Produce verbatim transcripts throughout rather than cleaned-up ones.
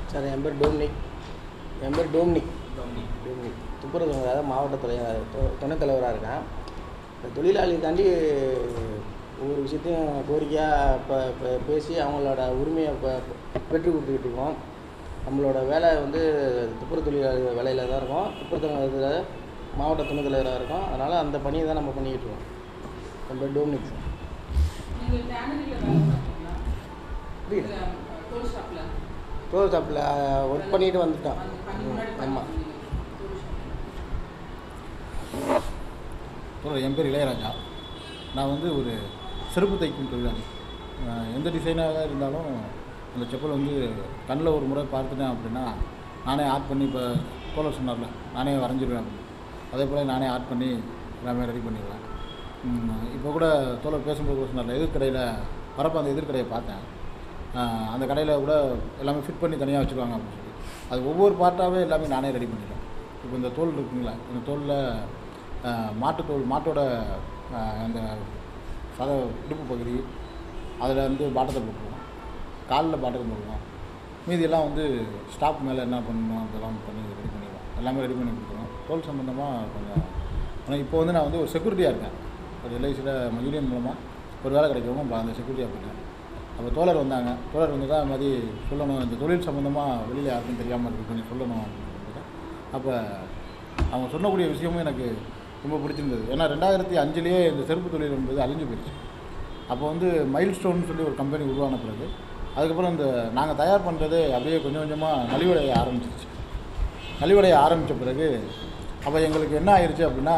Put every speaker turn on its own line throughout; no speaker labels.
Sir என் பேர் Dominic என் பேர் Dominic Dominic துப்புரவு மாவட்ட தலைவர் துணைத் தலைவராக இருக்கேன். இந்த தொழிலாளிக்காண்டி ஒவ்வொரு விஷயத்தையும் கோரிக்கையாக இப்போ இப்போ பேசி அவங்களோட உரிமையை இப்போ பெற்று கொடுத்துக்கிட்டு இருக்கோம். நம்மளோட வேலை வந்து துப்புரவு தொழிலாளி வேலையில் தான் இருக்கோம். துப்புரவு மாவட்ட துணைத் தலைவராக இருக்கோம். அதனால் அந்த பணியை தான் நம்ம பண்ணிக்கிட்டு இருக்கோம். என் பேர் டோம்னிக் சார். டோல் ஷாப்பில் ஒர்க் பண்ணிட்டு வந்துட்டோம். ஆமாம்.
என் பேர் இளையராஜா. நான் வந்து ஒரு செருப்பு தைக்கும் தொழிலாளி. எந்த டிசைனாக இருந்தாலும் அந்த செப்பல் வந்து கண்ணில் ஒரு முறை பார்த்துட்டேன் அப்படின்னா நானே ஆட் பண்ணி, இப்போ தோழர் சொன்னார்ல, நானே வரைஞ்சிடுவேன் அப்படின்னு. அதே போல் நானே ஆட் பண்ணி எல்லாமே ரெடி பண்ணிடுவேன். இப்போ கூட தோழர் பேசும்போது கூட சொன்னார்ல, எதிர்கடையில் வரப்போ அந்த எதிர்கடையை பார்த்தேன். அந்த கடையில் கூட எல்லாமே ஃபிட் பண்ணி தனியாக வச்சுருவாங்க அப்படின்னு சொல்லி அது ஒவ்வொரு பார்ட்டாகவே எல்லாமே நானே ரெடி பண்ணிடுவேன். இப்போ இந்த தோல் இருக்குங்களா, இந்த தோலில் மாட்டுத்தோல், மாட்டோட அந்த சத இடுப்பு பகுதி, அதில் வந்து பாட்டத்தை போட்டுருவோம், காலில் பாட்டத்தை போடுவோம். மீதியெல்லாம் வந்து ஸ்டாப் மேலே என்ன பண்ணணும் அதெல்லாம் பண்ணி ரெடி பண்ணிடுவோம். எல்லாமே ரெடி பண்ணி கொடுத்துருவோம். தோல் சம்மந்தமாக கொஞ்சம். ஆனால் இப்போ வந்து நான் வந்து ஒரு செக்யூரிட்டியாக இருக்கேன். ஒரு எல்ஐசியில் யூனியன் மூலமாக ஒரு வேலை கிடைக்கவும் இப்போ அந்த செக்யூரிட்டியாக போயிட்டேன். அப்போ தோழர் வந்தாங்க. தோழர் வந்து தான் அது மாதிரி சொல்லணும், இந்த தொழில் சம்மந்தமாக வெளியில் யாருக்கும் தெரியாமல் இருக்குது, கொஞ்சம் சொல்லணும் அப்படின்னு. அப்போ அவங்க சொல்லக்கூடிய விஷயமும் எனக்கு ரொம்ப பிடிச்சிருந்தது. ஏன்னா ரெண்டாயிரத்தி அஞ்சுலேயே இந்த செருப்பு தொழில் என்பது அழிஞ்சு போயிடுச்சு. அப்போ வந்து மைல் ஸ்டோன் சொல்லி ஒரு கம்பெனி உருவான பிறகு அதுக்கப்புறம் இந்த நாங்கள் தயார் பண்ணுறது அப்படியே கொஞ்சம் கொஞ்சமாக நலிவடைய ஆரம்பிச்சிருச்சு. நலிவடைய ஆரம்பித்த பிறகு அப்போ எங்களுக்கு என்ன ஆயிடுச்சு அப்படின்னா,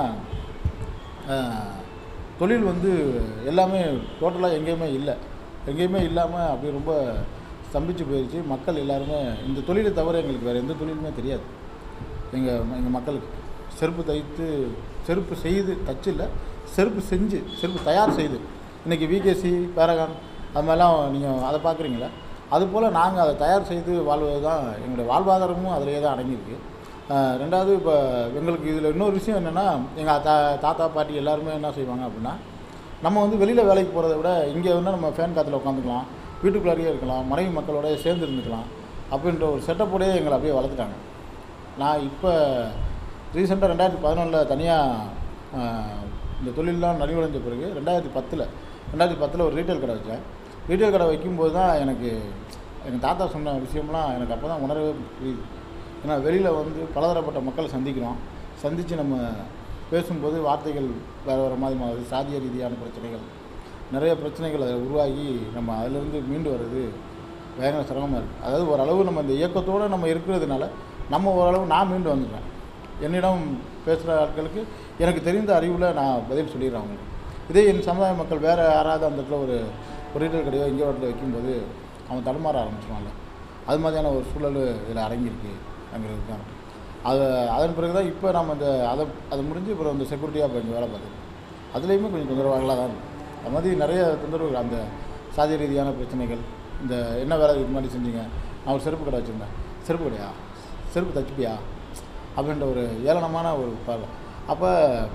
தொழில் வந்து எல்லாமே டோட்டலாக எங்கேயுமே இல்லை, எங்கேயுமே இல்லாமல் அப்படி ரொம்ப ஸ்தம்பிச்சு போயிடுச்சு. மக்கள் எல்லாருமே இந்த தொழிலை தவிர எங்களுக்கு வேறு எந்த தொழிலுமே தெரியாது. எங்கள் எங்கள் மக்களுக்கு செருப்பு தைத்து, செருப்பு செய்து தச்சு இல்லை, செருப்பு செஞ்சு, செருப்பு தயார் செய்து, இன்றைக்கி விகேசி, பேரகான் அது மாதிரிலாம் நீங்கள் அதை பார்க்குறீங்களா, அதுபோல் நாங்கள் அதை தயார் செய்து வாழ்வது தான் எங்களுடைய வாழ்வாதாரமும் அதிலேயே தான் அடங்கியிருக்கு. ரெண்டாவது இப்போ எங்களுக்கு இதில் இன்னொரு விஷயம் என்னென்னா, எங்கள் தா தாத்தா பாட்டி எல்லாருமே என்ன செய்வாங்க அப்படின்னா, நம்ம வந்து வெளியில் வேலைக்கு போகிறத விட இங்கே வந்து நம்ம ஃபேன் காற்றுல உட்காந்துக்கலாம், வீட்டுக்குள்ளாரியே இருக்கலாம், மனைவி மக்களோட சேர்ந்து இருந்துக்கலாம் அப்படின்ற ஒரு செட்டப்போடையே எங்களை அப்படியே வளர்த்துட்டாங்க. நான் இப்போ ரீசெண்டாக ரெண்டாயிரத்தி பதினொன்றில் தனியாக இந்த தொழிலெலாம் நலிவடைஞ்ச பிறகு ரெண்டாயிரத்தி பத்தில் ரெண்டாயிரத்தி பத்தில் ஒரு ரீட்டைல் கடை வச்சேன். ரீட்டைல் கடை வைக்கும்போது தான் எனக்கு எங்கள் தாத்தா சொன்ன விஷயம்லாம் எனக்கு அப்போ தான் உணரவே புரியுது. ஏன்னா வெளியில் வந்து பலதரப்பட்ட மக்களை சந்திக்கிறோம். சந்தித்து நம்ம பேசும்போது வார்த்தைகள் வேறு வேறு மாதிரி மாறுது. சாதிய ரீதியான பிரச்சனைகள், நிறைய பிரச்சனைகள் அதை உருவாகி நம்ம அதிலேருந்து மீண்டு வர்றது பயங்கர சிரமமாக இருக்குது. அதாவது ஓரளவு நம்ம இந்த இயக்கத்தோடு நம்ம இருக்கிறதுனால நம்ம ஓரளவு நான் மீண்டு வந்துடுறேன். என்னிடம் பேசுகிற ஆட்களுக்கு எனக்கு தெரிந்த அறிவில் நான் பதில் சொல்லிடுறேன் அவங்களுக்கு. இதே என் சமுதாய மக்கள் வேறு யாராவது அந்த இடத்துல ஒரு ஒரு ரீட்டல் கடையோ இங்கே இடத்துல வைக்கும்போது அவன் தடுமாற ஆரம்பிச்சிடுவான்ல. அது மாதிரியான ஒரு சூழல் இதில் அடங்கியிருக்கு அங்கிறது தான். அது அதன் பிறகு தான் இப்போ நம்ம இந்த அதை அதை முடிஞ்சு அப்புறம் இந்த செக்யூரிட்டியாக இப்போ இங்கே வேலை பார்த்துருக்கோம். அதுலேயுமே கொஞ்சம் தொந்தரவாகலாம் தான் இருக்கும். அது மாதிரி நிறைய தொந்தரவுகள், அந்த சாதிய ரீதியான பிரச்சனைகள். இந்த என்ன வேலை இதுக்கு முன்னாடி செஞ்சீங்க, நான் ஒரு செருப்பு கடை வச்சுருந்தேன், செருப்பு கடையா, செருப்பு தச்சுப்பியா அப்படின்ற ஒரு ஏளனமான ஒரு பார்வை. அப்போ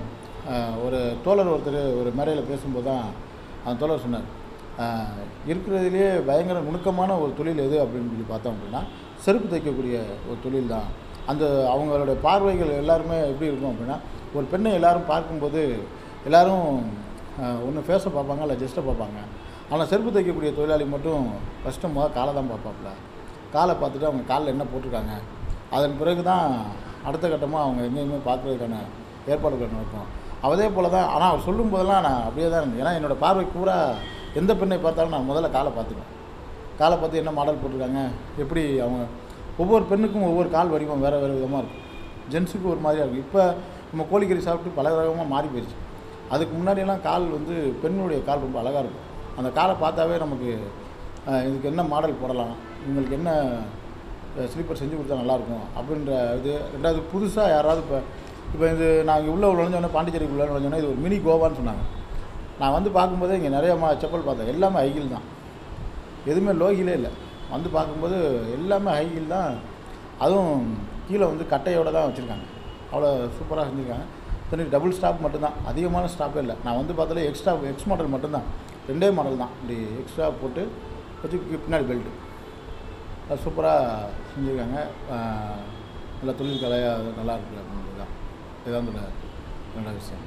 ஒரு தோழர் ஒருத்தர் ஒரு மேடையில் பேசும்போது தான் அந்த தோழர் சொன்னார், இருக்கிறதுலேயே பயங்கர நுணுக்கமான ஒரு தொழில் எது அப்படின்னு சொல்லி பார்த்தோம் அப்படின்னா செருப்பு தைக்கக்கூடிய ஒரு தொழில் தான். அந்த அவங்களுடைய பார்வைகள் எல்லாருமே எப்படி இருக்கும் அப்படின்னா, ஒரு பெண்ணை எல்லோரும் பார்க்கும்போது எல்லோரும் ஒன்று ஃபேஸை பார்ப்பாங்க, இல்லை ஜஸ்ட்டை பார்ப்பாங்க. ஆனால் செருப்பு தைக்கக்கூடிய தொழிலாளி மட்டும் ஃபஸ்ட்டு முதல் காலை தான் பார்ப்பாப்புல. காலை பார்த்துட்டு அவங்க காலில் என்ன போட்டிருக்காங்க, அதன் பிறகு தான் அடுத்த கட்டமாக அவங்க எங்கேயுமே பார்க்குறதுக்கான ஏற்பாடுகள் நடக்கும். அதே போல் தான். ஆனால் அவர் சொல்லும் போதெல்லாம் நான் அப்படியே தான் இருந்தேன். ஏன்னா என்னோடய பார்வை பூரா எந்த பெண்ணை பார்த்தாலும் நான் முதல்ல காலை பார்த்துக்குவேன். காலை பார்த்து என்ன மாடல் போட்டிருக்காங்க, எப்படி அவங்க, ஒவ்வொரு பெண்ணுக்கும் ஒவ்வொரு கால் வடிவம் வேறு வேறு விதமாக இருக்கும். ஜென்ஸுக்கு ஒரு மாதிரியாக இருக்கும். இப்போ நம்ம கோழிக்கறி சாப்பிட்டு பல ரகமாக மாறி போயிடுச்சு. அதுக்கு முன்னாடியெல்லாம் கால் வந்து பெண்ணுடைய கால் ரொம்ப அழகாக இருக்கும். அந்த காலை பார்த்தாவே நமக்கு இதுக்கு என்ன மாடல் போடலாம், இவங்களுக்கு என்ன ஸ்லீப்பர் செஞ்சு கொடுத்தா நல்லாயிருக்கும் அப்படின்ற இது. ரெண்டாவது புதுசாக யாராவது இப்போ இப்போ இது நாங்கள் உள்ளே நுழைஞ்சோடனே, பாண்டிச்சேரிக்குள்ளே நுழைஞ்சோடனே இது ஒரு மினி கோவான்னு சொன்னாங்க. நான் வந்து பார்க்கும்போது இங்கே நிறைய மா செப்பல் பார்த்தேன். எல்லாமே ஹைகில் தான், எதுவுமே லோகிலே இல்லை. வந்து பார்க்கும்போது எல்லாமே ஹைகில் தான். அதுவும் கீழே வந்து கட்டையோடு தான் வச்சுருக்காங்க. அவ்வளோ சூப்பராக செஞ்சுருக்காங்க. தனி டபுள் ஸ்டாப் மட்டும்தான், அதிகமான ஸ்டாப்பே இல்லை. நான் வந்து பார்த்தாலே எக்ஸ்ட்ரா எக்ஸ் மாடல் மட்டும்தான், ரெண்டே மாடல் தான். இப்படி எக்ஸ்ட்ரா போட்டு வச்சு பின்னாடி பெல்ட்டு அது சூப்பராக செஞ்சுருக்காங்க. நல்ல தொழில் கலையாக நல்லா இருக்குது அப்படின்றது தான் இதான் நல்ல விஷயம்.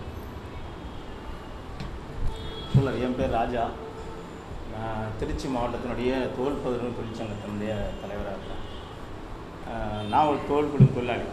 சொல்ல என் பேர் ராஜா. நான் திருச்சி மாவட்டத்தினுடைய தோல் பதினொன்று தொழிற்சங்கத்தினுடைய தலைவராக இருக்கேன். நான் ஒரு தோல் பிடும் தொழிலாளி.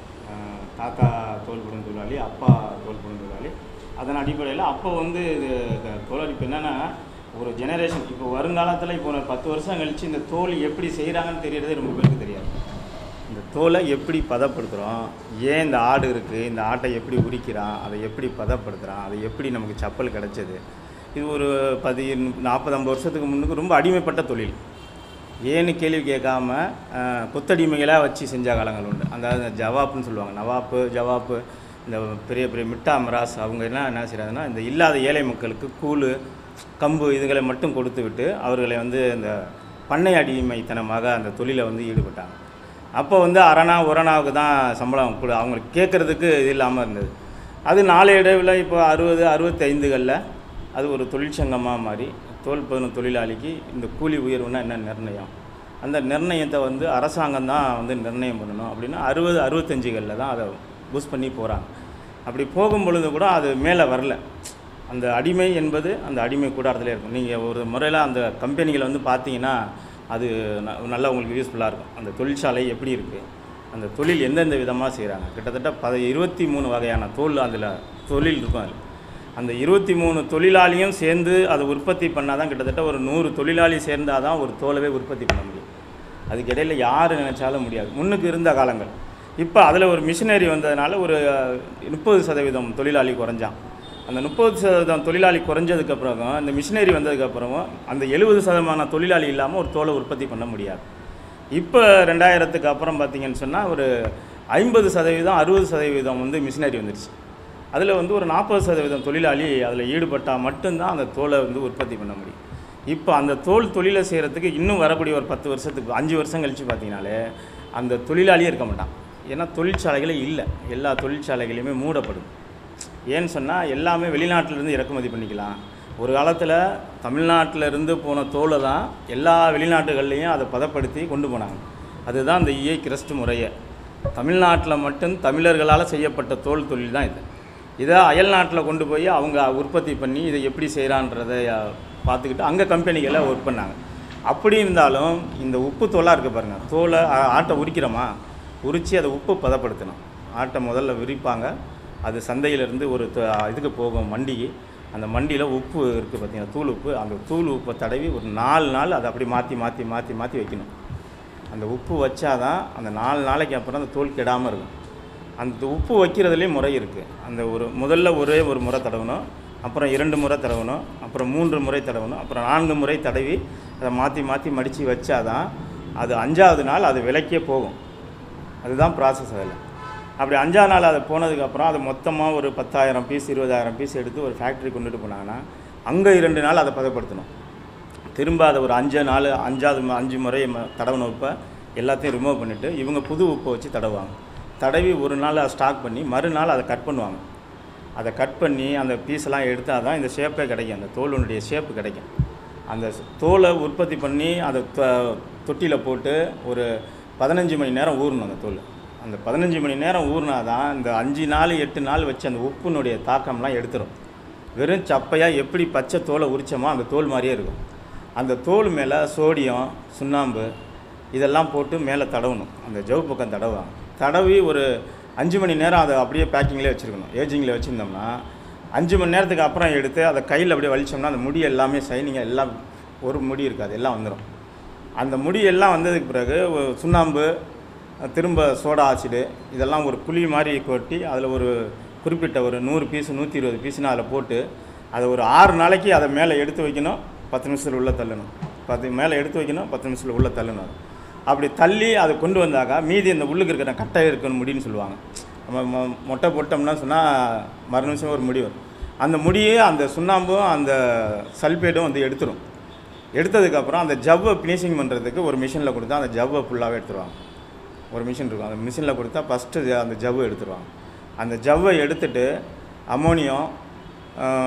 தாத்தா தோல் பிடும் தொழிலாளி, அப்பா தோல் பிடும் தொழிலாளி. அதன் அடிப்படையில் அப்போ வந்து இது தோலடிப்பு என்னென்னா ஒரு ஜெனரேஷன் இப்போ வருங்காலத்தில் இப்போ ஒரு பத்து வருஷம் கழித்து இந்த தோல் எப்படி செய்கிறாங்கன்னு தெரியறதே ரொம்ப பேருக்கு தெரியாது. இந்த தோலை எப்படி பதப்படுத்துகிறோம், ஏன் இந்த ஆடு இருக்குது, இந்த ஆட்டை எப்படி உரிக்கிறான், அதை எப்படி பதப்படுத்துகிறான், அதை எப்படி நமக்கு சப்பல் கிடச்சிது. இது ஒரு பதி நாற்பது ஐம்பது வருஷத்துக்கு முன்னுக்கு ரொம்ப அடிமைப்பட்ட தொழில். ஏன்னு கேள்வி கேட்காம கொத்தடிமைகளாக வச்சு செஞ்ச காலங்கள் உண்டு. அந்த ஜவாப்புன்னு சொல்லுவாங்க, நவாப்பு ஜவாப்பு, இந்த பெரிய பெரிய மிட்டா மிராஸ் அவங்க எல்லாம் என்ன செய்கிறாங்கன்னா இந்த இல்லாத ஏழை மக்களுக்கு கூழ் கம்பு இதுகளை மட்டும் கொடுத்து விட்டு அவர்களை வந்து இந்த பண்ணை அடிமைத்தனமாக அந்த தொழிலை வந்து ஈடுபட்டாங்க. அப்போ வந்து அரணா உரணாவுக்கு தான் சம்பளம் கொடு அவங்களுக்கு கேட்குறதுக்கு இது இல்லாமல் இருந்தது. அது நாளடைவில் இப்போ அறுபது அறுபத்தி ஐந்துகளில் அது ஒரு தொழிற்சங்கமாக மாறி தோல் பதினொன்று தொழிலாளிக்கு இந்த கூலி உயர்வுனா என்ன நிர்ணயம், அந்த நிர்ணயத்தை வந்து அரசாங்கம் தான் வந்து நிர்ணயம் பண்ணணும் அப்படின்னா அறுபது அறுபத்தஞ்சுகளில் தான் அதை பூஸ்ட் பண்ணி போகிறாங்க. அப்படி போகும் பொழுது கூட அது மேலே வரல. அந்த அடிமை என்பது அந்த அடிமை கூடாரத்தில் இருக்கும். நீங்கள் ஒரு முறையில் அந்த கம்பெனிகளை வந்து பார்த்தீங்கன்னா அது நல்லா உங்களுக்கு யூஸ்ஃபுல்லாக இருக்கும். அந்த தொழிற்சாலை எப்படி இருக்குது, அந்த தொழில் எந்தெந்த விதமாக செய்கிறாங்க. கிட்டத்தட்ட பத இருபத்தி மூணு வகையான தோல் அதில் தொழில் இருக்கும். அதில் அந்த இருபத்தி மூணு தொழிலாளியும் சேர்ந்து அதை உற்பத்தி பண்ணால் தான் கிட்டத்தட்ட ஒரு நூறு தொழிலாளி சேர்ந்தால் தான் ஒரு தோலவே உற்பத்தி பண்ண முடியும். அதுக்கு இடையில் யார் நினச்சாலும் முடியாது. முன்னுக்கு இருந்த காலங்கள். இப்போ அதில் ஒரு மிஷினரி வந்ததுனால ஒரு முப்பது சதவீதம் தொழிலாளி குறைஞ்சான். அந்த முப்பது சதவீதம் தொழிலாளி குறைஞ்சதுக்கப்புறம் அந்த மிஷினரி வந்ததுக்கப்புறமும் அந்த எழுபது சதமான தொழிலாளி இல்லாமல் ஒரு தோலை உற்பத்தி பண்ண முடியாது. இப்போ ரெண்டாயிரத்துக்கு அப்புறம் பார்த்திங்கன்னு சொன்னால் ஒரு ஐம்பது சதவீதம் அறுபது சதவீதம் வந்து மிஷினரி வந்துடுச்சு. அதில் வந்து ஒரு நாற்பது சதவீதம் தொழிலாளி அதில் ஈடுபட்டால் மட்டும்தான் அந்த தோலை வந்து உற்பத்தி பண்ண முடியும். இப்போ அந்த தோல் தொழிலை செய்கிறதுக்கு இன்னும் வரக்கூடிய ஒரு பத்து வருஷத்துக்கு அஞ்சு வருஷம் கழித்து பார்த்திங்கனாலே அந்த தொழிலாளியே இருக்க மாட்டான். ஏன்னா தொழிற்சாலைகளே இல்லை, எல்லா தொழிற்சாலைகளையுமே மூடப்படும். ஏன்னு சொன்னால் எல்லாமே வெளிநாட்டிலேருந்து இறக்குமதி பண்ணிக்கலாம். ஒரு காலத்தில் தமிழ்நாட்டில் இருந்து போன தோலை தான் எல்லா வெளிநாட்டுகள்லேயும் அதை பதப்படுத்தி கொண்டு போனாங்க. அதுதான் இந்த இஏ கிரஸ்ட் முறையை. தமிழ்நாட்டில் மட்டும் தமிழர்களால் செய்யப்பட்ட தோல் தொழில் தான் இது. இதை அயல் நாட்டில் கொண்டு போய் அவங்க உற்பத்தி பண்ணி இதை எப்படி செய்கிறான்றதை பார்த்துக்கிட்டு அங்கே கம்பெனிகளை ஒர்க் பண்ணாங்க. அப்படி இருந்தாலும் இந்த உப்பு தோலாக இருக்குது பாருங்கள், தோலை ஆட்டை உரிக்கிறோமா, உரித்து அதை உப்பு பதப்படுத்தணும். ஆட்டை முதல்ல விரிப்பாங்க, அது சந்தையிலேருந்து ஒரு இதுக்கு போகும் மண்டிக்கு. அந்த மண்டியில் உப்பு இருக்குது பார்த்திங்கன்னா, தூள் உப்பு. அந்த தூள் உப்பை தடவி ஒரு நாலு நாள் அதை அப்படி மாற்றி மாற்றி மாற்றி மாற்றி வைக்கணும். அந்த உப்பு வச்சாதான் அந்த நாலு நாளைக்கு அப்புறம் அந்த தோல் கெடாமல் இருக்கும். அந்த உப்பு வைக்கிறதுலேயும் முறை இருக்குது. அந்த ஒரு முதல்ல ஒரே ஒரு முறை தடவணும், அப்புறம் இரண்டு முறை தடவணும், அப்புறம் மூன்று முறை தடவணும், அப்புறம் நான்கு முறை தடவி அதை மாற்றி மாற்றி மடித்து வச்சாதான் அது அஞ்சாவது நாள் அது விலைக்கே போகும். அதுதான் ப்ராசஸ். அதில் அப்படி அஞ்சாவது நாள் அது போனதுக்கப்புறம் அது மொத்தமாக ஒரு பத்தாயிரம் பீஸ் இருபதாயிரம் பீஸ் எடுத்து ஒரு ஃபேக்ட்ரி கொண்டுட்டு போனாங்கன்னா அங்கே இரண்டு நாள் அதை பதப்படுத்தணும். திரும்ப அதை ஒரு அஞ்சு நாள் அஞ்சாவது அஞ்சு முறை தடவின உப்பை எல்லாத்தையும் ரிமூவ் பண்ணிவிட்டு இவங்க புது உப்பை வச்சு தடவுவாங்க. தடவி ஒரு நாள் அதை ஸ்டாக் பண்ணி மறுநாள் அதை கட் பண்ணுவாங்க. அதை கட் பண்ணி அந்த பீஸெல்லாம் எடுத்தால் தான் இந்த ஷேப்பே கிடைக்கும், அந்த தோலுடைய ஷேப்பு கிடைக்கும். அந்த தோலை உற்பத்தி பண்ணி அதை தொட்டியில் போட்டு ஒரு பதினஞ்சு மணி நேரம் ஊறணும் அந்த தோல். அந்த பதினஞ்சு மணி நேரம் ஊறினா தான் இந்த அஞ்சு நாள் எட்டு நாள் வச்சு அந்த உப்புனுடைய தாக்கம்லாம் எடுத்துரும். வெறும் சப்பையாக எப்படி பச்சை தோலை உரித்தோமோ அந்த தோல் மாதிரியே இருக்கும். அந்த தோல் மேலே சோடியம் சுண்ணாம்பு இதெல்லாம் போட்டு மேலே தடவணும். அந்த ஜவு பக்கம் தடவுவாங்க. தடவி ஒரு அஞ்சு மணி நேரம் அதை அப்படியே பேக்கிங்லேயே வச்சுருக்கணும். ஏஜிங்கில் வச்சுருந்தோம்னா அஞ்சு மணி நேரத்துக்கு அப்புறம் எடுத்து அதை கையில் அப்படியே வலிச்சோம்னா அந்த முடி எல்லாமே ஷைனிங்காக எல்லாம் ஒரு முடி இருக்காது, எல்லாம் வந்துடும். அந்த முடி எல்லாம் வந்ததுக்கு பிறகு சுண்ணாம்பு திரும்ப சோடா ஆசிடு இதெல்லாம் ஒரு குழி மாதிரி கொட்டி அதில் ஒரு குறிப்பிட்ட ஒரு நூறு பீஸு நூற்றி இருபது பீஸுன்னு அதில் போட்டு அதை ஒரு ஆறு நாளைக்கு அதை மேலே எடுத்து வைக்கணும், பத்து நிமிஷத்தில் உள்ளே தள்ளணும். பத்து மேலே எடுத்து வைக்கணும், பத்து நிமிஷத்தில் உள்ளே தள்ளணும். அப்படி தள்ளி அதை கொண்டு வந்தாக்கா மீதி இந்த உள்ளுக்கு இருக்கிற கட்டை இருக்கணும் முடின்னு சொல்லுவாங்க. நம்ம மொட்டை போட்டோம்னா சொன்னால் மறு நிமிஷம் ஒரு முடி வரும். அந்த முடியே அந்த சுண்ணாம்பும் அந்த சல்ஃபேட்டும் வந்து எடுத்துடும். எடுத்ததுக்கப்புறம் அந்த ஜவ்வை ஃபினிஷிங் பண்ணுறதுக்கு ஒரு மிஷினில் கொடுத்தா அந்த ஜவ்வை ஃபுல்லாகவே எடுத்துருவாங்க. ஒரு மிஷின் இருக்கும், அந்த மிஷினில் கொடுத்தா ஃபஸ்ட்டு அந்த ஜவ்வை எடுத்துருவாங்க. அந்த ஜவ்வை எடுத்துட்டு அமோனியம்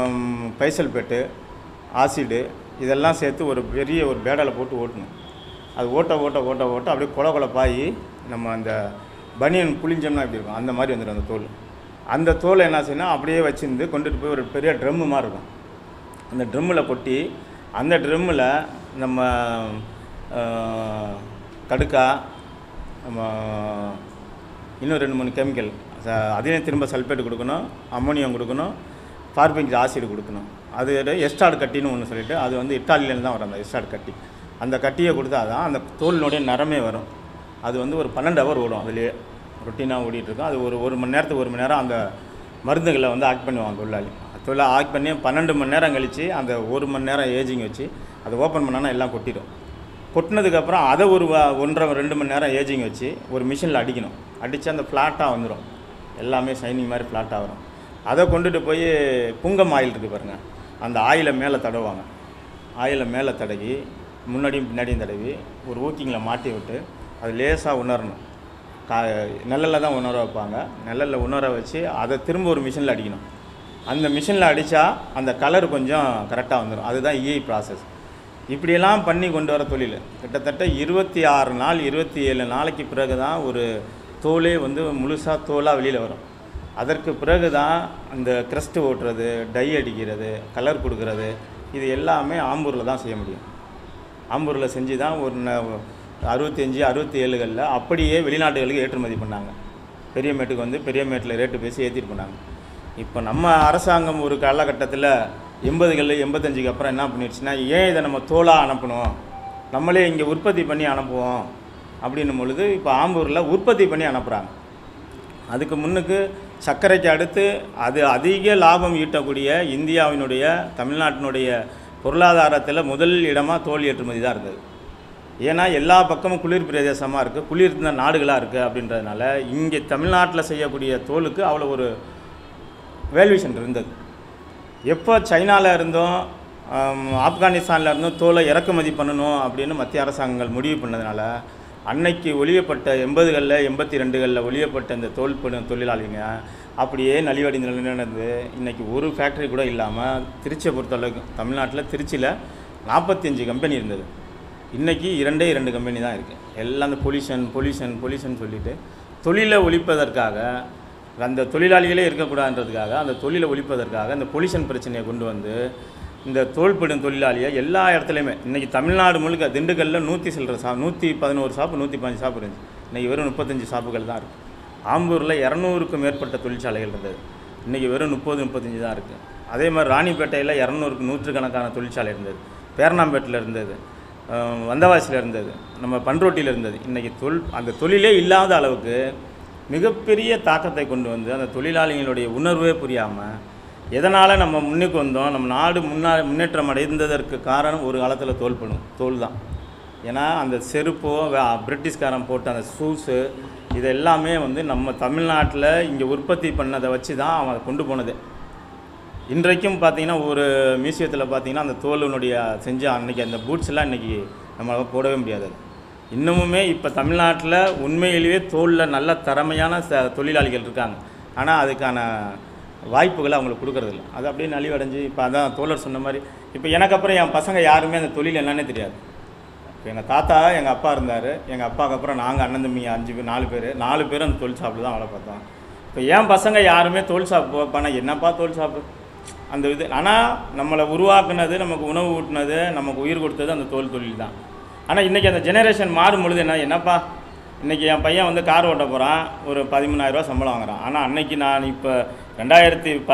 பைசல்பேட்டு ஆசிடு இதெல்லாம் சேர்த்து ஒரு பெரிய ஒரு பேடலை போட்டு ஓட்டணும். அது ஓட்ட ஓட்ட ஓட்ட ஓட்ட அப்படியே கொல கொலப்பாகி நம்ம அந்த பனியன் புளிஞ்சோம்னா எப்படி இருக்கும் அந்த மாதிரி வந்துடும் அந்த தோல். அந்த தோலை என்ன செய்யணும் அப்படியே வச்சுருந்து கொண்டுட்டு போய் ஒரு பெரிய ட்ரம்மு மாதிரி இருக்கும். அந்த ட்ரம்மில் கொட்டி அந்த ட்ரம்மில் நம்ம கடுக்கா நம்ம இன்னும் ரெண்டு மூணு கெமிக்கல் அதையும் திரும்ப சல்ஃபேட் கொடுக்கணும், அம்மோனியம் கொடுக்கணும், பார்பிக் ஆசிட் கொடுக்கணும். அது எஸ்டார்ட் கட்டின்னு ஒன்று சொல்லிவிட்டு அது வந்து இட்டாலியிலேருந்து தான் வரும். அந்த எஸ்டார்ட் கட்டி அந்த கட்டியை கொடுத்தா தான் அந்த தோலினுடைய நிறமே வரும். அது வந்து ஒரு பன்னெண்டு ஹவர் ஓடும். அதுலேயே ரொட்டீனாக ஓடிட்டுருக்கோம். அது ஒரு ஒரு மணி நேரத்துக்கு ஒரு மணி நேரம் அந்த மருந்துகளை வந்து ஆக்ட் பண்ணுவாங்க தொழிலாளி. தொழிலாளி ஆக்ட் பண்ணி பன்னெண்டு மணி நேரம் கழித்து அந்த ஒரு மணி நேரம் ஏஜிங் வச்சு அதை ஓப்பன் பண்ணால் எல்லாம் கொட்டிடும். கொட்டினதுக்கப்புறம் அதை ஒரு ஒன்றரை ரெண்டு மணி நேரம் ஏஜிங் வச்சு ஒரு மிஷினில் அடிக்கணும். அடித்து அந்த ஃப்ளாட்டாக வந்துடும். எல்லாமே ஷைனிங் மாதிரி ஃப்ளாட்டாக வரும். அதை கொண்டுட்டு போய் புங்கம் ஆயில் இருக்குது பாருங்கள், அந்த ஆயிலை மேலே தடவுவாங்க. ஆயிலை மேலே தடவி முன்னாடியும் பின்னாடியும் தடவி ஒரு ஊக்கிங்கில் மாட்டி விட்டு அது லேசாக உணரணும். கா நெல்லில் தான் உணர வைப்பாங்க. நெல்லில் உணர வச்சு அதை திரும்ப ஒரு மிஷினில் அடிக்கணும். அந்த மிஷினில் அடித்தா அந்த கலர் கொஞ்சம் கரெக்டாக வந்துடும். அதுதான் இஐ ப்ராசஸ். இப்படியெல்லாம் பண்ணி கொண்டு வர தொழில் கிட்டத்தட்ட இருபத்தி ஆறு நாள் இருபத்தி ஏழு நாளைக்கு பிறகு தான் ஒரு தோலே வந்து முழுசாக தோலாக வெளியில் வரும். அதற்கு பிறகு தான் அந்த க்ரஸ்ட்டு ஓட்டுறது, டை அடிக்கிறது, கலர் கொடுக்கறது, இது எல்லாமே ஆம்பூரில் தான் செய்ய முடியும். ஆம்பூரில் செஞ்சு தான் ஒரு அறுபத்தஞ்சி அறுபத்தி ஏழுகளில் அப்படியே வெளிநாட்டுகளுக்கு ஏற்றுமதி பண்ணாங்க. பெரிய மேட்டுக்கு வந்து பெரிய மேட்டில் ரேட்டு பேசி ஏற்றிட்டு பண்ணாங்க. இப்போ நம்ம அரசாங்கம் ஒரு காலகட்டத்தில் எண்பதுகளில் எண்பத்தஞ்சுக்கு அப்புறம் என்ன பண்ணிடுச்சுன்னா, ஏன் இதை நம்ம தோலாக அனுப்பணும், நம்மளே இங்கே உற்பத்தி பண்ணி அனுப்புவோம் அப்படின்னும் பொழுது இப்போ ஆம்பூரில் உற்பத்தி பண்ணி அனுப்புகிறாங்க. அதுக்கு முன்னுக்கு சர்க்கரைக்கு அடுத்து அது அதிக லாபம் ஈட்டக்கூடிய இந்தியாவினுடைய தமிழ்நாட்டினுடைய பொருளாதாரத்தில் முதல் இடமாக தோல் ஏற்றுமதி தான் இருந்தது. ஏன்னா எல்லா பக்கமும் குளிர் பிரதேசமாக இருக்குது, குளிர் இருந்த நாடுகளாக இருக்குது. அப்படின்றதுனால இங்கே தமிழ்நாட்டில் செய்யக்கூடிய தோலுக்கு அவ்வளோ ஒரு வேல்யூஷன் இருந்தது. எப்போ சைனாவில் இருந்தோம் ஆப்கானிஸ்தானில் இருந்தும் தோலை இறக்குமதி பண்ணணும் அப்படின்னு மத்திய அரசாங்கங்கள் முடிவு பண்ணதுனால அன்னைக்கு ஒழியப்பட்ட எண்பதுகளில் எண்பத்தி ரெண்டுகளில் ஒழியப்பட்ட இந்த தோல் தொழிலாளிங்க அப்படியே நலிவடைந்து நிலநடந்து இன்றைக்கி ஒரு ஃபேக்ட்ரி கூட இல்லாமல் திருச்சியை பொறுத்தளவுக்கு தமிழ்நாட்டில் திருச்சியில் நாற்பத்தி அஞ்சு கம்பெனி இருந்தது. இன்றைக்கி இரண்டே இரண்டு கம்பெனி தான் இருக்குது. எல்லாம் அந்த பொல்யூஷன் பொல்யூஷன் பொல்யூஷன் சொல்லிவிட்டு தொழிலை ஒழிப்பதற்காக, அந்த தொழிலாளிகளே இருக்கக்கூடாதுன்றதுக்காக, அந்த தொழிலை ஒழிப்பதற்காக இந்த பொல்யூஷன் பிரச்சனையை கொண்டு வந்து இந்த தோல்படும் தொழிலாளியை எல்லா இடத்துலையுமே இன்றைக்கி தமிழ்நாடு முழுக்க திண்டுக்கல்லில் நூற்றி சில்லற சா நூற்றி பதினோரு ஷாப்பு நூற்றி பதினஞ்சு ஷாப்பு இருந்துச்சு. இன்றைக்கி வெறும் முப்பத்தஞ்சு ஷாப்புகள் தான் இருக்குது. ஆம்பூரில் இரநூறுக்கும் மேற்பட்ட தொழிற்சாலைகள் இருந்தது. இன்றைக்கி வெறும் முப்பது முப்பத்தஞ்சு தான் இருக்குது. அதே மாதிரி ராணிப்பேட்டையில் இரநூறுக்கு நூற்றுக்கணக்கான தொழிற்சாலை இருந்தது. பேரணாம்பேட்டில் இருந்தது, வந்தவாசியில் இருந்தது, நம்ம பன்ரோட்டியில் இருந்தது. இன்றைக்கி தொல் அந்த தொழிலே இல்லாத அளவுக்கு மிகப்பெரிய தாக்கத்தை கொண்டு வந்து அந்த தொழிலாளிகளுடைய உணர்வே புரியாமல் எதனால் நம்ம முன்னுக்கு வந்தோம், நம்ம நாடு முன்னா முன்னேற்றம் அடைந்ததற்கு காரணம் ஒரு காலத்தில் தோல் பண்ணும் தோல் தான். ஏன்னா அந்த செருப்போ பிரிட்டிஷ்காரன் போட்ட அந்த ஷூஸு இது எல்லாமே வந்து நம்ம தமிழ்நாட்டில் இங்கே உற்பத்தி பண்ணதை வச்சு தான் அவன் கொண்டு போனது. இன்றைக்கும் பார்த்திங்கன்னா ஒரு மியூசியத்தில் பார்த்திங்கன்னா அந்த தோலினுடைய செஞ்ச அன்றைக்கி அந்த பூட்ஸ்லாம் இன்றைக்கி நம்மளால் போடவே முடியாது. இன்னமுமே இப்போ தமிழ்நாட்டில் உண்மையிலேயே தோலில் நல்ல திறமையான ச தொழிலாளிகள் இருக்காங்க. ஆனால் அதுக்கான வாய்ப்புகளை அவங்களுக்கு கொடுக்குறதில்ல. அது அப்படியே நலிவடைஞ்சு இப்போ அதான் தோழர் சொன்ன மாதிரி இப்போ எனக்கு அப்புறம் என் பசங்க யாருமே அந்த தொழில் என்னன்னே தெரியாது. இப்போ எங்கள் தாத்தா எங்கள் அப்பா இருந்தார், எங்கள் அப்பாவுக்கு அப்புறம் நாங்கள் அண்ணன் தம்பி அஞ்சு பேர் நாலு பேர் நாலு பேரும் அந்த தொழில் ஷாப்பில் தான் வேலை பார்த்தோம். இப்போ என் பசங்க யாருமே தொழில் ஷாப் போப்பானா என்னப்பா தொழில் ஷாப்பு அந்த இது. ஆனால் நம்மளை உருவாக்குனது, நமக்கு உணவு ஊட்டினது, நமக்கு உயிர் கொடுத்தது அந்த தோல் தொழில் தான். ஆனால் இன்றைக்கி அந்த ஜெனரேஷன் மாறும் பொழுது என்ன என்னப்பா இன்றைக்கி என் பையன் வந்து கார் ஓட்ட போகிறான், ஒரு பதிமூணாயிரரூவா சம்பளம் வாங்குறான். ஆனால் அன்றைக்கி நான் இப்போ ரெண்டாயிரத்தி ப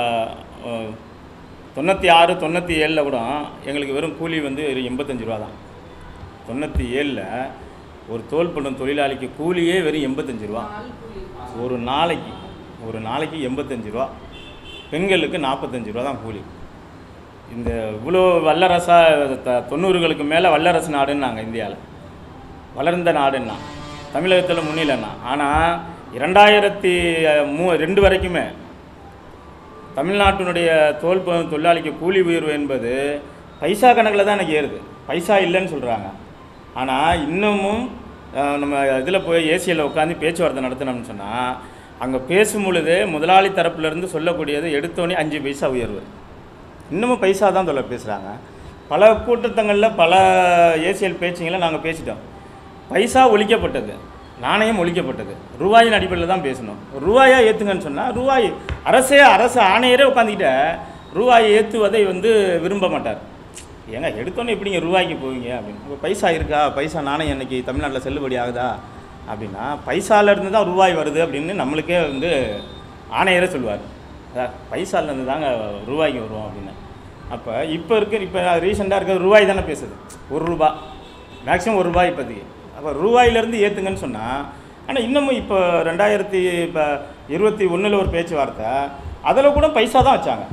தொண்ணூற்றி ஆறு தொண்ணூற்றி ஏழில் கூட எங்களுக்கு வெறும் கூலி வந்து ஒரு எண்பத்தஞ்சு ரூபா தான். தொண்ணூற்றி ஏழில் ஒரு தோல் பண்ணும் தொழிலாளிக்கு கூலியே வெறும் எண்பத்தஞ்சு ரூபா ஒரு நாளைக்கு. ஒரு நாளைக்கு எண்பத்தஞ்சு ரூபா. பெண்களுக்கு நாற்பத்தஞ்சு ரூபா தான் கூலி. இந்த இவ்வளோ வல்லரசாக த தொண்ணூறுகளுக்கு மேலே வல்லரசு நாடுன்னாங்க, இந்தியாவில் வளர்ந்த நாடுன்னா, தமிழகத்தில் முன்னிலைன்னா. ஆனால் இரண்டாயிரத்தி மூ ரெண்டு வரைக்குமே தமிழ்நாட்டினுடைய தோல் தொழிலாளிக்கு கூலி உயர்வு என்பது பைசா கணக்கில் தான் எனக்கு ஏறுது, பைசா இல்லைன்னு சொல்கிறாங்க. ஆனால் இன்னமும் நம்ம இதில் போய் ஏசியில் உட்காந்து பேச்சுவார்த்தை நடத்தினோம்னு சொன்னால் அங்கே பேசும் பொழுது முதலாளி தரப்புலேருந்து சொல்லக்கூடியது எடுத்தோடனே அஞ்சு பைசா உயர்வு. இன்னமும் பைசா தான் தொலை பேசுகிறாங்க. பல கூட்டத்தங்களில் பல ஏசியல் பேச்சுங்களை நாங்கள் பேசிட்டோம். பைசா ஒழிக்கப்பட்டது, நாணயம் ஒழிக்கப்பட்டது, ரூபாயின் அடிப்படையில் தான் பேசணும். ரூபாயாக ஏற்றுங்கன்னு சொன்னால் ரூபாய் அரசே அரசு ஆணையரே உட்காந்துக்கிட்ட ரூபாயை ஏற்றுவதை வந்து விரும்ப மாட்டார். ஏங்க எடுத்தோன்னே எப்படிங்க ரூபாய்க்கு போவீங்க அப்படின்னு. இப்போ பைசா இருக்கா, பைசா நாணயம் இன்றைக்கி தமிழ்நாட்டில் செல்லுபடி ஆகுதா அப்படின்னா பைசாலேருந்து தான் ரூபாய் வருது அப்படின்னு நம்மளுக்கே வந்து ஆணையரே சொல்லுவார். அதான் பைசாலேருந்து தாங்க ரூபாய்க்கு வருவோம் அப்படின்னு. அப்போ இப்போ இருக்க இப்போ ரீசெண்டாக இருக்கிற ரூபாய் தானே பேசுது, ஒரு ரூபா மேக்ஸிமம் ஒரு ரூபாய் இப்போதைக்கு. அப்போ ரூபாயிலேருந்து ஏற்றுங்கன்னு சொன்னால், ஆனால் இன்னமும் இப்போ ரெண்டாயிரத்தி இப்போ இருபத்தி ஒன்றில் ஒரு பேச்சுவார்த்தை, அதில் கூட பைசா தான் வச்சாங்க.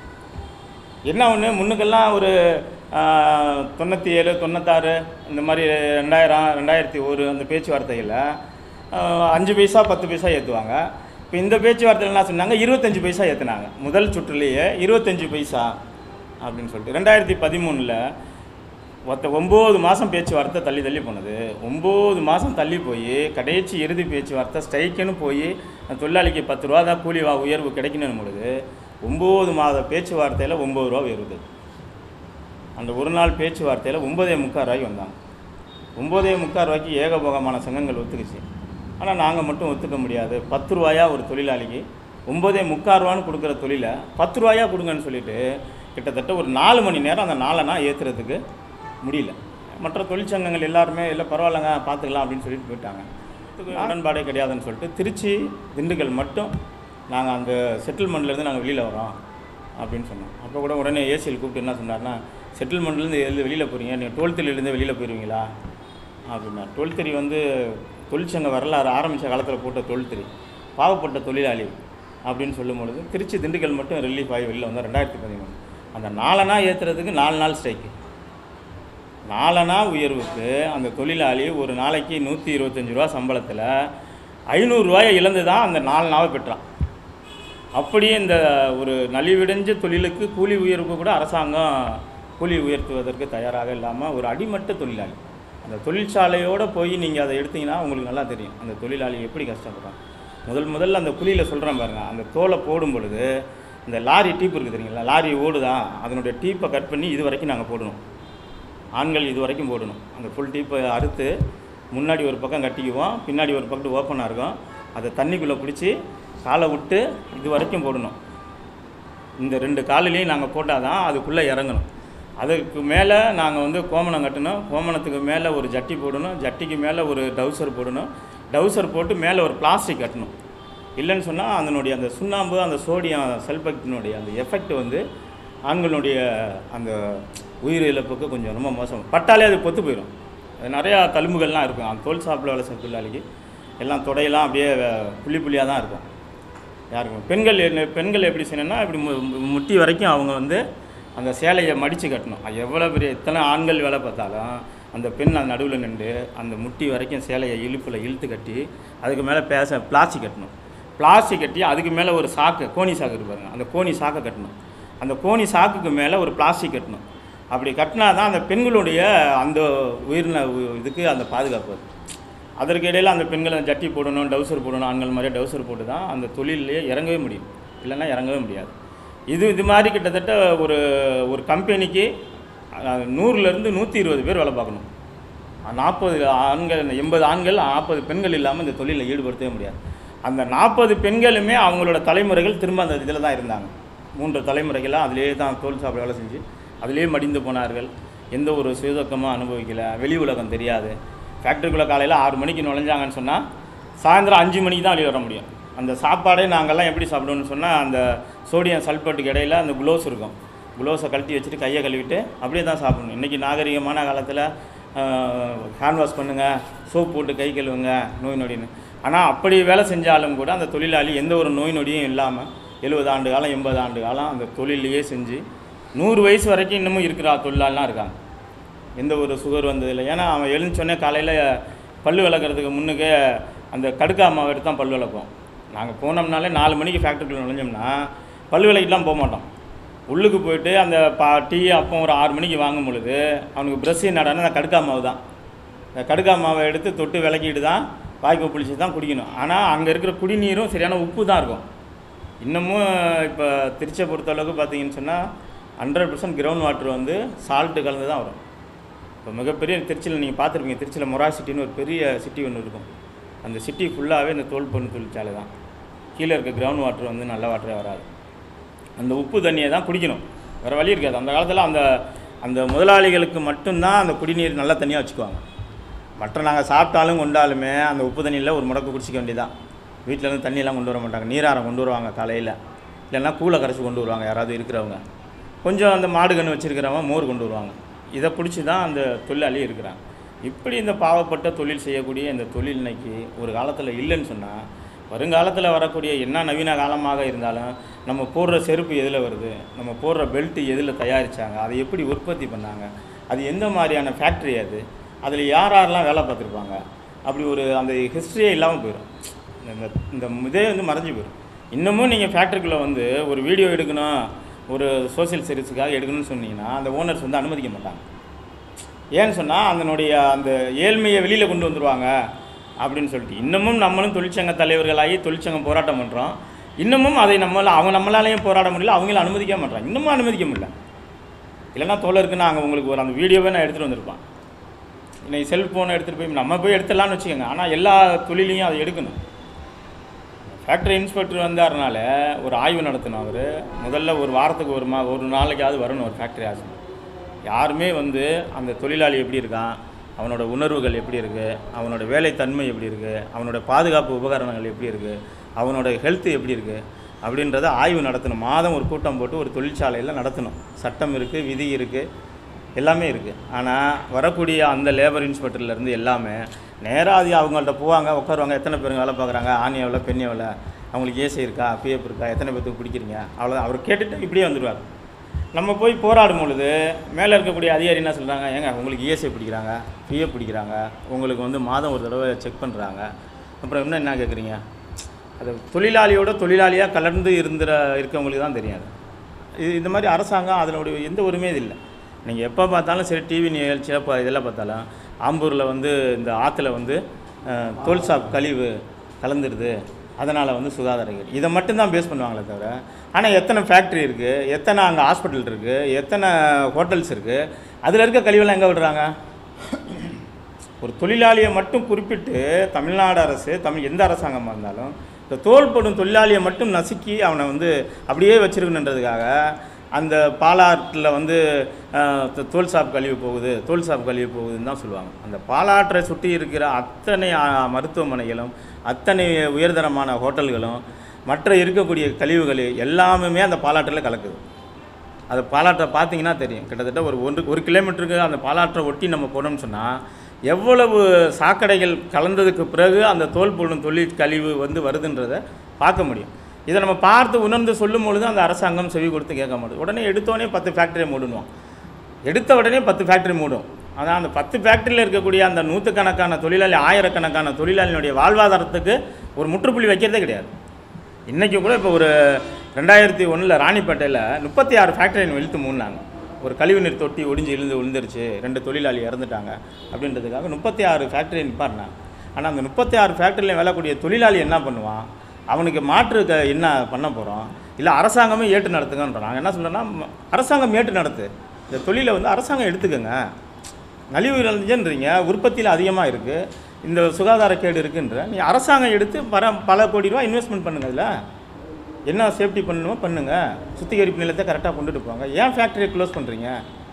என்ன ஒன்று முன்னுக்கெல்லாம் ஒரு தொண்ணூற்றி ஏழு தொண்ணூத்தாறு இந்த மாதிரி ரெண்டாயிரம் ரெண்டாயிரத்தி ஒரு அந்த பேச்சுவார்த்தைகளில் அஞ்சு பைசா பத்து பைசா ஏற்றுவாங்க. இப்போ இந்த பேச்சுவார்த்தையில் என்ன சொன்னாங்க, இருபத்தஞ்சி பைசா ஏற்றுனாங்க. முதல் சுற்றுலேயே இருபத்தஞ்சி பைசா அப்படின்னு சொல்லிட்டு ரெண்டாயிரத்தி பதிமூணில் ஒத்த ஒம்பது மாதம் பேச்சுவார்த்தை தள்ளி தள்ளி போனது. ஒம்பது மாதம் தள்ளி போய் கடைசி இறுதி பேச்சுவார்த்தை ஸ்ட்ரைக்குன்னு போய் தொழிலாளிக்கு பத்து ரூபா தான் கூலி வா உயர்வு கிடைக்கணும் பொழுது ஒம்பது மாத பேச்சுவார்த்தையில் ஒம்பது ரூபா உயர்வுது. அந்த ஒரு நாள் பேச்சுவார்த்தையில் ஒம்பதே முக்கால் ரூபாய்க்கு வந்தாங்க. ஒம்பதே முக்கால் ரூபாய்க்கு ஏகபோகமான சங்கங்கள் ஒத்துக்குச்சு. ஆனால் நாங்கள் மட்டும் ஒத்துக்க முடியாது. பத்து ரூபாயா ஒரு தொழிலாளிக்கு ஒம்பதே முக்கால் ரூபான்னு கொடுக்குற தொழிலை பத்து ரூபாயா கொடுங்கன்னு சொல்லிட்டு கிட்டத்தட்ட ஒரு நாலு மணி நேரம் அந்த நாலனா ஏற்றுறதுக்கு முடியல. மற்ற தொழிற்சங்கங்கள் எல்லாருமே இல்லை பரவாயில்லைங்க பார்த்துக்கலாம் அப்படின்னு சொல்லிட்டு போயிட்டாங்க. உடன்பாடே கிடையாதுன்னு சொல்லிட்டு திருச்சி திண்டுக்கல் மட்டும் நாங்கள் அந்த செட்டில்மெண்ட்லேருந்து நாங்கள் வெளியில் வரோம் அப்படின்னு சொன்னோம். அப்போ கூட உடனே ஏசிஎல் கூப்பிட்டு என்ன சொன்னார்னா, செட்டில்மெண்ட்லேருந்து எழுந்து வெளியில் போகிறீங்க, நீங்கள் டுவெல்த்துலேருந்து வெளியில் போயிடுவீங்களா அப்படின்னா. டுவெல்த் த்ரீ வந்து தொழிற்சங்க வரலாறு ஆரம்பித்த காலத்தில் போட்ட டுவெல்த் த்ரீ பாவப்பட்ட தொழிலாளி அப்படின்னு சொல்லும்பொழுது திருச்சி திண்டுக்கல் மட்டும் ரிலீஃப் ஆகி வெளியில் வந்தால் ரெண்டாயிரத்தி பதிமூணு அந்த நாலனா ஏற்றுறதுக்கு நாலு நாள் ஸ்ட்ரைக்கு. நாலனா உயர்வுக்கு அந்த தொழிலாளி ஒரு நாளைக்கு நூற்றி இருபத்தஞ்சி ரூபா சம்பளத்தில் ஐநூறுரூவாயை இழந்து தான் அந்த நாலு நாவை பெற்றான். அப்படியே இந்த ஒரு நலிவிடைஞ்ச தொழிலுக்கு கூலி உயர்வுக்கு கூட அரசாங்கம் கூலி உயர்த்துவதற்கு தயாராக இல்லாமல் ஒரு அடிமட்ட தொழிலாளி அந்த தொழிற்சாலையோடு போய் நீங்கள் அதை எடுத்திங்கன்னா உங்களுக்கு நல்லா தெரியும் அந்த தொழிலாளி எப்படி கஷ்டப்படுறான். முதல் முதல்ல அந்த குழியில் சொல்கிறேன் பாருங்கள், அந்த தோலை போடும் பொழுது இந்த லாரி டீப் இருக்குது தெரியுங்களா, லாரி ஓடுதான் அதனுடைய டீப்பை கட் பண்ணி இது வரைக்கும் நாங்கள் போடணும். ஆண்கள் இது வரைக்கும் போடணும். அந்த ஃபுல் டீப்பை அறுத்து முன்னாடி ஒரு பக்கம் கட்டிக்குவோம், பின்னாடி ஒரு பக்கம் ஓப்பனாக இருக்கும். அதை தண்ணிக்குள்ளே பிடிச்சி காலை விட்டு இது வரைக்கும் போடணும். இந்த ரெண்டு காலிலையும் நாங்கள் போட்டால் தான் அதுக்குள்ளே இறங்கணும். அதுக்கு மேலே நாங்கள் வந்து கோமணம் கட்டணும், கோமணத்துக்கு மேலே ஒரு ஜட்டி போடணும், ஜட்டிக்கு மேலே ஒரு டவுசர் போடணும், டவுசர் போட்டு மேலே ஒரு பிளாஸ்டிக் கட்டணும். இல்லைன்னு சொன்னால் அதனுடைய அந்த சுண்ணாம்பு அந்த சோடியம் சல்பேட்டினுடைய அந்த எஃபெக்ட் வந்து ஆண்களுடைய அந்த உயிர் இழப்புக்கு கொஞ்சம் ரொம்ப மோசம். பட்டாலே அது பொத்து போயிடும். அது நிறையா தழும்புகள்லாம் இருக்கும். அந்த தோல் சாப்பிட வேலை செய்ய தொழிலாளிக்கு எல்லாம் தொடையெல்லாம் அப்படியே புள்ளி புள்ளியாக தான் இருக்கும். யாருக்கும் பெண்கள் பெண்கள் எப்படி செய்யணும்னா இப்படி முட்டி வரைக்கும் அவங்க வந்து அந்த சேலையை மடித்து கட்டணும். அது எவ்வளோ பெரிய இத்தனை ஆண்கள் வேலை பார்த்தாலும் அந்த பெண் அந்த நடுவில் நின்று அந்த முட்டி வரைக்கும் சேலையை இழுப்பில் இழுத்து கட்டி அதுக்கு மேலே பேச பிளாஸ்டிக் கட்டணும். பிளாஸ்டிக் கட்டி அதுக்கு மேலே ஒரு சாக்கு கோணி சாக்கு இருப்பாருங்க, அந்த கோணி சாக்கை கட்டணும். அந்த கோணி சாக்குக்கு மேலே ஒரு பிளாஸ்டிக் கட்டணும். அப்படி கட்டினா தான் அந்த பெண்களுடைய அந்த உயிரின இதுக்கு அந்த பாதுகாப்பு. அதற்கு இடையில் அந்த பெண்கள் அந்த ஜட்டி போடணும், டவுசர் போடணும், ஆண்கள் மாதிரியே டவுசர் போட்டு தான் அந்த தொழிலே இறங்கவே முடியும், இல்லைன்னா இறங்கவே முடியாது. இது இது மாதிரி கிட்டத்தட்ட ஒரு ஒரு கம்பெனிக்கு நூறுலேருந்து நூற்றி இருபது பேர் வேலை பார்க்கணும். நாற்பது ஆண்கள் எண்பது ஆண்கள் நாற்பது பெண்கள் இல்லாமல் இந்த தொழிலில் ஈடுபடுத்தவே முடியாது. அந்த நாற்பது பெண்களுமே அவங்களோட தலைமுறைகள் திரும்ப அந்த இதில் தான் இருந்தாங்க. மூன்று தலைமுறைகளாக அதிலே தான் தோல் சாப்பிட வேலை செஞ்சு அதிலே மடிந்து போனார்கள். எந்த ஒரு சுயதக்கமாக அனுபவிக்கலை, வெளி உலகம் தெரியாது. ஃபேக்ட்ரிக்குள்ளே காலையில் ஆறு மணிக்கு நுழைஞ்சாங்கன்னு சொன்னால் சாயந்தரம் அஞ்சு மணிக்கு தான் வெளியே வர முடியும். அந்த சாப்பாடே நாங்கள்லாம் எப்படி சாப்பிடுவோம்னு சொன்னால் அந்த சோடியம் சல்பேட்டுக்கு இடையில் அந்த குளோஸ் இருக்கும், குளோஸை கழட்டி வச்சுட்டு கையை கழுவிட்டு அப்படியே தான் சாப்பிடணும். இன்றைக்கி நாகரிகமான காலத்தில் ஹேண்ட் வாஷ் பண்ணுங்கள், சோப் போட்டு கை கழுவுங்க நோய் நொடின்னு. ஆனால் அப்படி வேலை செஞ்சாலும் கூட அந்த தொழிலாளி எந்த ஒரு நோய் நொடியும் இல்லாமல் எழுபது ஆண்டு காலம் எண்பது ஆண்டு காலம் அந்த தொழிலையே செஞ்சு நூறு வயசு வரைக்கும் இன்னமும் இருக்கிற தொழிலாளெலாம் இருக்காங்க. எந்த ஒரு சுகர் வந்ததில்லை. ஏன்னா அவன் எழுந்தோடனே காலையில் பல் விளக்குறதுக்கு முன்னுக்கே அந்த கடுக்கா மாவு எடுத்து தான் பல் விளக்குவோம். நாங்கள் போனோம்னாலே நாலு மணிக்கு ஃபேக்ட்ரிக்குள்ளே நுழைஞ்சோம்னா பல் விளக்கிட்டுலாம் போக மாட்டோம். உள்ளுக்கு போயிட்டு அந்த பா டீ அப்போ ஒரு ஆறு மணிக்கு வாங்கும் பொழுது அவனுக்கு ப்ரெஷ் என்னடானா அந்த கடுக்கா மாவு தான். இந்த கடுக்கா மாவை எடுத்து தொட்டு விளக்கிட்டு தான் வாய்க்கு புளிச்சு தான் குடிக்கணும். ஆனால் அங்கே இருக்கிற குடிநீரும் சரியான உப்பு தான் இருக்கும். இன்னமும் இப்போ திருச்சியை பொறுத்தளவுக்கு பார்த்தீங்கன்னு சொன்னால் ஹண்ட்ரட் பர்சன்ட் கிரவுண்ட் வாட்டர் வந்து சால்ட்டு கலந்து தான் வரும். இப்போ மிகப்பெரிய திருச்சியில் நீங்கள் பார்த்துருப்பீங்க, திருச்சியில் மொரா சிட்டின்னு ஒரு பெரிய சிட்டி ஒன்று இருக்கும். அந்த சிட்டி ஃபுல்லாகவே இந்த தோல் பொருள் தொழிற்சாலை தான். கீழே இருக்க கிரவுண்ட் வாட்டர் வந்து நல்ல வாட்டரே வராது. அந்த உப்பு தண்ணியை தான் குடிக்கணும், வேறு வழி இருக்காது. அந்த காலத்தில் அந்த அந்த முதலாளிகளுக்கு மட்டும்தான் அந்த குடிநீர் நல்ல தண்ணியாக வச்சுக்குவாங்க. மற்ற நாங்கள் சாப்பிட்டாலும் கொண்டாலுமே அந்த உப்பு தண்ணியில் ஒரு முடக்கு குடிச்சிக்க வேண்டியதான். வீட்டிலேருந்து தண்ணியெல்லாம் கொண்டு வர மாட்டாங்க, நீராரம் கொண்டு வருவாங்க காலையில், இல்லைன்னா கூழை கரைச்சி கொண்டு வருவாங்க யாராவது இருக்கிறவங்க. கொஞ்சம் அந்த மாடு கன்று வச்சுருக்கிறவங்க மோர் கொண்டு வருவாங்க. இதை பிடிச்சி தான் அந்த தொழிலாளி இருக்கிறாங்க. இப்படி இந்த பாவப்பட்ட தொழில் செய்யக்கூடிய இந்த தொழில் இன்னைக்கு ஒரு காலத்தில் இல்லைன்னு சொன்னால், வருங்காலத்தில் வரக்கூடிய என்ன நவீன காலமாக இருந்தாலும் நம்ம போடுற செருப்பு எதில் வருது, நம்ம போடுற பெல்ட்டு எதில் தயாரித்தாங்க, அதை எப்படி உற்பத்தி பண்ணாங்க, அது எந்த மாதிரியான ஃபேக்ட்ரி, அது அதில் யார் யாரெல்லாம் வேலை பார்த்துருப்பாங்க, அப்படி ஒரு அந்த ஹிஸ்ட்ரியே இல்லாமல் போயிடும். இந்த இந்த இதே வந்து மறைஞ்சு போயிடும். இன்னமும் நீங்கள் ஃபேக்ட்ரிக்குள்ளே வந்து ஒரு வீடியோ எடுக்கணும், ஒரு சோசியல் சர்வீஸுக்காக எடுக்கணும்னு சொன்னீங்கன்னா அந்த ஓனர்ஸ் வந்து அனுமதிக்க மாட்டாங்க. ஏன்னு சொன்னால் அதனுடைய அந்த ஏழ்மையை வெளியில் கொண்டு வந்துடுவாங்க அப்படின்னு சொல்லிட்டு இன்னமும் நம்மளும் தொழிற்சங்க தலைவர்களாகி தொழிற்சங்கம் போராட்டம் பண்ணுறோம். இன்னமும் அதை நம்மளால் அவங்க நம்மளாலேயும் போராட முடியல, அவங்களும் அனுமதிக்க மாட்டாங்க. இன்னமும் அனுமதிக்க முடியல. இல்லைன்னா தோழருக்குன்னா அங்கே உங்களுக்கு ஒரு அந்த வீடியோவே நான் எடுத்துகிட்டு வந்திருப்பேன். இன்னைக்கு செல்ஃபோனை எடுத்துகிட்டு போய் நம்ம போய் எடுத்துடலான்னு வச்சுக்கோங்க. ஆனால் எல்லா தொழிலையும் அதை எடுக்கணும். ஃபேக்ட்ரி இன்ஸ்பெக்டர் வந்தாருனால ஒரு ஆய்வு நடத்தணும். அவர் முதல்ல ஒரு வாரத்துக்கு ஒரு மா ஒரு நாளைக்காவது வரணும் ஒரு ஃபேக்ட்ரி ஆசை. யாருமே வந்து அந்த தொழிலாளி எப்படி இருக்கான், அவனோட உணர்வுகள் எப்படி இருக்குது, அவனோட வேலைத்தன்மை எப்படி இருக்குது, அவனோட பாதுகாப்பு உபகரணங்கள் எப்படி இருக்குது, அவனோட ஹெல்த்து எப்படி இருக்குது அப்படின்றத ஆய்வு நடத்தணும். மாதம் ஒரு கூட்டம் போட்டு ஒரு தொழிற்சாலையில் நடத்தணும். சட்டம் இருக்குது, விதி இருக்குது, எல்லாமே இருக்குது. ஆனால் வரக்கூடிய அந்த லேபர் இன்ஸ்பெக்டர்லேருந்து எல்லாமே நேராக அது அவங்கள்ட்ட போவாங்க, உட்காருவாங்க. எத்தனை பேருங்க வேலை பார்க்குறாங்க, ஆண் எவ்வளோ, பெண் எவ்வளோ, அவங்களுக்கு ஏசி இருக்கா, பிஎஃப் இருக்கா, எத்தனை பேர்த்துக்கு பிடிக்கிறீங்க, அவ்வளோதான். அவர் கேட்டுட்டு இப்படியே வந்துடுவார். நம்ம போய் போராடும் பொழுது மேலே இருக்கக்கூடிய அதிகாரி என்ன சொல்கிறாங்க, ஏங்க உங்களுக்கு இஎஸ்ஐ பிடிக்கிறாங்க, பிஎஃப் பிடிக்கிறாங்க, உங்களுக்கு வந்து மாதம் ஒரு தடவை செக் பண்ணுறாங்க, அப்புறம் இன்னும் என்ன கேட்குறீங்க. அது தொழிலாளியோட தொழிலாளியாக கலந்து இருந்துற இருக்கவங்களுக்கு தான் தெரியாது. இது இந்த மாதிரி அரசாங்கம் அதனுடைய எந்த உரிமையும் இல்லை. நீங்கள் எப்போ பார்த்தாலும் சரி டிவி நிகழ்ச்சியாக இப்போ இதெல்லாம் பார்த்தாலும் ஆம்பூரில் வந்து இந்த ஆற்றுல வந்து தோல் சாப் கழிவு கலந்துடுது, அதனால் வந்து சுகாதாரங்கள் இதை மட்டும்தான் பேஸ் பண்ணுவாங்களே தவிர, ஆனால் எத்தனை ஃபேக்ட்ரி இருக்குது, எத்தனை அங்கே ஹாஸ்பிட்டல் இருக்குது, எத்தனை ஹோட்டல்ஸ் இருக்குது, அதில் இருக்க கழிவெல்லாம் எங்கே விடுறாங்க. ஒரு தொழிலாளியை மட்டும் குறிப்பிட்டு தமிழ்நாடு அரசு, தமிழ் எந்த அரசாங்கமாக இருந்தாலும் இந்த தோல்படும் தொழிலாளியை மட்டும் நசுக்கி அவனை வந்து அப்படியே வச்சுருக்கணுன்றதுக்காக அந்த பாலாற்றில் வந்து தோல் சாப் கழிவு போகுது, தோல் சாப் கழிவு போகுதுன்னு தான் சொல்லுவாங்க. அந்த பாலாற்றை சுற்றி இருக்கிற அத்தனை மருத்துவமனைகளும் அத்தனை உயர்தரமான ஹோட்டல்களும் மற்ற இருக்கக்கூடிய கழிவுகள் எல்லாமே அந்த பாலாற்றில் கலக்குது. அது பாலாற்றை பார்த்தீங்கன்னா தெரியும். கிட்டத்தட்ட ஒரு ஒன்று ஒரு கிலோமீட்டருக்கு அந்த பாலாற்றை ஒட்டி நம்ம போனோம்னு சொன்னால் எவ்வளவு சாக்கடைகள் கலந்ததுக்கு பிறகு அந்த தோல் பொருளும் தொழில் கழிவு வந்து வருதுன்றதை பார்க்க முடியும். இதை நம்ம பார்த்து உணர்ந்து சொல்லும் பொழுது அந்த அரசாங்கம் செவி கொடுத்து கேட்க மாட்டேது. உடனே எடுத்தோடனே பத்து ஃபேக்ட்ரியை மூடணும், எடுத்த உடனே பத்து ஃபேக்ட்ரி மூடும். அதான் அந்த பத்து ஃபேக்ட்ரியில் இருக்கக்கூடிய அந்த நூற்றுக்கணக்கான தொழிலாளி, ஆயிரக்கணக்கான தொழிலாளியினுடைய வாழ்வாதாரத்துக்கு ஒரு முற்றுப்புள்ளி வைக்கிறதே கிடையாது. இன்றைக்கி கூட இப்போ ஒரு ரெண்டாயிரத்தி ஒன்றில் ராணிப்பேட்டையில் முப்பத்தி ஆறு ஃபேக்ட்ரியை இழுத்து மூடினாங்க. ஒரு கழிவுநீர் தொட்டி ஒடிஞ்சு இழுந்து விழுந்துருச்சு, ரெண்டு தொழிலாளி இறந்துட்டாங்க அப்படின்றதுக்காக முப்பத்தி ஆறு ஃபேக்ட்ரியை நிப்பாட்டினாங்க. ஆனால் அந்த முப்பத்தி ஆறு ஃபேக்ட்ரியில் வேலைக்கூடிய தொழிலாளி என்ன பண்ணுவான், அவனுக்கு மாற்று க என்ன பண்ண போகிறோம், இல்லை அரசாங்கமே ஏற்று நடத்துங்கன்றோம். நாங்கள் என்ன சொல்கிறோன்னா, அரசாங்கம் ஏற்று நடத்து, இந்த தொழிலை வந்து அரசாங்கம் எடுத்துக்கோங்க. நலிவு இழந்துன்றீங்க, உற்பத்தியில் அதிகமாக இருக்குது, இந்த சுகாதார கேடு இருக்குன்ற, நீ அரசாங்கம் எடுத்து பல பல கோடி ரூபா இன்வெஸ்ட்மெண்ட் பண்ணுங்கள். இதில் என்ன சேஃப்டி பண்ணணுமோ பண்ணுங்கள், சுத்திகரிப்பு நிலையத்தை கரெக்டாக கொண்டுட்டு போங்க. ஏன் ஃபேக்ட்ரியை க்ளோஸ் பண்ணுறீங்க?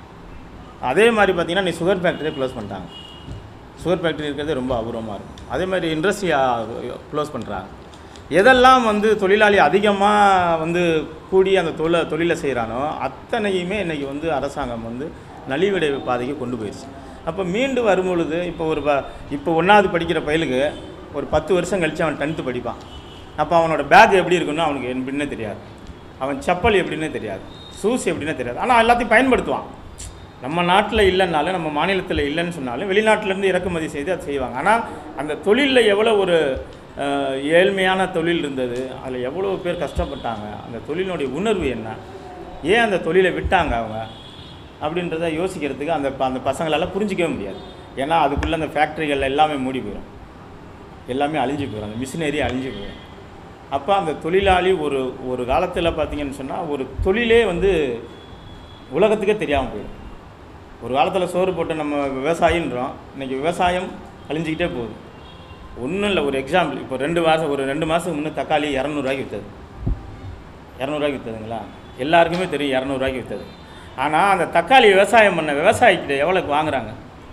அதே மாதிரி பார்த்தீங்கன்னா நீ சுகர் ஃபேக்ட்ரியை க்ளோஸ் பண்ணிட்டாங்க. சுகர் ஃபேக்ட்ரி இருக்கிறது ரொம்ப அபூர்வமாக இருக்கும். அதே மாதிரி இண்டஸ்ட்ரியாக க்ளோஸ் பண்ணுறாங்க. எதெல்லாம் வந்து தொழிலாளி அதிகமாக வந்து கூடி அந்த தொழில தொழிலை செய்கிறானோ அத்தனையுமே இன்றைக்கி வந்து அரசாங்கம் வந்து நலிவடைவு பாதைக்கு கொண்டு போயிடுச்சு. அப்போ மீண்டு வரும்பொழுது இப்போ ஒரு ப இப்போ ஒன்றாவது படிக்கிற பையலுக்கு ஒரு பத்து வருஷம் கழித்து அவன் டென்த்து படிப்பான். அப்போ அவனோட பேக் எப்படி இருக்குன்னு அவனுக்கு எப்படின்னே தெரியாது, அவன் செப்பல் எப்படின்னே தெரியாது, ஷூஸ் எப்படின்னே தெரியாது. ஆனால் எல்லாத்தையும் பயன்படுத்துவான். நம்ம நாட்டில் இல்லைன்னாலும், நம்ம மாநிலத்தில் இல்லைன்னு சொன்னாலும் வெளிநாட்டிலேருந்து இறக்குமதி செய்து அதை செய்வாங்க. ஆனால் அந்த தொழிலில் எவ்வளோ ஒரு ஏழ்மையான தொழில் இருந்தது, அதில் எவ்வளோ பேர் கஷ்டப்பட்டாங்க, அந்த தொழிலினுடைய உணர்வு என்ன, ஏன் அந்த தொழிலை விட்டாங்க அவங்க அப்படின்றத யோசிக்கிறதுக்கு அந்த அந்த பசங்களால் புரிஞ்சிக்கவே முடியாது. ஏன்னா அதுக்குள்ளே அந்த ஃபேக்ட்ரிகள் எல்லாமே மூடி போயிடும், எல்லாமே அழிஞ்சு போயிடும், அந்த மிஷினரி அழிஞ்சு போயிடும். அப்போ அந்த தொழிலாளி ஒரு ஒரு காலத்தில் பார்த்திங்கன்னு சொன்னால் ஒரு தொழிலே வந்து உலகத்துக்கே தெரியாமல் போயிடும். ஒரு காலத்தில் சோறு போட்டு நம்ம விவசாயின்றோம், இன்றைக்கி விவசாயம் அழிஞ்சிக்கிட்டே போகுது. ஒன்றும் இல்லை, ஒரு எக்ஸாம்பிள், இப்போ ரெண்டு மாதம் ஒரு ரெண்டு மாதத்துக்கு முன்னே தக்காளி இரநூறுவாய்க்கு விற்றது. இரநூறுவாய்க்கு விற்றதுங்களா? எல்லாருக்குமே தெரியும் இரநூறுவாய்க்கு விற்றது. ஆனால் அந்த தக்காளி விவசாயம் பண்ண விவசாயிக்கிட்ட எவ்வளோக்கு வாங்குறாங்க?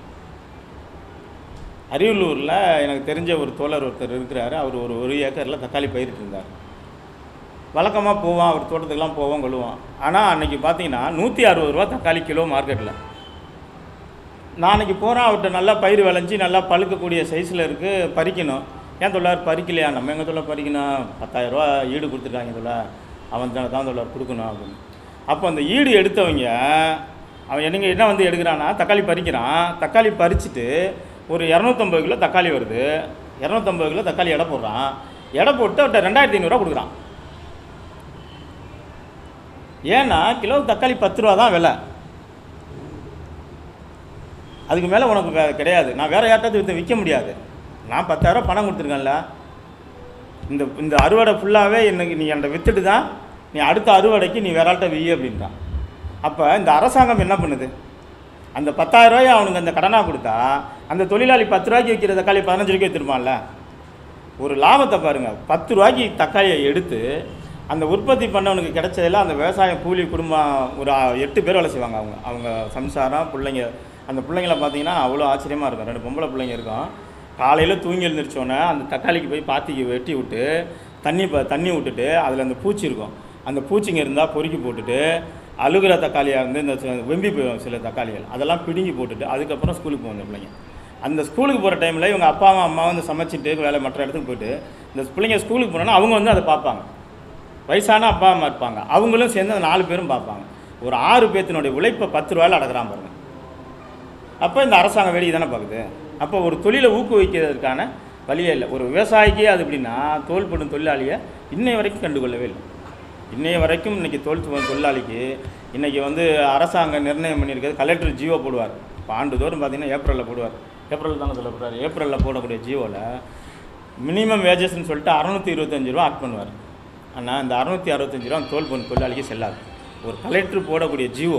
அரியலூரில் எனக்கு தெரிஞ்ச ஒரு தோழர் ஒருத்தர் இருக்கிறாரு. அவர் ஒரு ஒரு ஏக்கரில் தக்காளி பயிரிட்டு இருந்தார். வழக்கமாக போவான், அவர் தோட்டத்துக்கெலாம் போவோம் கொள்ளுவான். ஆனால் அன்றைக்கி பார்த்தீங்கன்னா நூற்றி அறுபது ரூபா தக்காளி கிலோ மார்க்கெட்டில். நான் அன்றைக்கி போகிறேன், அவர்கிட்ட நல்லா பயிர் விளைஞ்சி நல்லா பழுக்கக்கூடிய சைஸில் இருக்குது, பறிக்கணும். ஏன் தொள்ளாயிரம் பறிக்கலையா? நம்ம எங்கள் தொழில் பறிக்கணும், பத்தாயிரரூவா ஈடு கொடுத்துருக்காங்க தொழில், அவன் தான் தான் தொழில் கொடுக்கணும் அப்படின்னு. அப்போ அந்த ஈடு எடுத்தவங்க அவன் என்னங்க என்ன வந்து எடுக்கிறான்னா தக்காளி பறிக்கிறான். தக்காளி பறிச்சுட்டு ஒரு இரநூத்தம்பது கிலோ தக்காளி வருது, இரநூத்தம்பது கிலோ தக்காளி எடை போடுறான். எடை போட்டு அவர்கிட்ட ரெண்டாயிரத்தி ஐநூறுரூவா கொடுக்குறான். ஏன்னா கிலோ தக்காளி பத்து ரூபா தான் விலை, அதுக்கு மேலே உனக்கு கிடையாது. நான் வேறு யார்ட்டாவது விற்று விற்க முடியாது. நான் பத்தாயிரரூவா பணம் கொடுத்துருக்கேன்ல, இந்த இந்த அறுவடை ஃபுல்லாகவே எனக்கு நீ என்கிட்ட விற்றுட்டு தான் நீ அடுத்த அறுவடைக்கு நீ வேற ஆள்கிட்ட விற்க அப்படின்றான். அப்போ இந்த அரசாங்கம் என்ன பண்ணுது? அந்த பத்தாயிரரூவாயை அவனுக்கு அந்த கடனாக கொடுத்தா அந்த தொழிலாளி பத்து ரூபாய்க்கு விற்கிற தக்காளி பதினஞ்சு ரூபாய்க்கு விற்றுருப்பான்ல. ஒரு லாபத்தை பாருங்கள். பத்து ரூபாய்க்கு தக்காளியை எடுத்து அந்த உற்பத்தி பண்ணவனுக்கு கிடைச்சதில் அந்த விவசாயம் கூலி குடும்பம் ஒரு எட்டு பேர் வேலை செய்வாங்க. அவங்க அவங்க சம்சாரம் பிள்ளைங்க, அந்த பிள்ளைங்களை பார்த்தீங்கன்னா அவ்வளோ ஆச்சரியமாக இருக்கும். ரெண்டு பொம்பளை பிள்ளைங்க இருக்கும். காலையில் தூங்கி எழுந்திரிச்சோன்னே அந்த தக்காளிக்கு போய் பாத்திக்கு வெட்டி விட்டு தண்ணி ப தண்ணி விட்டுட்டு அதில் அந்த பூச்சி இருக்கும், அந்த பூச்சிங்க இருந்தால் பொறுக்கி போட்டுட்டு அழுகிற தக்காளியாக இருந்து இந்த வெம்பி போயிடும் சில தக்காளிகள், அதெல்லாம் பிடுங்கி போட்டுட்டு அதுக்கப்புறம் ஸ்கூலுக்கு போகும் இந்த பிள்ளைங்க. அந்த ஸ்கூலுக்கு போகிற டைமில் இவங்க அப்பாவும் அம்மாவும் வந்து சமைச்சிட்டு வேலை மற்ற இடத்துக்கு போய்ட்டு இந்த பிள்ளைங்க ஸ்கூலுக்கு போனோன்னா அவங்க வந்து அதை பார்ப்பாங்க. வயசான அப்பா அம்மா இருப்பாங்க, அவங்களும் சேர்ந்து அந்த நாலு பேரும் பார்ப்பாங்க. ஒரு ஆறு பேத்தினுடைய உழைப்பை பத்து ரூபாயில் அடக்கிறான் பாருங்க. அப்போ இந்த அரசாங்கம் வேலையை தானே பார்க்குது. அப்போ ஒரு தொழிலை ஊக்குவிக்கிறதுக்கான வழியே இல்லை. ஒரு விவசாயிக்கே அது எப்படின்னா தோல் போடும் தொழிலாளியை இன்னை வரைக்கும் கண்டுகொள்ளவே இல்லை. இன்னைய வரைக்கும் இன்றைக்கி தோல் தொழிலாளிக்கு இன்றைக்கி வந்து அரசாங்கம் நிர்ணயம் பண்ணியிருக்கிறது. கலெக்டர் ஜியோ போடுவார். இப்போ ஆண்டுதோறும் பார்த்திங்கன்னா ஏப்ரலில் போடுவார். ஏப்ரல் தானே சொல்ல போடுவார். ஏப்ரலில் போடக்கூடிய ஜியோவில் மினிமம் வேஜஸ்ன்னு சொல்லிட்டு அறநூற்றி இருபத்தஞ்சி ரூபா ஆட் பண்ணுவார். ஆனால் இந்த அறநூற்றி அறுபத்தஞ்சி ரூபா தோல் போடும் தொழிலாளிக்கு செல்லாது. ஒரு கலெக்டர் போடக்கூடிய ஜியோ,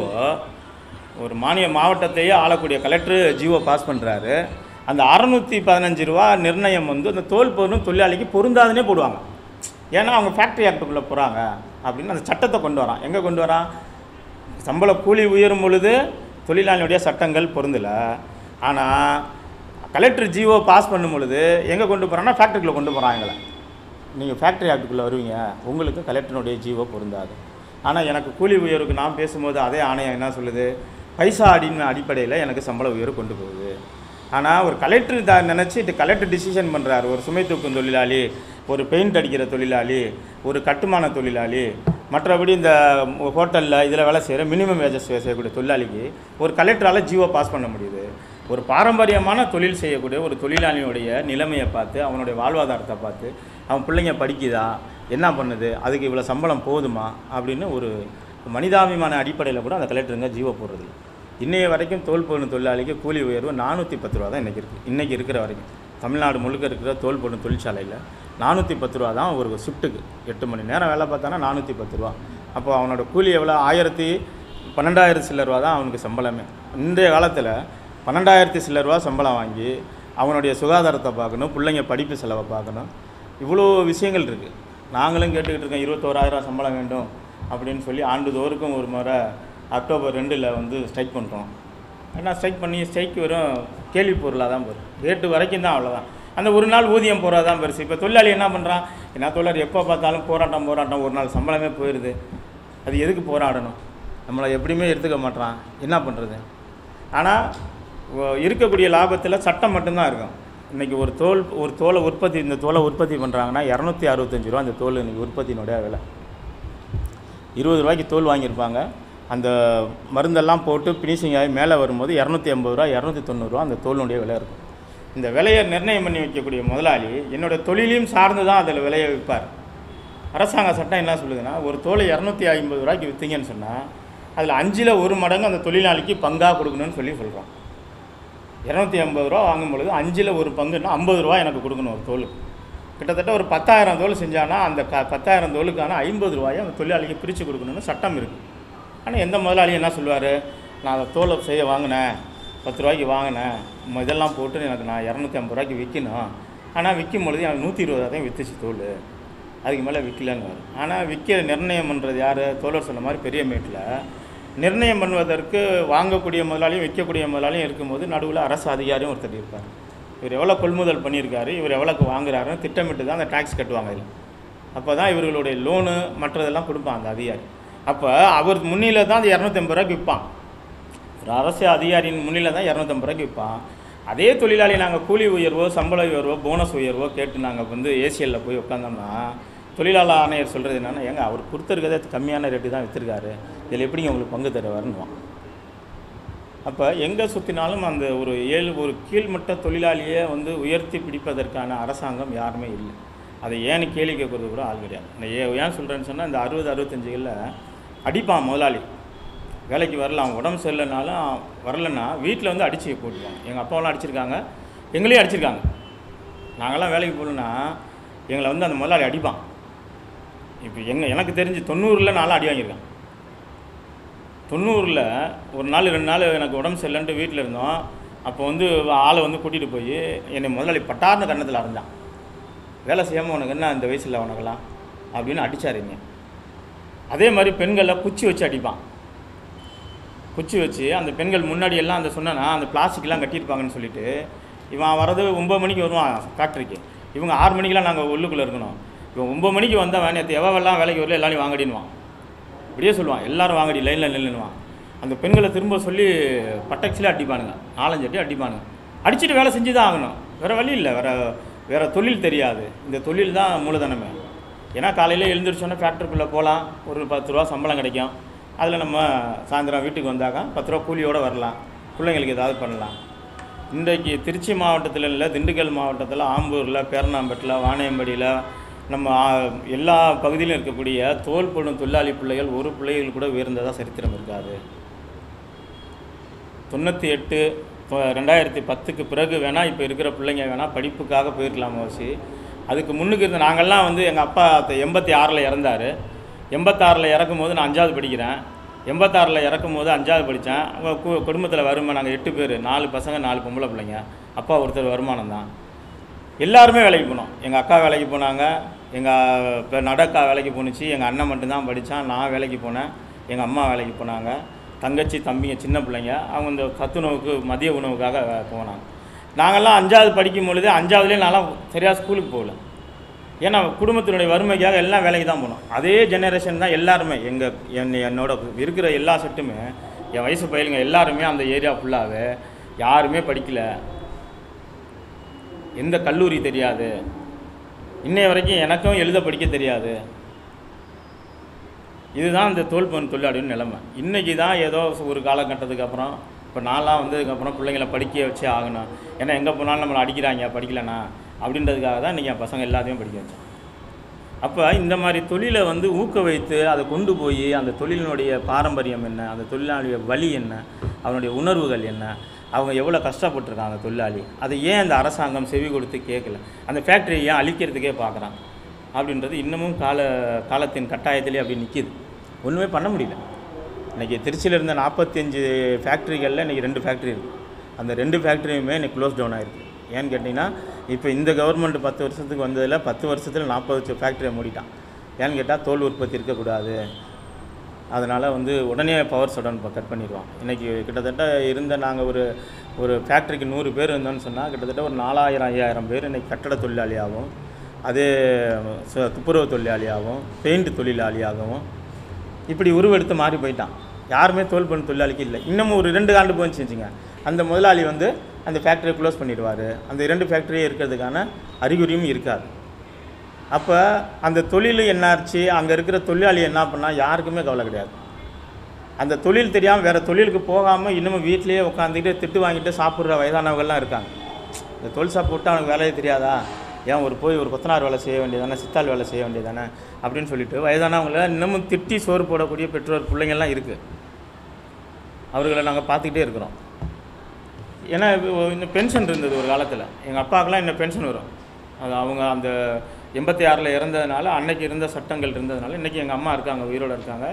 ஒரு மாநில மாவட்டத்தையே ஆளக்கூடிய கலெக்டர் ஜியோ பாஸ் பண்ணுறாரு. அந்த அறநூற்றி பதினஞ்சு ரூபா நிர்ணயம் வந்து அந்த தோல் போடும் தொழிலாளிக்கு பொருந்தாதுன்னே போடுவாங்க. ஏன்னா அவங்க ஃபேக்ட்ரி ஆக்டுக்குள்ளே போகிறாங்க அப்படின்னு அந்த சட்டத்தை கொண்டு வரான். எங்கே கொண்டு வரான்? சம்பள கூலி உயரும் பொழுது தொழிலாளியுடைய சட்டங்கள் பொருந்தலை. ஆனால் கலெக்டர் ஜிஓ பாஸ் பண்ணும் பொழுது எங்கே கொண்டு போகிறான்னா ஃபேக்ட்ரிக்குள்ளே கொண்டு போகிறான். எங்களை நீங்கள் ஃபேக்ட்ரி ஆக்டுக்குள்ளே வருவீங்க, உங்களுக்கு கலெக்டருடைய ஜிஓ பொருந்தாது. ஆனால் எனக்கு கூலி உயர்வுக்கு நான் பேசும்போது அதே ஆணையம் என்ன சொல்லுது? பைசா அடின்னு அடிப்படையில் எனக்கு சம்பள உயர்வு கொண்டு போகுது. ஆனால் ஒரு கலெக்டர் த நினச்சிட்டு கலெக்டர் டிசிஷன் பண்ணுறாரு. ஒரு சுமை தூக்கும் தொழிலாளி, ஒரு பெயிண்ட் அடிக்கிற தொழிலாளி, ஒரு கட்டுமான தொழிலாளி, மற்றபடி இந்த ஹோட்டலில் இதில் வேலை செய்கிற மினிமம் வேஜஸ் செய்யக்கூடிய தொழிலாளிக்கு ஒரு கலெக்டரால் ஜிஓ பாஸ் பண்ண முடியுது. ஒரு பாரம்பரியமான தொழில் செய்யக்கூடிய ஒரு தொழிலாளியுடைய நிலைமையை பார்த்து, அவனுடைய வாழ்வாதாரத்தை பார்த்து, அவன் பிள்ளைங்க படிக்குதா, என்ன பண்ணுது, அதுக்கு இவ்வளோ சம்பளம் போதுமா அப்படின்னு ஒரு மனிதாபிமான அடிப்படையில் கூட அந்த கலெக்டருங்க ஜிஓ போடுறது. இன்றைய வரைக்கும் தோல் போடும் தொழிலாளிக்கு கூலி உயர்வு நானூற்றி பத்து ரூபா தான் இன்றைக்கி இருக்குது. இன்றைக்கி இருக்கிற வரைக்கும் தமிழ்நாடு முழுக்க இருக்கிற தோல் போடும் தொழிற்சாலையில் நானூற்றி பத்து ரூபா தான் ஒரு ஷிஃப்ட்டுக்கு. எட்டு மணி நேரம் வேலை பார்த்தானா நானூற்றி பத்து ரூபா. அப்போ அவனோட கூலி எவ்வளோ? ஆயிரத்தி பன்னெண்டாயிரத்தி சில்லர் ரூபா தான் அவனுக்கு சம்பளமே. இன்றைய காலத்தில் பன்னெண்டாயிரத்தி சில்லர் ரூபா சம்பளம் வாங்கி அவனுடைய சுகாதாரத்தை பார்க்கணும், பிள்ளைங்க படிப்பு செலவை பார்க்கணும், இவ்வளோ விஷயங்கள் இருக்குது. நாங்களும் கேட்டுக்கிட்டு இருக்கோம் இருபத்தோராயிரம் சம்பளம் வேண்டும் அப்படின்னு சொல்லி ஆண்டுதோறுக்கும் ஒரு முறை அக்டோபர் ரெண்டில் வந்து ஸ்ட்ரைக் பண்ணுறோம். ஏன்னா ஸ்ட்ரைக் பண்ணி ஸ்ட்ரைக் வரும் கேள்வி பொருளாக தான் போகும். ரேட்டு வரைக்கும் தான், அவ்வளோதான். அந்த ஒரு நாள் ஊதியம் போகிறதா தான் பெருசு. இப்போ தொழிலாளி என்ன பண்ணுறான்? என்ன தொழிலாளி எப்போ பார்த்தாலும் போராட்டம் போராட்டம் ஒரு நாள் சம்பளமே போயிடுது. அது எதுக்கு போராடணும்? நம்மளை எப்படியுமே எடுத்துக்க மாட்டான், என்ன பண்ணுறது? ஆனால் இருக்கக்கூடிய லாபத்தில் சட்டம் மட்டும்தான் இருக்கும். இன்றைக்கி ஒரு தோல் ஒரு தோலை உற்பத்தி இந்த தோலை உற்பத்தி பண்ணுறாங்கன்னா இரநூத்தி அறுபத்தஞ்சி ரூபா அந்த தோல் இன்றைக்கி உற்பத்தியினுடைய விலை. இருபது ரூபாய்க்கு தோல் வாங்கியிருப்பாங்க. அந்த மருந்தெல்லாம் போட்டு ஃபினிஷிங் ஆகி மேலே வரும்போது இரநூத்தி ஐம்பது ரூபா இரநூத்தி தொண்ணூறுரூவா அந்த தோலினுடைய விலை இருக்கும். இந்த விலையை நிர்ணயம் பண்ணி வைக்கக்கூடிய முதலாளி என்னோடய தொழிலையும் சார்ந்து தான் அதில் விலையை விற்பார். அரசாங்க சட்டம் என்ன சொல்லுதுன்னா, ஒரு தோலை இரநூத்தி ஐம்பது ரூபாய்க்கு விற்றீங்கன்னு சொன்னால் அதில் அஞ்சில் ஒரு மடங்கு அந்த தொழிலாளிக்கு பங்காக கொடுக்கணும்னு சொல்லி சொல்கிறோம். இரநூத்தி ஐம்பது ரூபா வாங்கும் பொழுது அஞ்சில் ஒரு பங்குன்னா ஐம்பது ரூபா எனக்கு கொடுக்கணும் ஒரு தோல். கிட்டத்தட்ட ஒரு பத்தாயிரம் தோல் செஞ்சானா அந்த க பத்தாயிரம் தோலுக்கான ஐம்பது ரூபாயை அந்த தொழிலாளிக்கு பிரித்து கொடுக்கணும்னு சட்டம் இருக்குது. ஆனால் எந்த முதலாளியும் என்ன சொல்லுவார், நான் அதை தோலை செய்ய வாங்கினேன், பத்து ரூபாய்க்கு வாங்கினேன், இதெல்லாம் போட்டு எனக்கு நான் இரநூத்தி ஐம்பது ரூபாய்க்கு விற்கணும், ஆனால் விற்கும் பொழுது எனக்கு நூற்றி இருபதாயிரம் விற்றுச்சு தோல், அதுக்கு மேலே விற்கலன்னு. ஆனால் விற்க நிர்ணயம் பண்ணுறது யார்? தோழர் சொன்ன மாதிரி பெரிய மேட்டில் நிர்ணயம் பண்ணுவதற்கு வாங்கக்கூடிய முதலாளியும் விற்கக்கூடிய முதலாளியும் இருக்கும்போது நடுவில் அரசு அதிகாரியும் ஒருத்தர் இருப்பார். இவர் எவ்வளோ கொள்முதல் பண்ணியிருக்காரு, இவர் எவ்வளோக்கு வாங்குறாருன்னு திட்டமிட்டு தான் அந்த டேக்ஸ் கட்டுவாங்க. இல்லை அப்போ தான் இவர்களுடைய லோனு மற்றதெல்லாம் கொடுப்பான் அந்த அதிகாரி. அப்போ அவர் முன்னியில் தான் அந்த இரநூத்தி ஐம்பது ரூபாய்க்கு விற்பான். ஒரு அரசு அதிகாரியின் முன்னியில் தான் இரநூத்தம்பது ரூபாய்க்கு விற்பான். அதே தொழிலாளி நாங்கள் கூலி உயர்வோ சம்பள உயர்வோ போனஸ் உயர்வோ கேட்டு நாங்கள் வந்து ஏசிஎல்லில் போய் உட்காந்தோம்னா தொழிலாளர் ஆணையர் சொல்கிறது என்னென்னா, ஏங்க அவர் கொடுத்துருக்கதே கம்மியான ரேட்டு தான் விற்றுருக்காரு, இதில் எப்படிங்க உங்களுக்கு பங்கு தருவாருன்னுவான். அப்போ எங்கே சுற்றினாலும் அந்த ஒரு ஏழு ஒரு கீழ்மட்ட தொழிலாளியை வந்து உயர்த்தி பிடிப்பதற்கான அரசாங்கம் யாருமே இல்லை. அதை ஏன்னு கேள்வி கேட்குறது கூட ஆள் கிடையாது. நான் ஏ ஏன் சொல்கிறேன்னு சொன்னால், இந்த அறுபது அறுபத்தஞ்சுகளில் அடிப்பான் முதலாளி, வேலைக்கு வரலாம், உடம்பு சரியில்லைனாலும் வரலைன்னா வீட்டில் வந்து அடித்து போட்டுருவாங்க. எங்கள் அப்பாவெல்லாம் அடிச்சிருக்காங்க, எங்களையும் அடிச்சிருக்காங்க. நாங்கள்லாம் வேலைக்கு போகணுன்னா எங்களை வந்து அந்த முதலாளி அடிப்பான். இப்போ எங்கள் எனக்கு தெரிஞ்சு தொண்ணூறில் நான்லாம் அடி வாங்கியிருக்கேன். தொண்ணூறில் ஒரு நாள் ரெண்டு நாள் எனக்கு உடம்பு சரியில்லைன்ட்டு வீட்டில் இருந்தோம். அப்போ வந்து ஆளை வந்து கூட்டிகிட்டு போய் என்னை முதலாளி பட்டார்னு கன்னத்தில் அரைஞ்சான். வேலை செய்யாமல் உனக்கு என்ன இந்த வயசில் உனக்கெல்லாம் அப்படின்னு அடித்தாருங்க. அதே மாதிரி பெண்களை குச்சி வச்சு அடிப்பான். குச்சி வச்சு அந்த பெண்கள் முன்னாடி எல்லாம் அந்த சொன்னா அந்த பிளாஸ்டிக்லாம் கட்டியிருப்பாங்கன்னு சொல்லிட்டு இவன் வரது ஒம்பது மணிக்கு வருவான் ஃபேக்ட்ரிக்கு. இவங்க ஆறு மணிக்கெலாம் நாங்கள் உள்ளுக்குள்ளே இருக்கணும். இவன் ஒம்பது மணிக்கு வந்தால் வேணாத்து எவ்வளோலாம் வேலைக்கு வரல எல்லாரையும் வாங்கடின்வான். இப்படியே சொல்லுவான், எல்லோரும் வாங்கடி லைனில் நில்லுன்னுவான். அந்த பெண்களை திரும்ப சொல்லி பட்டக்ஸில் அடிப்பானுங்க, நாலஞ்சு அடி அடிப்பானுங்க. அடிச்சுட்டு வேலை செஞ்சு தான் ஆகணும், வேறு வழி இல்லை, வேறு வேறு தொழில் தெரியாது. இந்த தொழில் தான் மூலதனமே. ஏன்னா காலையில் எழுந்திரிச்சோன்னே ஃபேக்ட்ரிக்குள்ளே போகலாம், ஒரு பத்து ரூபா சம்பளம் கிடைக்கும். அதில் நம்ம சாயந்தரம் வீட்டுக்கு வந்தாக்கா பத்து ரூபா கூலியோடு வரலாம், பிள்ளைங்களுக்கு ஏதாவது பண்ணலாம். இன்றைக்கு திருச்சி மாவட்டத்தில் இல்லை, திண்டுக்கல் மாவட்டத்தில், ஆம்பூரில், பேரணாம்பேட்டில், வாணியம்படியில், நம்ம எல்லா பகுதியிலும் இருக்கக்கூடிய தோல் போடும் தொழிலாளி பிள்ளைகள் ஒரு பிள்ளைகள் கூட உயர்ந்ததாக சரித்திரம் இருக்காது. தொண்ணூற்றி எட்டு ரெண்டாயிரத்தி பத்துக்கு பிறகு வேணால் இப்போ இருக்கிற பிள்ளைங்க வேணால் படிப்புக்காக போயிருக்கலாமா வச்சு. அதுக்கு முன்னுக்கு இருந்த நாங்கள்லாம் வந்து எங்கள் அப்பா எண்பத்தி ஆறில் இறந்தார். எண்பத்தாறில் இறக்கும் போது நான் அஞ்சாவது படிக்கிறேன். எண்பத்தாறில் இறக்கும் போது அஞ்சாவது படித்தேன். கு குடும்பத்தில் வருமானம் நாங்கள் எட்டு பேர், நாலு பசங்க நாலு பொம்பளை பிள்ளைங்க. அப்பா ஒருத்தர் வருமானம் தான். எல்லாருமே வேலைக்கு போனோம். எங்கள் அக்கா வேலைக்கு போனாங்க, எங்கள் இப்போ நடக்கா வேலைக்கு போணுச்சு, எங்கள் அண்ணன் மட்டும்தான் படித்தான், நான் வேலைக்கு போனேன், எங்கள் அம்மா வேலைக்கு போனாங்க, தங்கச்சி தம்பிங்க சின்ன பிள்ளைங்க அவங்க இந்த சத்துணவுக்கு மதிய உணவுக்காக போனாங்க. நாங்கள்லாம் அஞ்சாவது படிக்கும் பொழுது அஞ்சாவதுலேயே நான்லாம் சரியாக ஸ்கூலுக்கு போகல. ஏன்னா குடும்பத்தினுடைய வறுமைக்காக எல்லாம் வேலைக்கு தான் போனோம். அதே ஜெனரேஷன் தான் எல்லாருமே. எங்கள் என் என்னோட இருக்கிற எல்லா செட்டுமே என் வயசு பயிலுங்க எல்லாருமே அந்த ஏரியா ஃபுல்லாகவே யாருமே படிக்கலை, எந்த கல்லூரி தெரியாது, இன்னைய வரைக்கும் எனக்கும் எழுத படிக்க தெரியாது. இதுதான் இந்த தோல் பண் தொழிலாளியின் நிலைமை. இன்றைக்கி தான் ஏதோ ஒரு காலகட்டத்துக்கு அப்புறம் இப்போ நான்லாம் வந்ததுக்கப்புறம் பிள்ளைங்களை படிக்க வச்சே ஆகணும், ஏன்னா எங்கே போனாலும் நம்மளை அடிக்கிறாங்க படிக்கலைண்ணா அப்படின்றதுக்காக தான் இன்றைக்கி என் பசங்க எல்லாத்தையும் படிக்க வச்சேன். அப்போ இந்த மாதிரி தொழிலை வந்து ஊக்க வைத்து அதை கொண்டு போய் அந்த தொழிலினுடைய பாரம்பரியம் என்ன, அந்த தொழிலாளிய வழி என்ன, அவனுடைய உணர்வுகள் என்ன, அவங்க எவ்வளோ கஷ்டப்பட்டுருக்காங்க அந்த தொழிலாளி, அதை ஏன் அந்த அரசாங்கம் செவி கொடுத்து கேட்கல, அந்த ஃபேக்ட்ரியை ஏன் அழிக்கிறதுக்கே பார்க்குறான் அப்படின்றது இன்னமும் கால காலத்தின் கட்டாயத்திலே அப்படி நிற்கிது. ஒன்றுமே பண்ண முடியல. இன்றைக்கி திருச்சியில் இருந்த நாற்பத்தி அஞ்சு ஃபேக்ட்ரிகளில் இன்றைக்கி ரெண்டு ஃபேக்ட்ரி இருக்குது. அந்த ரெண்டு ஃபேக்ட்ரியுமே இன்றைக்கி க்ளோஸ் டவுன் ஆகிருக்கு. ஏன்னு கேட்டிங்கன்னா இப்போ இந்த கவர்மெண்ட் பத்து வருஷத்துக்கு வந்ததில் பத்து வருஷத்தில் நாற்பது ஃபேக்ட்ரியை மூடிட்டான். ஏன்னு கேட்டால் தோல் உற்பத்தி இருக்கக்கூடாது, அதனால் வந்து உடனே பவர் ஷட்டவுன் கட் பண்ணிடுவான். இன்றைக்கி கிட்டத்தட்ட இருந்த நாங்கள் ஒரு ஒரு ஃபேக்ட்ரிக்கு நூறு பேர் இருந்தோன்னு சொன்னால் கிட்டத்தட்ட ஒரு நாலாயிரம் ஐயாயிரம் பேர் இன்றைக்கி கட்டட தொழிலாளியாகவும், அதே துப்புரவு தொழிலாளியாகவும், பெயிண்ட் தொழிலாளியாகவும் இப்படி உருவெடுத்து மாறி போயிட்டான். யாருமே தோல் பண்ண தொழிலாளிக்கு இல்லை. இன்னமும் ஒரு ரெண்டு ஆண்டு போச்சு வச்சுங்க, அந்த முதலாளி வந்து அந்த ஃபேக்ட்ரியை க்ளோஸ் பண்ணிடுவார். அந்த இரண்டு ஃபேக்ட்ரியே இருக்கிறதுக்கான அறிகுறியும் இருக்காது. அப்போ அந்த தொழில் என்னாச்சு, அங்கே இருக்கிற தொழிலாளி என்ன பண்ணால் யாருக்குமே கவலை கிடையாது. அந்த தொழில் தெரியாமல் வேறு தொழிலுக்கு போகாமல் இன்னமும் வீட்லேயே உட்காந்துக்கிட்டு திட்டு வாங்கிட்டு சாப்பிட்ற வயதானவங்கள்லாம் இருக்காங்க. இந்த தொழில் ஷாப் விட்டு அவனுக்கு வேலையே தெரியாதா, ஏன் ஒரு போய் ஒரு கொத்தனார் வேலை செய்ய வேண்டியதானே, சித்தாள் வேலை செய்ய வேண்டியதானே அப்படின்னு சொல்லிட்டு வயதானவங்கள இன்னமும் திட்டி சோறு போடக்கூடிய பெற்றோர் பிள்ளைங்கள்லாம் இருக்குது. அவர்களை நாங்கள் பார்த்துக்கிட்டே இருக்கிறோம். ஏன்னா இன்னும் பென்ஷன் இருந்தது ஒரு காலத்தில், எங்கள் அப்பாவுக்கெல்லாம் இன்னும் பென்ஷன் வரும். அது அவங்க அந்த எண்பத்தி ஆறில் இறந்ததுனால அன்னைக்கு இருந்த சட்டங்கள் இருந்ததுனால இன்றைக்கி எங்கள் அம்மா இருக்காங்க, உயிரோடு இருக்காங்க.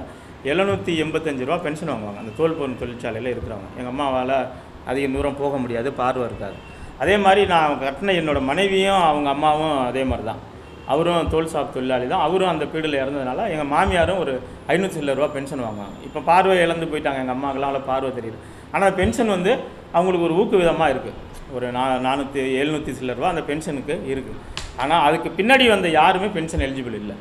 எழுநூற்றி எண்பத்தஞ்சு ரூபா பென்ஷன் வாங்குவாங்க அந்த தோல் பொருள் தொழிற்சாலையில் இருக்கிறவங்க. எங்கள் அம்மாவால் அதிக தூரம் போக முடியாது, பார்வை இருக்காது. அதே மாதிரி நான் கட்டின என்னோடய மனைவியும் அவங்க அம்மாவும் அதே மாதிரி தான், அவரும் தோல் ஷாப் தொழிலாளி தான். அவரும் அந்த பீடில் இறந்ததுனால எங்கள் மாமியாரும் ஒரு ஐநூற்றி சில ரூபா பென்ஷன் வாங்குவாங்க. இப்போ பார்வை இழந்து போயிட்டாங்க எங்கள் அம்மாக்கெல்லாம், அவ்வளோ பார்வை தெரியுது. ஆனால் பென்ஷன் வந்து அவங்களுக்கு ஒரு ஊக்கு விதமாக இருக்குது. ஒரு நா நானூற்றி எழுநூற்றி சில ரூபா அந்த பென்ஷனுக்கு இருக்குது. ஆனால் அதுக்கு பின்னாடி வந்த யாருமே பென்ஷன் எலிஜிபிள் இல்லை.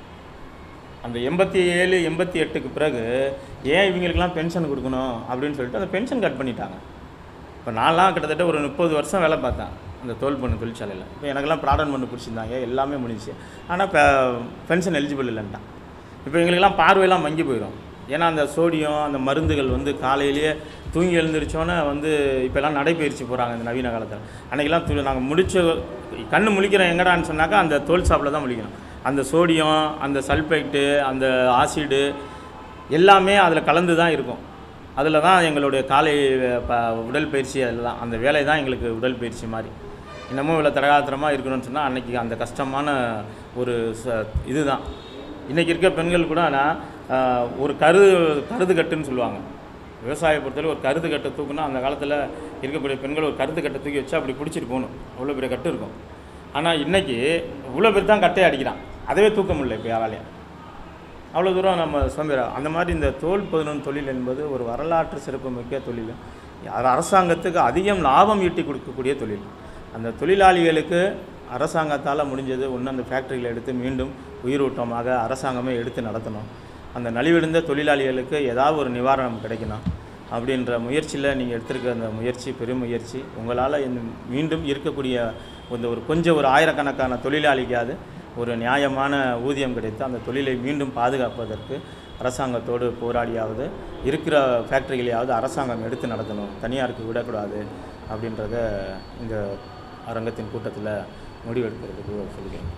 அந்த எண்பத்தி ஏழு எண்பத்தி எட்டுக்கு பிறகு ஏன் இவங்களுக்கெல்லாம் பென்ஷன் கொடுக்கணும் அப்படின்னு சொல்லிட்டு அந்த பென்ஷன் கட் பண்ணிட்டாங்க. இப்போ நான்லாம் கிட்டத்தட்ட ஒரு முப்பது வருஷம் வேலை பார்த்தேன் அந்த தோல் பொண்ணு தொழிற்சாலையில். இப்போ எனக்கெல்லாம் ப்ராடக்ட் பண்ணி பிடிச்சிருந்தாங்க, எல்லாமே முடிஞ்சிச்சு. ஆனால் இப்போ பென்ஷன் எலிஜிபிள் இல்லைன்ட்டான். இப்போ எங்களுக்கெல்லாம் பார்வையெல்லாம் மங்கி போயிடும். ஏன்னா அந்த சோடியம் அந்த மருந்துகள் வந்து காலையிலேயே தூங்கி எழுந்திரிச்சோன்னே வந்து இப்போல்லாம் நடைபயிற்சி போகிறாங்க இந்த நவீன காலத்தில். அன்றைக்கெல்லாம் து நாங்கள் முடிச்ச கண்ணு முழிக்கிறோம் எங்கடான்னு சொன்னாக்கா அந்த தோல் ஷாப்பில் தான் முழிக்கணும். அந்த சோடியம் அந்த சல்ஃபைட்டு அந்த ஆசிடு எல்லாமே அதில் கலந்து தான் இருக்கும். அதில் தான் எங்களுடைய காலை ப உடல் பயிற்சி, அதில் தான் அந்த வேலை தான் எங்களுக்கு உடல் பயிற்சி மாதிரி. இன்னமும் இவ்வளோ தரகாத்திரமாக இருக்கணும்னு சொன்னால் அன்றைக்கி அந்த கஷ்டமான ஒரு ச இது தான். இன்றைக்கி இருக்க பெண்கள் கூட ஆனால் ஒரு கரு கருது கட்டுன்னு சொல்லுவாங்க. விவசாய பொறுத்தவரை ஒரு கருது கட்டை தூக்குனா அந்த காலத்தில் இருக்கக்கூடிய பெண்கள் ஒரு கருது கட்டை தூக்கி வச்சா அப்படி பிடிச்சிட்டு போகணும், அவ்வளோ பெரிய கட்டு இருக்கும். ஆனால் இன்றைக்கி இவ்வளோ பேர் தான் கட்டையை அடிக்கிறான், அதவே தூக்க முடியல இப்போ யாராலையும். அவ்வளோ தூரம் நம்ம சோம்பேறோம். அந்த மாதிரி இந்த தோல் பதினொன்று தொழில் என்பது ஒரு வரலாற்று சிறப்பு மிக்க தொழில். அரசாங்கத்துக்கு அதிகம் லாபம் ஈட்டி கொடுக்கக்கூடிய தொழில். அந்த தொழிலாளிகளுக்கு அரசாங்கத்தால் முடிஞ்சது ஒன்று அந்த ஃபேக்ட்ரியில் எடுத்து மீண்டும் உயிரூட்டமாக அரசாங்கமே எடுத்து நடத்தணும். அந்த நலிவிழுந்த தொழிலாளிகளுக்கு ஏதாவது ஒரு நிவாரணம் கிடைக்கணும் அப்படின்ற முயற்சியில் நீங்கள் எடுத்திருக்க அந்த முயற்சி பெரும் முயற்சி. உங்களால் மீண்டும் இருக்கக்கூடிய இந்த ஒரு கொஞ்சம் ஒரு ஆயிரக்கணக்கான தொழிலாளிக்காவது ஒரு நியாயமான ஊதியம் கிடைத்து அந்த தொழிலை மீண்டும் பாதுகாப்பதற்கு அரசாங்கத்தோடு போராடியாவது இருக்கிற ஃபேக்ட்ரிகளையாவது அரசாங்கம் எடுத்து நடத்தணும், தனியாருக்கு விடக்கூடாது அப்படின்றத இந்த அரங்கத்தின் கூட்டத்தில் முடிவெடுக்கிறதுக்கு சொல்லிக்கிறேன்.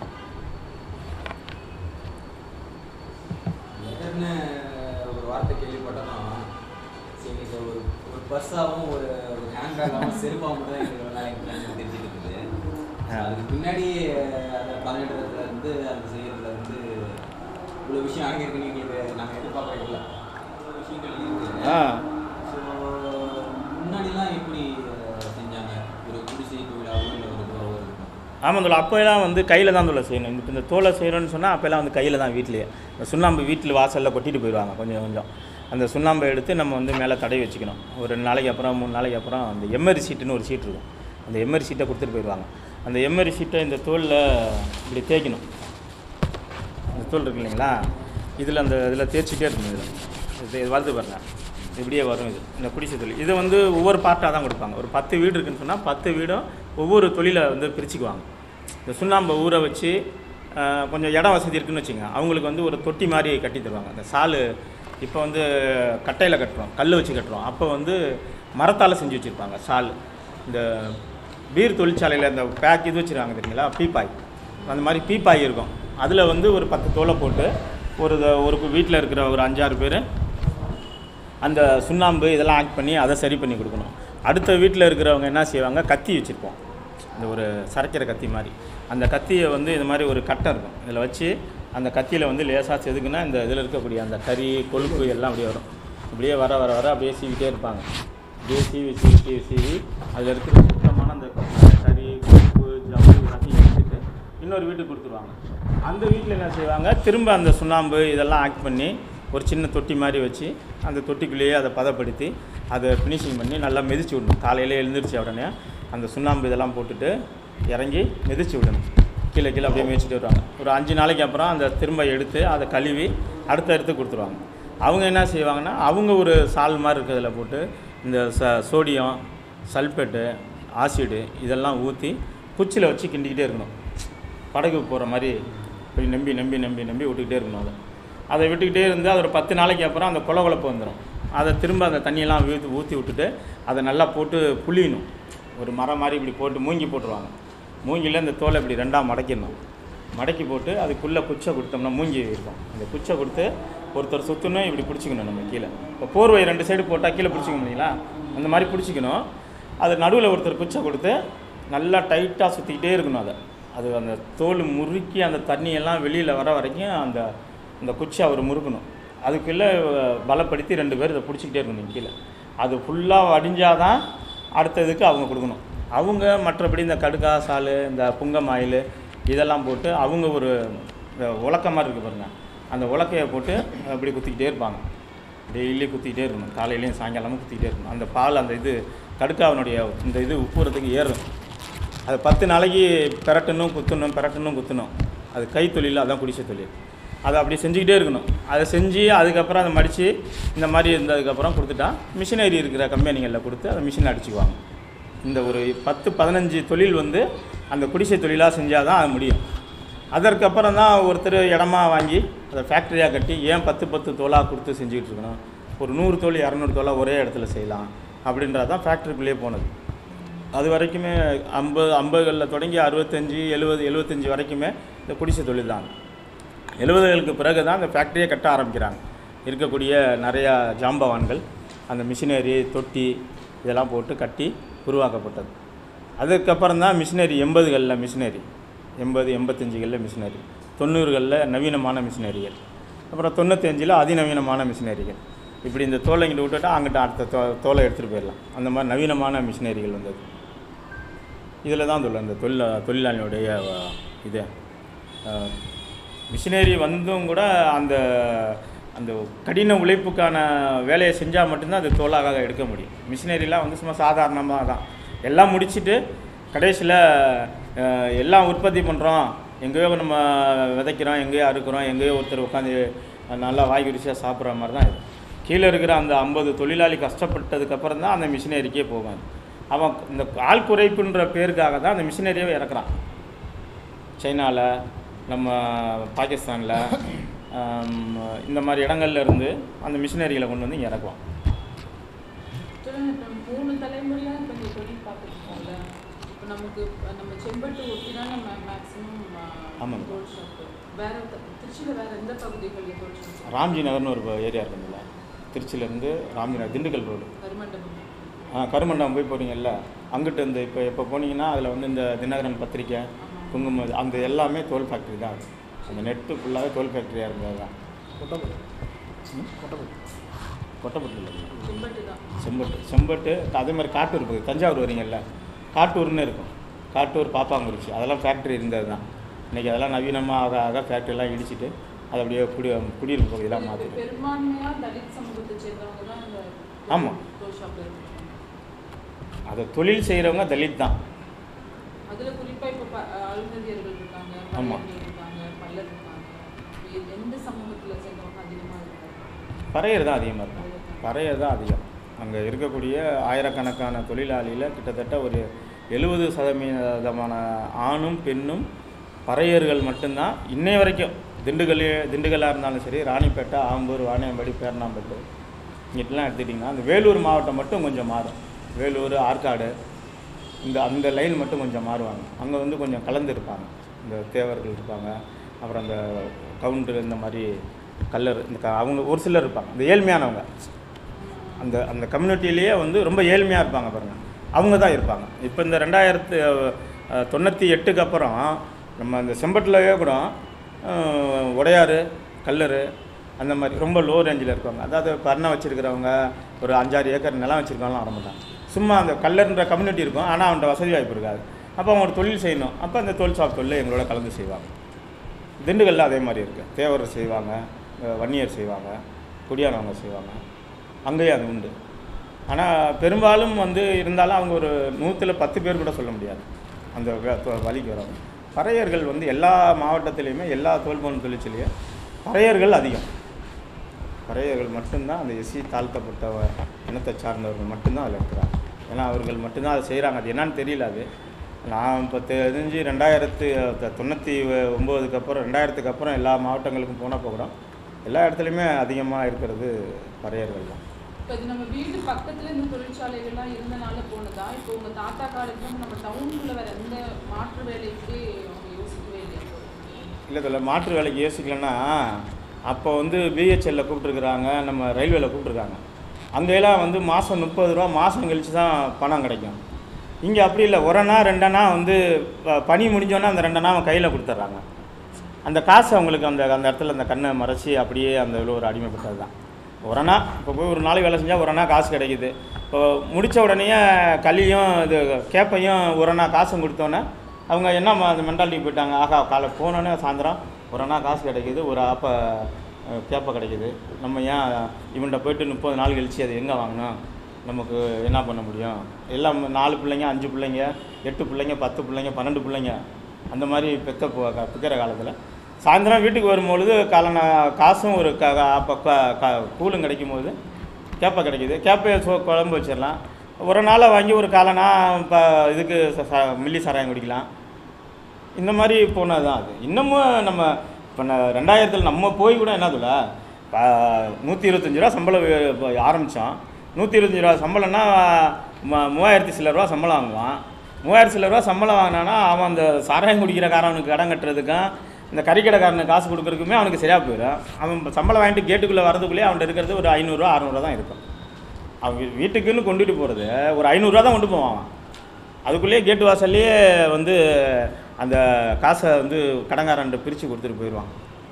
ஒரு வார்த்தை கேள்விப்பட்டோம், இன்னைக்கு ஒரு ஒரு பர்ஸாகவும் ஒரு ஒரு ஹேண்ட்பேக்காகவும் செருப்பாகவும் தான் எங்களுக்கு தெரிஞ்சுட்டு இருக்குது. அதுக்கு பின்னாடி அந்த பதனிடத்துல இருந்து அந்த செய்யறதுல இருந்து இவ்வளோ விஷயம் அடங்கியிருக்குன்னு எங்களுக்கு நாங்கள் எதிர்பார்க்கல. இவ்வளோ விஷயங்கள் இருக்குது. ஸோ முன்னாடிலாம் எப்படி செஞ்சாங்க? ஒரு குடிசை தொழிலாகவும் இல்லை ஒரு துறவோ இருக்கும்.
ஆமாம் தோலை, அப்போலாம் வந்து கையில் தான் தோலை செய்யணும். இப்போ இந்த தோலை செய்யணும்னு சொன்னால் அப்போல்லாம் வந்து கையில் தான் வீட்டிலேயே இந்த சுண்ணாம்பு வீட்டில் வாசலில் கொட்டிட்டு போயிடுவாங்க. கொஞ்சம் கொஞ்சம் அந்த சுண்ணாம்பை எடுத்து நம்ம வந்து மேலே தடவி வச்சுக்கணும். ஒரு ரெண்டு நாளைக்கு அப்புறம் மூணு நாளைக்கு அப்புறம் அந்த எம்எரி சீட்டுன்னு ஒரு சீட் இருக்கும், அந்த எம்எரி சீட்டை கொடுத்துட்டு போயிடுவாங்க. அந்த எம்எரி சீட்டை இந்த தோலில் இப்படி தேய்க்கணும். இந்த தோல் இருக்கு இல்லைங்களா, இதில் அந்த இதில் தேய்ச்சிட்டே இருக்கணும். இதில் இது வளர்த்து பாருங்க, இப்படியே வரும். இது இந்த குடிசை தொழில் இது வந்து ஒவ்வொரு பார்ட்டாக தான் கொடுப்பாங்க. ஒரு பத்து வீடு இருக்குதுன்னு சொன்னால் பத்து வீடும் ஒவ்வொரு தொழிலை வந்து பிரிச்சுக்குவாங்க. இந்த சுண்ணாம்பை ஊற வச்சு கொஞ்சம் இடம் வசதி இருக்குதுன்னு வச்சுங்க, அவங்களுக்கு வந்து ஒரு தொட்டி மாதிரி கட்டி தருவாங்க. அந்த சால் இப்போ வந்து கட்டையில் கட்டுறோம், கல் வச்சு கட்டுறோம், அப்போ வந்து மரத்தால் செஞ்சு வச்சுருப்பாங்க சால். இந்த பீர் தொழிற்சாலையில் இந்த பேக் இது வச்சுருக்காங்க தெரியுங்களா, பீப்பாய், அந்த மாதிரி பீப்பாய் இருக்கும். அதில் வந்து ஒரு பத்து தோலை போட்டு ஒரு ஒரு வீட்டில் இருக்கிற ஒரு அஞ்சாறு பேர் அந்த சுண்ணாம்பு இதெல்லாம் ஆட் பண்ணி அதை சரி பண்ணி கொடுக்கணும். அடுத்த வீட்டில் இருக்கிறவங்க என்ன செய்வாங்க, கத்தி வச்சுருப்போம், இந்த ஒரு சரைக்கிற கத்தி மாதிரி. அந்த கத்தியை வந்து இது மாதிரி ஒரு கட்டை இருக்கும், இதில் வச்சு அந்த கத்தியில் வந்து லேசாக செதுக்குன்னா இந்த இதில் இருக்கக்கூடிய அந்த கறி கொழுப்பு எல்லாம் அப்படியே வரும். அப்படியே வர வர வர அப்படியே சீவிட்டே இருப்பாங்க. அப்படியே சீவி சீவி சீவி சீவி அதில் இருக்கிற சுத்தமான அந்த கறி கொழுப்பு ஜவ்வு எல்லாத்தையும் எடுத்துட்டு இன்னொரு வீட்டுக்கு கொடுத்துருவாங்க. அந்த வீட்டில் என்ன செய்வாங்க, திரும்ப அந்த சுண்ணாம்பு இதெல்லாம் ஆக்ட் பண்ணி ஒரு சின்ன தொட்டி மாதிரி வச்சு அந்த தொட்டிக்குள்ளேயே அதை பதப்படுத்தி அதை ஃபினிஷிங் பண்ணி நல்லா மிதிச்சு விடணும். காலையில் எழுந்திரிச்ச உடனே அந்த சுண்ணாம்பு இதெல்லாம் போட்டுட்டு இறங்கி மிதிச்சு விடணும். கீழே கீழே அப்படியே மிதிச்சுட்டு வருவாங்க. ஒரு அஞ்சு நாளைக்கு அப்புறம் அந்த திரும்ப எடுத்து அதை கழுவி அடுத்த எடுத்து கொடுத்துருவாங்க. அவங்க என்ன செய்வாங்கன்னா, அவங்க ஒரு சால் மாதிரி இருக்கிறதுல போட்டு இந்த ச சோடியம் சல்ஃபேட்டு ஆசிடு இதெல்லாம் ஊற்றி குச்சியில் வச்சு கிண்டிக்கிட்டே இருக்கணும். படகு போகிற மாதிரி இப்படி நம்பி நம்பி நம்பி நம்பி விட்டுக்கிட்டே இருக்கணும். அதை அதை விட்டுக்கிட்டே இருந்து அது ஒரு பத்து நாளைக்கு அப்புறம் அந்த கொலை கொலப்பு வந்துடும். அதை திரும்ப அந்த தண்ணியெல்லாம் ஊற்றி ஊற்றி விட்டுட்டு அதை நல்லா போட்டு புளியணும். ஒரு மரம் மாதிரி இப்படி போட்டு மூங்கி போட்டுருவாங்க. மூங்கியில் இந்த தோலை இப்படி ரெண்டாக மடக்கிடணும். மடக்கி போட்டு அதுக்குள்ளே குச்சை கொடுத்தோம்னா மூங்கி இருக்கும். அந்த குச்சை கொடுத்து ஒருத்தர் சுற்றணும், இப்படி பிடிச்சிக்கணும். நம்ம கீழே இப்போ போர்வை ரெண்டு சைடு போட்டால் கீழே பிடிச்சிக்க முடியுங்களா, அந்த மாதிரி பிடிச்சிக்கணும். அது நடுவில் ஒருத்தர் குச்சை கொடுத்து நல்லா டைட்டாக சுற்றிக்கிட்டே இருக்கணும். அதை அது அந்த தோல் முறுக்கி அந்த தண்ணியெல்லாம் வெளியில் வர வரைக்கும் அந்த அந்த குச்சி அவர் முறுக்கணும். அதுக்குள்ளே பலப்படுத்தி ரெண்டு பேர் இதை பிடிச்சிக்கிட்டே இருக்கணும் கீழே. அது ஃபுல்லாக வடிஞ்சாதான் அடுத்ததுக்கு அவங்க கொடுக்கணும். அவங்க மற்றபடி இந்த கடுக்கா சால், இந்த புங்கம் ஆயில் இதெல்லாம் போட்டு அவங்க ஒரு உலக்க மாதிரி இருக்குது பாருங்கள், அந்த உலக்கையை போட்டு அப்படி குத்திக்கிட்டே இருப்பாங்க. டெய்லி குத்திக்கிட்டே இருக்கணும், காலையிலையும் சாயங்காலமும் குத்திக்கிட்டே இருக்கணும். அந்த பால் அந்த இது கடுக்காவனுடைய இந்த இது உப்புறதுக்கு ஏறும். அது பத்து நாளைக்கு பெரட்டணும் குத்தணும் பெரட்டணும் குத்தணும். அது கைத்தொழில், அதான் குடிசை தொழில். அதை அப்படி செஞ்சுக்கிட்டே இருக்கணும். அதை செஞ்சு அதுக்கப்புறம் அதை மடித்து இந்த மாதிரி இருந்ததுக்கப்புறம் கொடுத்துட்டா மிஷினரி இருக்கிற கம்பெனிகளில் கொடுத்து அதை மிஷின் அடிச்சுக்குவாங்க. இந்த ஒரு பத்து பதினஞ்சு தொழில் வந்து அந்த குடிசை தொழிலாக செஞ்சால் தான் அது முடியும். அதற்கப்புறம் தான் ஒருத்தர் இடமா வாங்கி அதை ஃபேக்ட்ரியாக கட்டி ஏன் பத்து பத்து தோலாக கொடுத்து செஞ்சுக்கிட்டு இருக்கணும், ஒரு நூறு தோல் இரநூறு தோலாக ஒரே இடத்துல செய்யலாம் அப்படின்றது தான் ஃபேக்ட்ரிக்குள்ளேயே போனது. அது வரைக்குமே ஐம்பது ஐம்பதுகளில் தொடங்கி அறுபத்தஞ்சி எழுபது எழுபத்தஞ்சி வரைக்குமே இந்த குடிசை தொழில் தான். எழுபதுகளுக்கு பிறகு தான் அந்த ஃபேக்ட்ரியை கட்ட ஆரம்பிக்கிறாங்க. இருக்கக்கூடிய நிறையா ஜாம்பவான்கள் அந்த மிஷினரி தொட்டி இதெல்லாம் போட்டு கட்டி உருவாக்கப்பட்டது. அதுக்கப்புறம் தான் மிஷினரி எண்பதுகளில் மிஷினரி எண்பது எண்பத்தஞ்சுகளில் மிஷினரி, தொண்ணூறுகளில் நவீனமான மிஷினரிகள், அப்புறம் தொண்ணூத்தஞ்சில் அதிநவீனமான மிஷினரிகள். இப்படி இந்த தோலை இங்கிட்ட விட்டுட்டா அங்கிட்ட அடுத்த தோ தோலை எடுத்துகிட்டு போயிடலாம். அந்த மாதிரி நவீனமான மிஷினரிகள் வந்தது. இதில் தான் சொல்ல இந்த தொழில் தொழிலாளியுடைய இது மிஷினரி வந்தும் கூட அந்த அந்த கடின உழைப்புக்கான வேலையை செஞ்சால் மட்டும்தான் அது தோலாக எடுக்க முடியும். மிஷினரிலாம் வந்து சும்மா சாதாரணமாக தான் எல்லாம் முடிச்சுட்டு கடைசியில் எல்லாம் உற்பத்தி பண்ணுறோம், எங்கேயோ நம்ம விதைக்கிறோம், எங்கேயோ அறுக்கிறோம், எங்கேயோ ஒருத்தர் உட்காந்து நல்லா வாய்க்கு ருசியாக சாப்பிட்ற மாதிரி தான் இது. கீழே இருக்கிற அந்த ஐம்பது தொழிலாளி கஷ்டப்பட்டதுக்கப்புறம் தான் அந்த மிஷினரிக்கே போவாங்க. அவன் இந்த ஆள் குறைப்புன்ற பேருக்காக தான் அந்த மிஷினரியை இறக்குறான். சைனாவில், நம்ம பாகிஸ்தானில், இந்த மாதிரி இடங்கள்ல இருந்து அந்த மிஷினரிகளை கொண்டு வந்து இங்கே இறக்குவான்.
மூணு தலைமுறையாக இப்போ இந்த தொழில் பார்த்துருக்கோம்ல. இப்போ நமக்கு நம்ம செம்பட்டு ஒட்டி தான் நம்ம மேக்ஸிமம்
ஆமாம்
தோல் ஷாப்பு. வேறு திருச்சியில் வேறு எந்த பகுதிகளில் தோல் ஷாப்?
ராம்ஜி நகர்னு ஒரு ஏரியா இருக்குங்களா, திருச்சியிலேருந்து ராம்ஜி நகர் திண்டுக்கல் ரோடு.
கருமண்டபம்.
ஆ கருமண்டபம் போய் போகிறீங்கல்ல, அங்கிட்டு இந்த இப்போ எப்போ போனீங்கன்னா அதில் வந்து இந்த தினகரன் பத்திரிக்கை, குங்குமம், அந்த எல்லாமே தோல் ஃபேக்ட்ரி தான். அது அந்த நெட்டு ஃபுல்லாகவே தோல் ஃபேக்ட்ரியாக இருந்தது தான்.
கொட்டப்பட்டு கொட்டப்பட்டு
கொட்டப்பட்டு இல்லை,
செம்பட்டு தான்.
செம்பட்டு செம்பட்டு அதே மாதிரி காட்டூர் போகுது. தஞ்சாவூர் வரீங்கல்ல, காட்டூர்னு இருக்கும். காட்டூர், பாப்பாங்குறிச்சி, அதெல்லாம் ஃபேக்ட்ரி இருந்தது தான். இன்றைக்கி அதெல்லாம் நவீனமாக ஆக ஆக ஃபேக்ட்ரியெல்லாம் இடிச்சிட்டு அதை அப்படியே குடி குடியிருப்பு பகுதியெல்லாம் மாற்றி
பெரும்பான்மையாக தலித் சமூகத்தை சேர்ந்தவங்க தான் இந்த
ஆமாம்
தோல் ஷாப்பில் இருக்காங்க.
அதை தொழில் செய்கிறவங்க தலித் தான்.
அதில் குறிப்பாக இப்போ அருந்ததியர்கள் இருக்காங்க,
ஆமாம்,
இருக்காங்க, பல்லர் இருக்காங்க. எந்த சமூகத்தில் சேர்ந்தவங்க அதிகமாக இருக்காங்க?
பறையர் தான் அதிகமாக இருக்கும். பறையர் தான் அதிகம். அங்கே இருக்கக்கூடிய ஆயிரக்கணக்கான தொழிலாளியில் கிட்டத்தட்ட ஒரு எழுபது சதவீதமான ஆணும் பெண்ணும் பறையர்கள் மட்டும்தான் இன்னை வரைக்கும். திண்டுக்கல் திண்டுக்கல்லாக இருந்தாலும் சரி, ராணிப்பேட்டை, ஆம்பூர், வாணியம்பாடி, பேரணாம்பட்டு இங்கிட்டலாம் எடுத்துக்கிட்டிங்கன்னா அந்த வேலூர் மாவட்டம் மட்டும் கொஞ்சம் மாறும். வேலூர், ஆற்காடு, இந்த அந்த லைன் மட்டும் கொஞ்சம் மாறுவாங்க. அங்கே வந்து கொஞ்சம் கலந்து இருப்பாங்க. இந்த தேவர்கள் இருப்பாங்க, அப்புறம் அந்த கவுண்டர், இந்த மாதிரி கல்லர், இந்த க அவங்க ஒரு சிலர் இருப்பாங்க. இந்த ஏழ்மையானவங்க அந்த அந்த கம்யூனிட்டிலேயே வந்து ரொம்ப ஏழ்மையாக இருப்பாங்க பாருங்கள், அவங்க தான் இருப்பாங்க. இப்போ இந்த ரெண்டாயிரத்து தொண்ணூற்றி எட்டுக்கு அப்புறம் நம்ம அந்த செம்பட்டிலவே கூட உடையார், கல்லர், அந்த மாதிரி ரொம்ப லோ ரேஞ்சில் இருக்காங்க. அதாவது பண்ணை வச்சுருக்கிறவங்க, ஒரு அஞ்சாறு ஏக்கர் நிலம் வச்சுருக்கவங்களாம் வர மாட்டாங்க. சும்மா அந்த கல்லர்ன்ற கம்யூனிட்டி இருக்கும், ஆனால் அவன்கிட்ட வசதி வாய்ப்பு இருக்காது. அப்போ அவங்க ஒரு தொழில் செய்யணும். அப்போ அந்த தொழில் ஷாப் தொழில் எங்களோட கலந்து செய்வாங்க. திண்டுக்கல்ல அதே மாதிரி இருக்குது. தேவர் செய்வாங்க, வன்னியர் செய்வாங்க, குடியானவங்க செய்வாங்க, அங்கேயும் அது உண்டு. ஆனால் பெரும்பாலும் வந்து இருந்தாலும் அவங்க ஒரு நூற்றில் பத்து பேர் கூட சொல்ல முடியாது அந்த வழிக்கு வரவங்க. பறையர்கள் வந்து எல்லா மாவட்டத்திலையுமே எல்லா தோல்பொருள் தொழிற்சிலையும் பறையர்கள் அதிகம். பறையர்கள் மட்டும்தான் அந்த எஸ்சி தாழ்த்தப்பட்ட இனத்தை சார்ந்தவர்கள் மட்டும்தான் அதில் இருக்கிறாங்க. ஏன்னா அவர்கள் மட்டும்தான் அதை செய்கிறாங்க. அது என்னான்னு தெரியல. அது நான் இப்போ தெரிஞ்சு ரெண்டாயிரத்து தொண்ணூற்றி ஒம்போதுக்கு அப்புறம் ரெண்டாயிரத்துக்கு அப்புறம் எல்லா மாவட்டங்களுக்கும் போனப்போ கூட எல்லா இடத்துலையுமே அதிகமாக இருக்கிறது பறையர்கள் தான்.
இப்போ இது நம்ம வீடு பக்கத்தில் இந்த தொழிற்சாலைகள்லாம் இருந்தனால போனதா? இப்போ உங்கள் தாத்தா காலத்துல நம்ம டவுனுக்குள்ளே வேறு எந்த மாற்று வேலைக்கு அவங்க யோசிக்கவே இல்லையா?
இல்லை இதில் மாற்று வேலைக்கு யோசிக்கலன்னா அப்போ வந்து பிஹெச்எல்ல கூப்பிட்ருக்குறாங்க, நம்ம ரயில்வேல கூப்பிட்ருக்காங்க. அங்கெல்லாம் வந்து மாதம் முப்பது ரூபா மாதம் கழித்து தான் பணம் கிடைக்கும். இங்கே அப்படி இல்லை. ஒரு அண்ணா ரெண்டனா வந்து பனி முடிஞ்சோன்னா அந்த ரெண்டனா அவன் கையில் கொடுத்துட்றாங்க. அந்த காசு அவங்களுக்கு அந்த அந்த இடத்துல அந்த கண்ணை மறைச்சி அப்படியே அந்த இதில் ஒரு அடிமைப்பட்டது தான். ஒரணா இப்போ போய் ஒரு நாளைக்கு வேலை செஞ்சால் ஒரணா காசு கிடைக்குது. இப்போ முடித்த உடனே களியும் இது கேப்பையும் ஒரணா காசும் கொடுத்தோன்னே அவங்க என்ன அந்த மென்டாலிட்டி போயிட்டாங்க, ஆகா காலை போனோன்னே சாயந்தரம் ஒரணா காசு கிடைக்கிது, ஒரு ஆப்பை கேப்பை கிடைக்கிது, நம்ம ஏன் இவன்கிட்ட போய்ட்டு முப்பது நாள் கழிச்சு அது எங்கே வாங்கணும், நமக்கு என்ன பண்ண முடியும், எல்லாம் நாலு பிள்ளைங்க அஞ்சு பிள்ளைங்க எட்டு பிள்ளைங்க பத்து பிள்ளைங்க பன்னெண்டு பிள்ளைங்க அந்த மாதிரி பெத்த போ பிக்கிற காலத்தில் சாயந்தரம் வீட்டுக்கு வரும்பொழுது காலன காசும் ஒரு க அப்போ க கூலும் கிடைக்கும்போது கேப்பை கிடைக்கிது, கேப்பையை சோ குழம்பு வச்சிடலாம். ஒரு நாளை வாங்கி ஒரு காலனா இப்போ இதுக்கு ச மில்லி சாராயம் குடிக்கலாம். இந்த மாதிரி போனது தான் அது. இன்னமும் நம்ம இப்போ நான் ரெண்டாயிரத்தில் நம்ம போய் கூட என்னதுல நூற்றி இருபத்தஞ்சி ரூபா சம்பளம் ஆரம்பித்தோம். நூற்றி இருபத்தஞ்சி ரூபா சம்பளம்னா மூவாயிரத்தி சில ரூபா சம்பளம் வாங்குவான். மூவாயிரத்தி சில ரூபா சம்பளம் வாங்கினானா அவன் அந்த சாராயம் குடிக்கிற காரனுக்கு கடன் கட்டுறதுக்கும் இந்த கறிக்கடைக்காரனுக்கு காசு கொடுக்குறதுக்குமே அவனுக்கு சரியாக போயிடும். அவன் சம்பளம் வாங்கிட்டு கேட்டுக்குள்ளே வரதுக்குள்ளேயே அவன்கிட்ட இருக்கிறது ஒரு ஐநூறுரூவா அறநூறுவா தான் இருக்கும். அவன் வீட்டுக்குன்னு கொண்டுட்டு போகிறது ஒரு ஐநூறுரூவா தான் கொண்டு போவான். அதுக்குள்ளேயே கேட்டு வாசல்லையே வந்து அந்த காசை வந்து கடங்காரன்ட்ட பிரித்து கொடுத்துட்டு போயிடுவான்.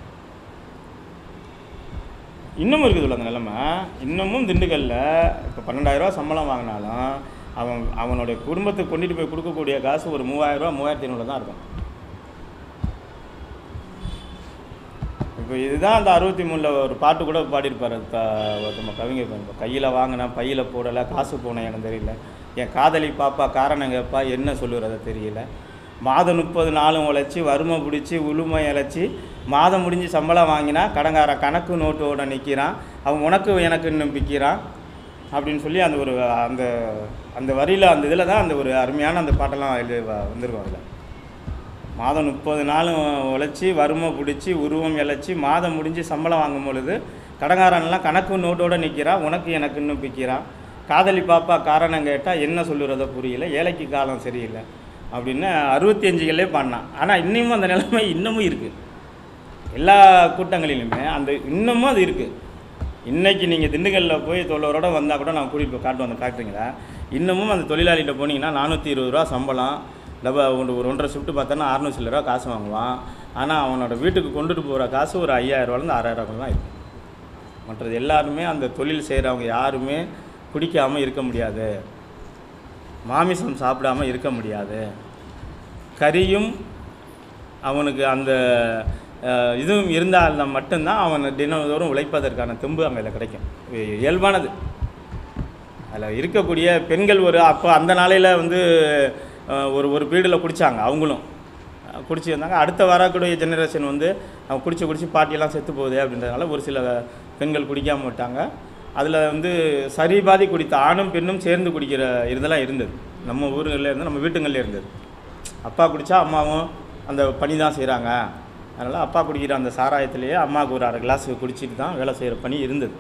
இன்னமும் இருக்குதுல்ல அந்த நிலைமை. இன்னமும் திண்டுக்கல்லில் இப்போ பன்னெண்டாயிரரூவா சம்பளம் வாங்கினாலும் அவன் அவனுடைய குடும்பத்துக்கு கொண்டுட்டு போய் கொடுக்கக்கூடிய காசு ஒரு மூவாயிரரூவா மூவாயிரத்தி ஐநூறுல தான் இருக்கும். இப்போ இதுதான் அந்த அறுபத்தி மூணில் ஒரு பாட்டு கூட பாடியிருப்பார் நம்ம கவிஞர். இப்போ கையில் வாங்கினேன் பையில் போடலை காசு போனேன் எனக்கு தெரியல, என் காதலி பாப்பா காரணங்கப்பா என்ன சொல்லுறத தெரியல, மாதம் முப்பது நாளும் உழைச்சி வறுமை பிடிச்சி உளுமை இழைச்சி மாதம் முடிஞ்சு சம்பளம் வாங்கினா கடங்கார கணக்கு நோட்டோட நிற்கிறான், அவன் உனக்கு எனக்கு இன்னும் பிக்கிறான் அப்படின்னு சொல்லி அந்த ஒரு அந்த அந்த வரியில் அந்த இதில் தான் அந்த ஒரு அருமையான அந்த பாட்டெல்லாம் எழுதி வந்திருக்கும். அதில் மாதம் முப்பது நாளும் உழைச்சி வறுமை பிடிச்சி உருவம் இழைச்சி மாதம் முடிஞ்சு சம்பளம் வாங்கும் பொழுது கடங்காரன்லாம் கணக்கு நோட்டோடு நிற்கிறான், உனக்கு எனக்கு இன்னும் பிக்கிறான், காதலி பாப்பா காரணம் கேட்டால் என்ன சொல்லுறத புரியல, ஏழைக்கு காலம் சரியில்லை அப்படின்னு அறுபத்தி அஞ்சுகளே பாடினான். ஆனால் இன்னமும் அந்த நிலைமை இன்னமும் இருக்குது. எல்லா கூட்டங்களிலுமே அந்த இன்னமும் அது இருக்குது. இன்றைக்கி நீங்கள் திண்டுக்கல்லில் போய் தொழிலோட வந்தால் கூட நான் கூட்டிகிட்டு போய் காட்டு வந்த ஃபேக்ட்ரிங்களா இன்னமும் அந்த தொழிலாளிகிட்ட போனீங்கன்னா நானூற்றி இருபது ரூபா சம்பளம் டபா ஒன்று ஒரு ஒன்றரை ஷிஃப்ட்டு பார்த்தோன்னா அறுநூறு சில ரூபா காசு வாங்குவான். ஆனால் அவனோட வீட்டுக்கு கொண்டுட்டு போகிற காசு ஒரு ஐயாயிரரூவாலேருந்து ஆறாயிரம் தான் இருக்கும். மற்றது எல்லாருமே அந்த தொழில் செய்கிறவங்க யாருமே குடிக்காமல் இருக்க முடியாது, மாமிசம் சாப்பிடாமல் இருக்க முடியாது, கறியும் அவனுக்கு அந்த இதுவும் இருந்தால் மட்டும்தான் அவன் தினந்தோறும் உழைப்பதற்கான தெம்பு அங்கே கிடைக்கும். இயல்பானது. அதில் இருக்கக்கூடிய பெண்கள் ஒரு அப்போ அந்த நாளையில் வந்து ஒரு ஒரு பீரியடில் குடித்தாங்க, அவங்களும் குடிச்சு இருந்தாங்க. அடுத்த வரக்கூடிய ஜெனரேஷன் வந்து அவங்க குடிச்சு குடிச்சு பாட்டியெல்லாம் செத்து போகுது அப்படின்றதுனால ஒரு சில பெண்கள் குடிக்காமல் விட்டாங்க. அதில் வந்து சரி பாதி குடித்த ஆணும் பெண்ணும் சேர்ந்து குடிக்கிற இதெல்லாம் இருந்தது. நம்ம ஊருகளில் இருந்து நம்ம வீட்டுங்களில் இருந்தது. அப்பா குடித்தா அம்மாவும் அந்த பணி தான் செய்கிறாங்க, அதனால் அப்பா குடிக்கிற அந்த சாராயத்திலேயே அம்மாவுக்கு ஒரு அரை கிளாஸ் குடிச்சிட்டு தான் வேலை செய்கிற பணி இருந்தது.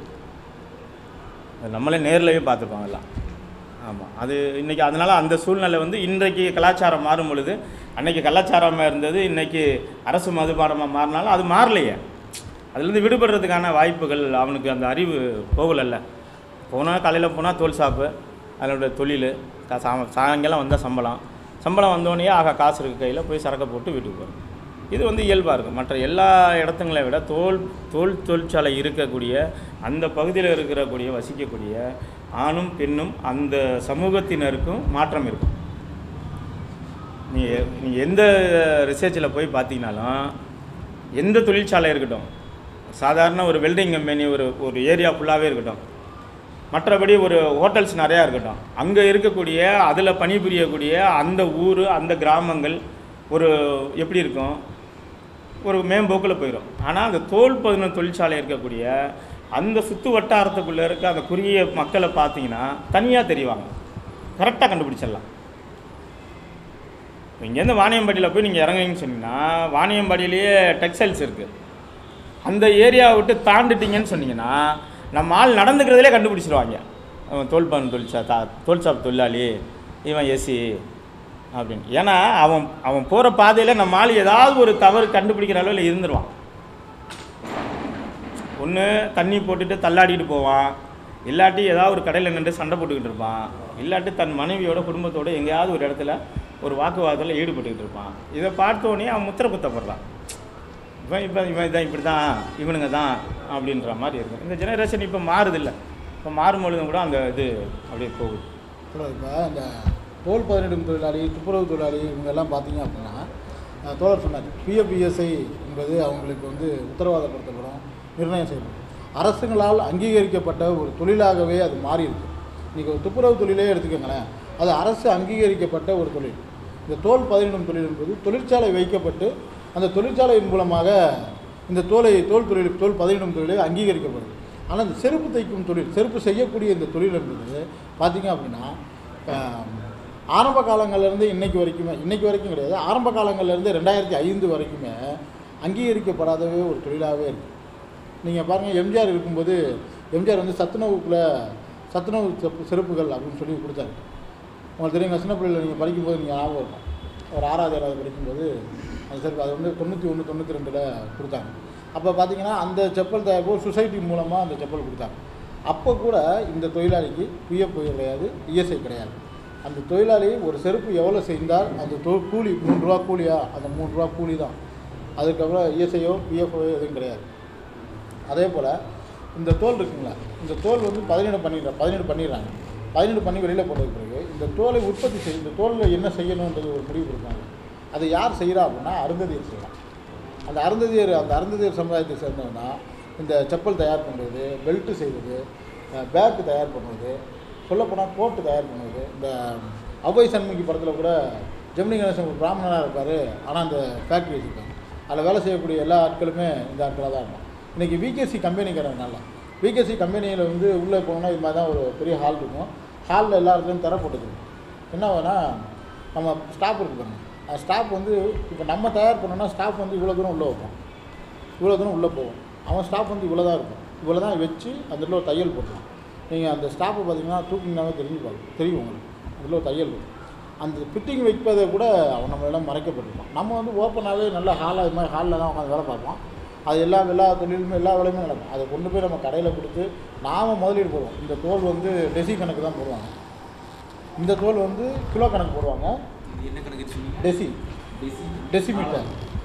அது நம்மளே நேர்லேயே பார்த்துருப்பாங்க எல்லாம். ஆமாம், அது இன்றைக்கி அதனால் அந்த சூழ்நிலை வந்து இன்றைக்கு கலாச்சாரம் மாறும் பொழுது அன்றைக்கி கலாச்சாரமாக இருந்தது, இன்றைக்கி அரசு மதுபானமாக மாறினாலும் அது மாறலையே. அதுலேருந்து விடுபடுறதுக்கான வாய்ப்புகள் அவனுக்கு அந்த அறிவு போகலைல்ல. போனால் காலையில் போனால் தோல் ஷாப்பு அதனுடைய தொழில், சா சாயங்காலம் வந்தால் சம்பளம், சம்பளம் வந்தோடனே ஆக காசு இருக்க கையில் போய் சரக்கை போட்டு வீட்டுக்கு போகிறோம். இது வந்து இயல்பாக இருக்கும். மற்ற எல்லா இடத்துங்களை விட தோல் தோல் தொழிற்சாலை இருக்கக்கூடிய அந்த பகுதியில் இருக்கக்கூடிய வசிக்கக்கூடிய ஆணும் பெண்ணும் அந்த சமூகத்தினருக்கும் மாற்றம் இருக்கும். நீங்கள் நீங்கள் எந்த ரிசர்ச்சில் போய் பார்த்தீங்கன்னாலும் எந்த தொழிற்சாலை இருக்கட்டும், சாதாரண ஒரு வெல்டிங் கம்பெனி ஒரு ஒரு ஏரியா ஃபுல்லாகவே இருக்கட்டும், மற்றபடி ஒரு ஹோட்டல்ஸ் நிறையா இருக்கட்டும், அங்கே இருக்கக்கூடிய அதில் பணிபுரியக்கூடிய அந்த ஊர் அந்த கிராமங்கள் ஒரு எப்படி இருக்கும், ஒரு மேம்போக்கில் போயிடும். ஆனால் அந்த தோல் பதினொன்று தொழிற்சாலை இருக்கக்கூடிய அந்த சுற்று வட்டாரத்துக்குள்ளே இருக்க அந்த குறுகிய மக்களை பார்த்தீங்கன்னா தனியாக தெரிவாங்க, கரெக்டாக கண்டுபிடிச்சிடலாம். இங்கேருந்து வாணியம்பாடியில் போய் நீங்கள் இறங்குறீங்கன்னு சொன்னீங்கன்னா வாணியம்பாடியிலேயே டெக்ஸ்டைல்ஸ் இருக்குது, அந்த ஏரியாவை விட்டு தாண்டிட்டீங்கன்னு சொன்னீங்கன்னா நம்ம ஆள் நடந்துக்கிறதுலே கண்டுபிடிச்சிருவாங்க. அவன் தோல் பன் தொழிற்சா தா தோல் ஷாப் தொழிலாளி, இவன் ஏசி அப்படின்னு. ஏன்னா அவன் அவன் போகிற பாதையில் நம்ம ஆள் ஏதாவது ஒரு தவறு கண்டுபிடிக்கிற அளவில் இருந்துருவான். ஒன்று தண்ணி போட்டுட்டு தள்ளாடிட்டு போவான், இல்லாட்டி ஏதாவது ஒரு கடையில் நின்று சண்டை போட்டுக்கிட்டு இருப்பான், இல்லாட்டி தன் மனைவியோட குடும்பத்தோடு எங்கேயாவது ஒரு இடத்துல ஒரு வாக்குவாதத்தில் ஈடுபட்டுக்கிட்டு இருப்பான். இதை பார்த்தோன்னே அவன் முத்திர குத்தப்படுறான். இவன் இப்போ இவன் இதான் இப்படி தான் இவனுங்க தான் அப்படின்ற மாதிரி இருக்கும். இந்த ஜெனரேஷன் இப்போ மாறுதில்லை. இப்போ மாறும்பொழுதும் கூட அந்த இது அப்படியே போகுது.
இப்போ இந்த தோல் பதனிடும் தொழிலாளி, துப்புரவு தொழிலாளி இவங்கெல்லாம் பார்த்தீங்க அப்படின்னா தோழர் சொன்னார், பிஎஃப்இஎஸ்ஐ என்பது அவங்களுக்கு வந்து உத்தரவாதப்படுத்தப்படும், நிர்ணயம் செய்யப்படும், அரசுகளால் அங்கீகரிக்கப்பட்ட ஒரு தொழிலாகவே அது மாறி இருக்கு. இன்றைக்கி ஒரு துப்புரவு தொழிலே எடுத்துக்கோங்களேன், அது அரசு அங்கீகரிக்கப்பட்ட ஒரு தொழில். இந்த தோல் பதனிடும் தொழில் என்பது தொழிற்சாலை வைக்கப்பட்டு அந்த தொழிற்சாலையின் மூலமாக இந்த தோலை தோல் தொழில் தோல் பதனிடும் தொழிலை அங்கீகரிக்கப்படுது. ஆனால் இந்த செருப்பு தைக்கும் தொழில், செருப்பு செய்யக்கூடிய இந்த தொழில் என்பது பார்த்திங்க அப்படின்னா ஆரம்ப காலங்கள்லேருந்து இன்றைக்கு வரைக்குமே, இன்றைக்கு வரைக்கும் கிடையாது, ஆரம்ப காலங்கள்லேருந்து ரெண்டாயிரத்தி ஐந்து வரைக்குமே அங்கீகரிக்கப்படாதவே ஒரு தொழிலாகவே இருக்குது. நீங்கள் பாருங்கள், எம்ஜிஆர் இருக்கும்போது எம்ஜிஆர் வந்து சத்துணவுக்குள்ளே சத்துணவு செருப்புகள் அப்படின்னு சொல்லி கொடுத்தாரு. உங்களுக்கு தெரியுங்க, சின்ன பிள்ளைகள் நீங்கள் படிக்கும்போது நீங்கள் ஞாபகம் இருக்கும், ஒரு ஆறாவது ஏழாவது படிக்கும்போது அந்த செருப்பு அது வந்து தொண்ணூற்றி ஒன்று தொண்ணூற்றி ரெண்டில் கொடுத்தாங்க. அப்போ பார்த்தீங்கன்னா அந்த செப்பல் தயாரிப்பு சொசைட்டி மூலமாக அந்த செப்பல் கொடுத்தாங்க. அப்போ கூட இந்த தொழிலாளிக்கு பிஎஃப் கிடையாது, இஎஸ்ஐ கிடையாது. அந்த தொழிலாளி ஒரு செருப்பு எவ்வளோ செய்தால் அந்த தொ கூலி மூணு ரூபா கூலியா, அந்த மூணு ரூபா கூலி தான். அதுக்கப்புறம் இஎஸ்ஐயோ பிஎஃப்ஓ எதுவும் கிடையாது. அதே போல் இந்த தோல் இருக்குங்களா, இந்த தோல் வந்து பதினேழு பண்ணிடுற பதினேழு பண்ணிடுறாங்க. பதினேழு பண்ணி வெளியில் போனதுக்கு பிறகு இந்த தோலை உற்பத்தி செய்ய, இந்த தோலில் என்ன செய்யணுன்றது ஒரு முடிவு கொடுப்பாங்க. அதை யார் செய்கிறா அப்படின்னா அருந்ததியர் செய்யலாம். அந்த அருந்ததியர் அந்த அருந்ததியர் சமுதாயத்தை சேர்ந்தவங்க தான் இந்த செப்பல் தயார் பண்ணுறது, பெல்ட்டு செய்வது, பேக்கு தயார் பண்ணுவது, சொல்லப்போனால் கோட்டு தயார் பண்ணுவது. இந்த அவ்வை சண்முகி படத்தில் கூட ஜெமினி கணேசன் ஒரு பிராமணனாக இருப்பார், ஆனால் அந்த ஃபேக்ட்ரி வச்சுருக்காங்க. அதில் வேலை செய்யக்கூடிய எல்லா ஆட்களுமே இந்த ஆட்களாக தான் இருக்கும். இன்றைக்கி விகேசி கம்பெனிக்கிறதுனால விகேசி கம்பெனியில் வந்து உள்ளே போனோம்னா இது மாதிரி தான் ஒரு பெரிய ஹால் இருக்கும். ஹாலில் எல்லா இடத்துலையும் தர போட்டுக்கணும். என்ன வேணால் நம்ம ஸ்டாஃப் இருக்கு பாருங்கள், அந்த ஸ்டாஃப் வந்து இப்போ நம்ம தயார் பண்ணோன்னா ஸ்டாஃப் வந்து இவ்வளோ தூரம் உள்ளே வைப்போம், இவ்வளோ தூரம் உள்ளே போவோம். அவன் ஸ்டாஃப் வந்து இவ்வளோ தான் இருக்கும், இவ்வளோ தான் வச்சு அந்த இடத்துல ஒரு தையல் போட்டுருவான். நீங்கள் அந்த ஸ்டாஃபை பார்த்தீங்கன்னா தூக்கிங்கனாவே தெரிஞ்சுப்பாங்க, தெரியும் உங்களுக்கு. அதில் ஒரு தையல் இருக்கும். அந்த ஃபிட்டிங் வைப்பதை கூட அவன் நம்மளெல்லாம் மறைக்கப்பட்டிருப்பான். நம்ம வந்து ஓப்பனாகவே நல்ல ஹாலாக இது மாதிரி ஹாலில் தான் உட்காந்து வேலை பார்ப்போம். அது எல்லா எல்லா தொழிலுமே எல்லா வேலையுமே நடக்கும். அதை கொண்டு போய் நம்ம கடையில் கொடுத்து நாம் முதலீடு போடுவோம். இந்த தோல் வந்து டெசி கணக்கு தான் போடுவாங்க, இந்த தோல் வந்து கிலோ கணக்கு போடுவாங்க.
என்ன கணக்கு சொன்னீங்க?
டெசி டெசிமீட்டர்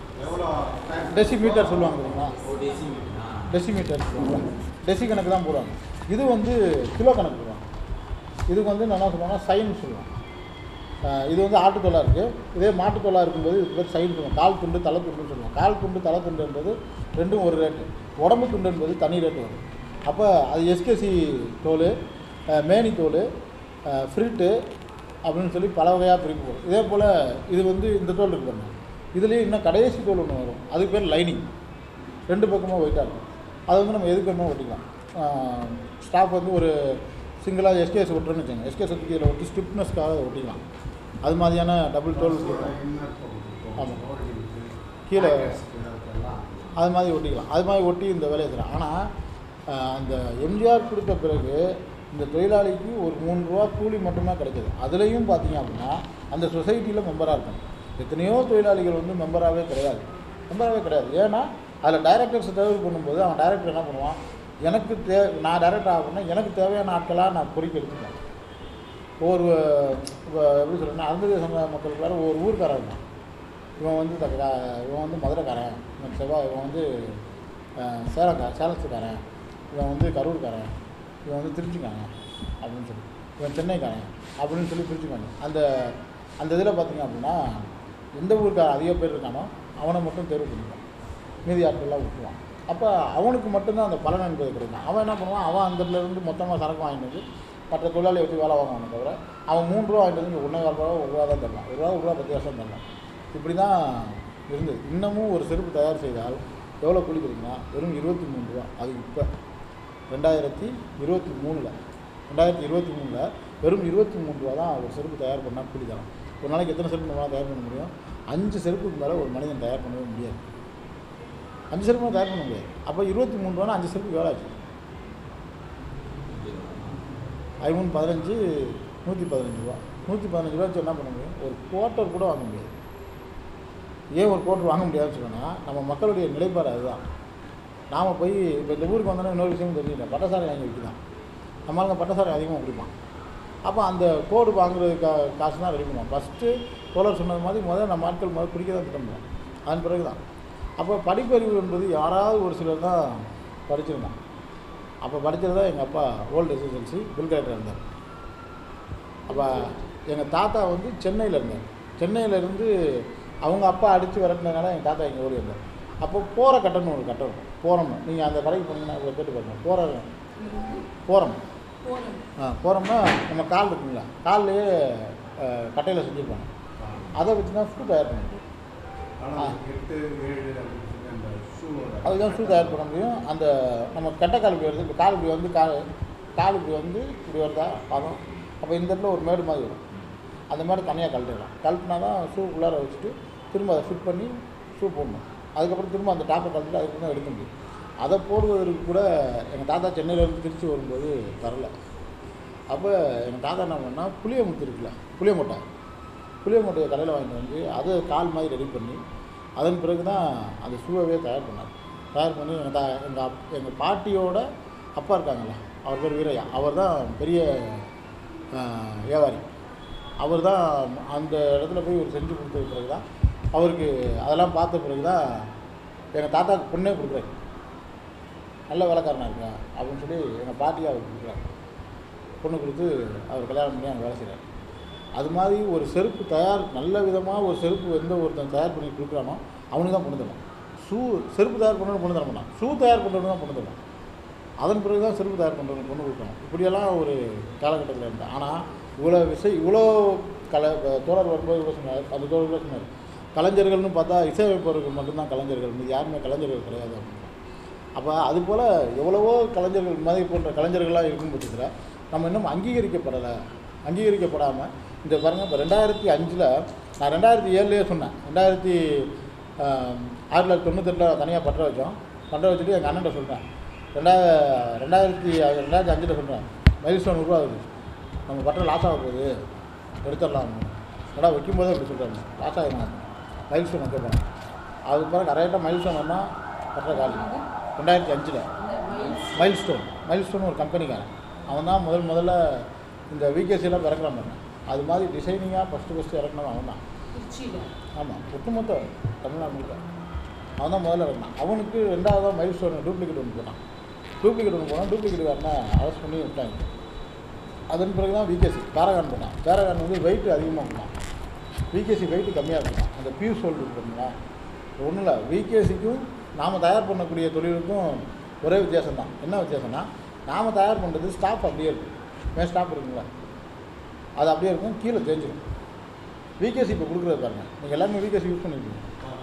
டெசிமீட்டர் சொல்லுவாங்க தெரியுமா? டெசிமீட்டர் சொல்லுவாங்க, டெசி கணக்கு தான் போடுவாங்க. இது வந்து கிலோ கணக்கு போடுவாங்க. இதுக்கு வந்து என்ன சொல்லுவாங்கன்னா சைன்னு சொல்லுவாங்க. இது வந்து ஆட்டுத்தோலாக இருக்குது. இதே மாட்டுத்தோலாக இருக்கும்போது இதுக்கு பேர் சைன் சொல்லுவாங்க. கால் துண்டு தலை துண்டுன்னு சொல்லுவாங்க. கால் துண்டு தலை துண்டு என்பது ரெண்டும் ஒரு ரேட்டு, உடம்பு துண்டு என்பது தனி ரேட்டு வரும். அப்போ அது எஸ்கேசி தோல், மேனி தோல், ஃப்ரிட்டு அப்படின்னு சொல்லி பல வகையாக பிரிப்பு வரும். இதே போல் இது வந்து இந்த தோல் இருக்கு பாருங்க, இதுலேயும் இன்னும் கடைசி தோல் ஒன்று வரும், அதுக்கு பேர் லைனிங். ரெண்டு பக்கமாக ஒயிட்டாக இருக்கும். அது வந்து நம்ம எதுக்கு வேணுமோ ஒட்டிக்கலாம். ஸ்டாஃப் வந்து ஒரு சிங்கிளாக எஸ்கேஎஸ் ஒட்டுறேன்னு வச்சுக்கோங்க, எஸ்கேஎஸ் ஒட்டி இதில் ஒட்டி ஸ்டிப்னஸ்க்காக ஒட்டிக்கலாம். அது மாதிரியான டபுள் தோல் ஆமாம் கீழே அது மாதிரி ஒட்டிக்கலாம். அது மாதிரி ஒட்டி இந்த வேலையை செய்யலாம். ஆனால் அந்த எம்ஜிஆர் கொடுத்த பிறகு இந்த தொழிலாளிக்கு ஒரு மூணு ரூபா கூலி மட்டும்தான் கிடைக்கிது. அதுலேயும் பார்த்தீங்க அப்படின்னா அந்த சொசைட்டியில் மெம்பராக இருக்கணும். எத்தனையோ தொழிலாளிகள் வந்து மெம்பராகவே கிடையாது, மெம்பராகவே கிடையாது. ஏன்னா அதில் டைரக்டர்ஸ் தேவை பண்ணும்போது அவன் டைரக்டர் என்ன பண்ணுவான், எனக்கு தே நான் டைரக்டர் ஆகணும்னா எனக்கு தேவையான ஆட்களாக நான் பொறுக்கி எடுத்துப்பேன். ஒரு எப்படி சொல்கிறேன்னா அருந்ததிய சமுதாய மக்களுக்கு வேறு ஒரு ஊருக்காரன் இருந்தான். இவன் வந்து த இவன் வந்து மதுரைக்காரன், இவன் செவ்வாய், இவன் வந்து சேலக்கா சேலத்துக்காரன், இவன் வந்து கரூர்காரன், இவன் வந்து திருச்சிக்காரன் அப்படின்னு சொல்லி, இவன் சென்னைக்காரன் அப்படின்னு சொல்லி பிரிச்சுக்காங்க. அந்த அந்த இதில் பார்த்திங்க அப்படின்னா எந்த ஊருக்காரன் அதிக பேர் இருக்கானோ அவனை மட்டும் தேர்வு பண்ணிப்பான், மீதி ஆட்கள்லாம் விட்டுருவான். அப்போ அவனுக்கு மட்டும்தான் அந்த பலன் என்பது கிடைக்கும். அவன் என்ன பண்ணுவான், அவன் அந்த இடத்துலேருந்து மொத்தமாக சரக்கு வாங்கிட்டு வந்து மற்ற தொழிலாளியை வச்சு வேலை வாங்குவானே தவிர அவன் மூணு ரூபா வாங்கிட்டு வந்து ஒன்றே கால் ரூபா ஒரு ரூபா தான் தரலாம், ஒரு ரூபா ஒரு ரூபா பத்து வருஷம் தரலாம். இப்படி தான் இருந்தது. இன்னமும் ஒரு செருப்பு தயார் செய்தால் எவ்வளோ கூலி கிடைக்குன்னா வெறும் இருபத்தி மூணு ரூபா. அது இப்போ ரெண்டாயிரத்தி இருபத்தி மூணில் ரெண்டாயிரத்தி இருபத்தி மூணில் வெறும் இருபத்தி மூணு ரூபா தான் ஒரு செருப்பு தயார் பண்ணால் கூலி தரலாம். ஒரு நாளைக்கு எத்தனை செருப்பு நம்மளால் தயார் பண்ண முடியும்? அஞ்சு செருப்புக்கு மேலே ஒரு மனிதன் தயார் பண்ணவே முடியாது. அஞ்சு செருப்பு தயார் பண்ண முடியாது. அப்போ இருபத்தி மூணு ரூபானா அஞ்சு செருப்பு எவ்வளோ ஆச்சு? ஐமூணு பதினஞ்சு நூற்றி பதினஞ்சு ரூபா. நூற்றி பதினஞ்சு ரூபா வச்சு என்ன பண்ண முடியும்? ஒரு குவார்ட்டர் கூட வாங்க முடியாது. ஏன் ஒரு குவார்ட்டர் வாங்க முடியாதுன்னு சொன்னால் நம்ம மக்களுடைய நிலைப்பாடு அதுதான். நாம் போய் இப்போ இந்த ஊருக்கு வந்தோன்னா இன்னொரு விஷயம் தெரியல, பட்டசாலை வாங்கி வைக்கலாம். நம்மளுங்க பட்டசாலை அதிகமாக குடிப்பான். அப்போ அந்த கோடு வாங்குறது கா காசு தான் ரெடி பண்ணுவோம். ஃபஸ்ட்டு தோழர் சொன்னது மாதிரி முதல்ல நம்ம ஆட்கள் முதல் குடிக்க தான் திட்டமிடும். அதன் பிறகு தான் அப்போ படிப்பறிவு என்பது யாராவது ஒரு சிலர் தான் படிச்சிருந்தாங்க. அப்போ படித்தது தான் எங்கள் அப்பா ஓல்டு எஸ்எஸ்எல்சி பில் கலெக்டர் இருந்தார். அப்போ எங்கள் தாத்தா வந்து சென்னையில் இருந்தார். சென்னையிலேருந்து அவங்க அப்பா அடித்து விரட்டினதுனால எங்கள் தாத்தா இங்கே ஓடி இருந்தார். அப்போ போகிற கட்டணம் ஒரு கட்டணம் போகிறோம். நீங்கள் அந்த கடைக்கு போனீங்கன்னா கேட்டு பாருங்க. போகிற போகிறோம் ஆ போகிறோம்னா நம்ம கால் இருக்குங்களா, கால்லையே கட்டையில் செஞ்சுருப்பாங்க. அதை வச்சு தான் ஷூ தயார் பண்ண முடியும். அதுதான் ஷூ தயார் பண்ண முடியும். அந்த நம்ம கட்டை கால் இப்படி வருது, இப்போ கால் இப்படி வந்து கால் கால் இப்படி வந்து இப்படி வருதா பாதம், அப்போ இந்த இடத்துல ஒரு மேடு மாதிரி வரும். அந்த மேடு தனியாக கழட்டிடலாம். கழட்டினா தான் ஷூ உள்ளார வச்சுட்டு திரும்ப அதை ஃபிட் பண்ணி ஷூ போடணும். அதுக்கப்புறம் திரும்ப அந்த டாப்பை கழட்டிட்டு அதுக்கு தான் எடுக்க முடியும். அதை போடுவதற்கு கூட எங்கள் தாத்தா சென்னையிலேருந்து திருச்சி வரும்போது தரல. அப்போ எங்கள் தாத்தா என்ன பண்ணால் புளியமுத்து இருக்குல்ல, புளியமொட்டை புளியமொட்டையை கடையில் வாங்கிட்டு வந்து அதை கால் மாதிரி ரெடி பண்ணி அதன் பிறகு தான் அந்த ஷூவே தயார் பண்ணார். தயார் பண்ணி எங்கள் தா எங்கள் அப் எங்கள் பாட்டியோட அப்பா இருக்காங்களா, அவர் பேர் வீரையா, அவர் தான் பெரிய வியாபாரி. அவர் தான் அந்த இடத்துல போய் ஒரு செஞ்சு கொடுத்தது பிறகு தான் அவருக்கு அதெல்லாம் பார்த்த பிறகு தான் எங்கள் தாத்தாவுக்கு பொண்ணே கொடுக்குறாரு. நல்ல வேலைக்காரனாக இருக்கா அப்படின்னு சொல்லி எங்கள் பாட்டியை அவர் கொடுக்குறாரு. பொண்ணு கொடுத்து அவர் கல்யாணம் பண்ணி அங்கே வேலை செய்கிறார். அது மாதிரி ஒரு செருப்பு தயார் நல்ல விதமாக ஒரு செருப்பு எந்த ஒருத்தன் தயார் பண்ணி கொடுக்குறானோ அவனுக்கு தான் பொண்ணு தரணும். ஷூ செருப்பு தயார் பண்ணணும் பொண்ணு தர மாட்டான், ஷூ தயார் பண்ணுறது தான் பொண்ணு தரணும். அதன் பிறகு தான் செருப்பு தயார் பண்ணுறவங்க பொண்ணு கொடுக்கணும். இப்படியெல்லாம் ஒரு காலகட்டத்தில் இருந்தேன். ஆனால் இவ்வளோ விஷயம் இவ்வளோ கல தோழர் வரும்போது இவ்வளோ சொன்னார். அந்த தோழர் கூட சொன்னார், கலைஞர்கள்னு பார்த்தா இசையமைப்பவர்கள் மட்டும்தான் கலைஞர்கள், இது யாருமே கலைஞர்கள் கிடையாது அப்படின்னு. அப்போ அதுபோல் எவ்வளவோ கலைஞர்கள் மாதிரி போன்ற கலைஞர்களாக இருக்கும் பட்சத்தில் நம்ம இன்னும் அங்கீகரிக்கப்படலை. அங்கீகரிக்கப்படாமல் இந்த பாருங்கள், இப்போ ரெண்டாயிரத்தி அஞ்சில் நான் ரெண்டாயிரத்தி ஏழுலேயே சொன்னேன். ரெண்டாயிரத்தி ஆயிரத்தி தொள்ளாயிரத்தி தொண்ணூத்தெட்டில் தனியாக பற்ற வச்சோம். பற்ற வச்சுட்டு எங்கள் அண்ணன்ட்ட சொல்கிறேன், ரெண்டா ரெண்டாயிரத்தி ரெண்டாயிரத்தி அஞ்சில் சொல்கிறேன், மைல் ஸ்டோன் உருவாகுது, நம்ம பற்ற லாஸ் ஆக போகுது, எடுத்துடலாம். ரெண்டா வைக்கும்போதே அப்படி சொல்கிறாங்க, லாஸ் ஆகிடும், மைல் ஸ்டோன் வைக்க போகிறேன். அதுக்கு பிறகு கரெக்டாக மைல் ஸ்டோன் வந்தால் பற்ற காலி. ரெண்டாயிரத்தி அஞ்சில் மைல் ஸ்டோன் மைல் ஸ்டோன் ஒரு கம்பெனிக்காரன், அவன் தான் முதல் முதல்ல இந்த விகேசியெல்லாம் இறக்குறான் பாருங்க. அது மாதிரி டிசைனிங்காக ஃபஸ்ட்டு ஃபஸ்ட்டு இறக்குனது அவன் தான். ஆமாம், ஒட்டுமொத்த தமிழ்நாடு முழுக்க அவன் தான் முதல்ல இறக்குனான். அவனுக்கு ரெண்டாவதாக மைல் ஸ்டோன் டூப்ளிகேட் ஒன்று போனான். டூப்ளிகேட் ஒன்று போனால் டூப்ளிகேட் வரனா அரெஸ்ட் பண்ணி விட்டாங்க. அதன் பிறகு தான் விகேசி பேரகான் போனான். பேரகான் வந்து வெயிட் அதிகமாக போனான், விகேசி வெயிட்டு கம்மியாக இருந்தான். அந்த பியூ சோல்டு இருக்குங்களா, ஒன்றும் இல்லை, விகேசிக்கும் நாம் தயார் பண்ணக்கூடிய தொழிலுக்கும் ஒரே வித்தியாசம் தான். என்ன வித்தியாசம்னா, நாம் தயார் பண்ணுறது ஸ்டாப் அப்படியே இருக்கும், மே ஸ்டாப் இருக்குங்களா, அது அப்படியே இருக்கும், கீழே தேஞ்சிடும். விகேசி இப்போ கொடுக்குறது பாருங்கள், நீங்கள் எல்லாமே விகேசி யூஸ் பண்ணியிருக்கீங்க,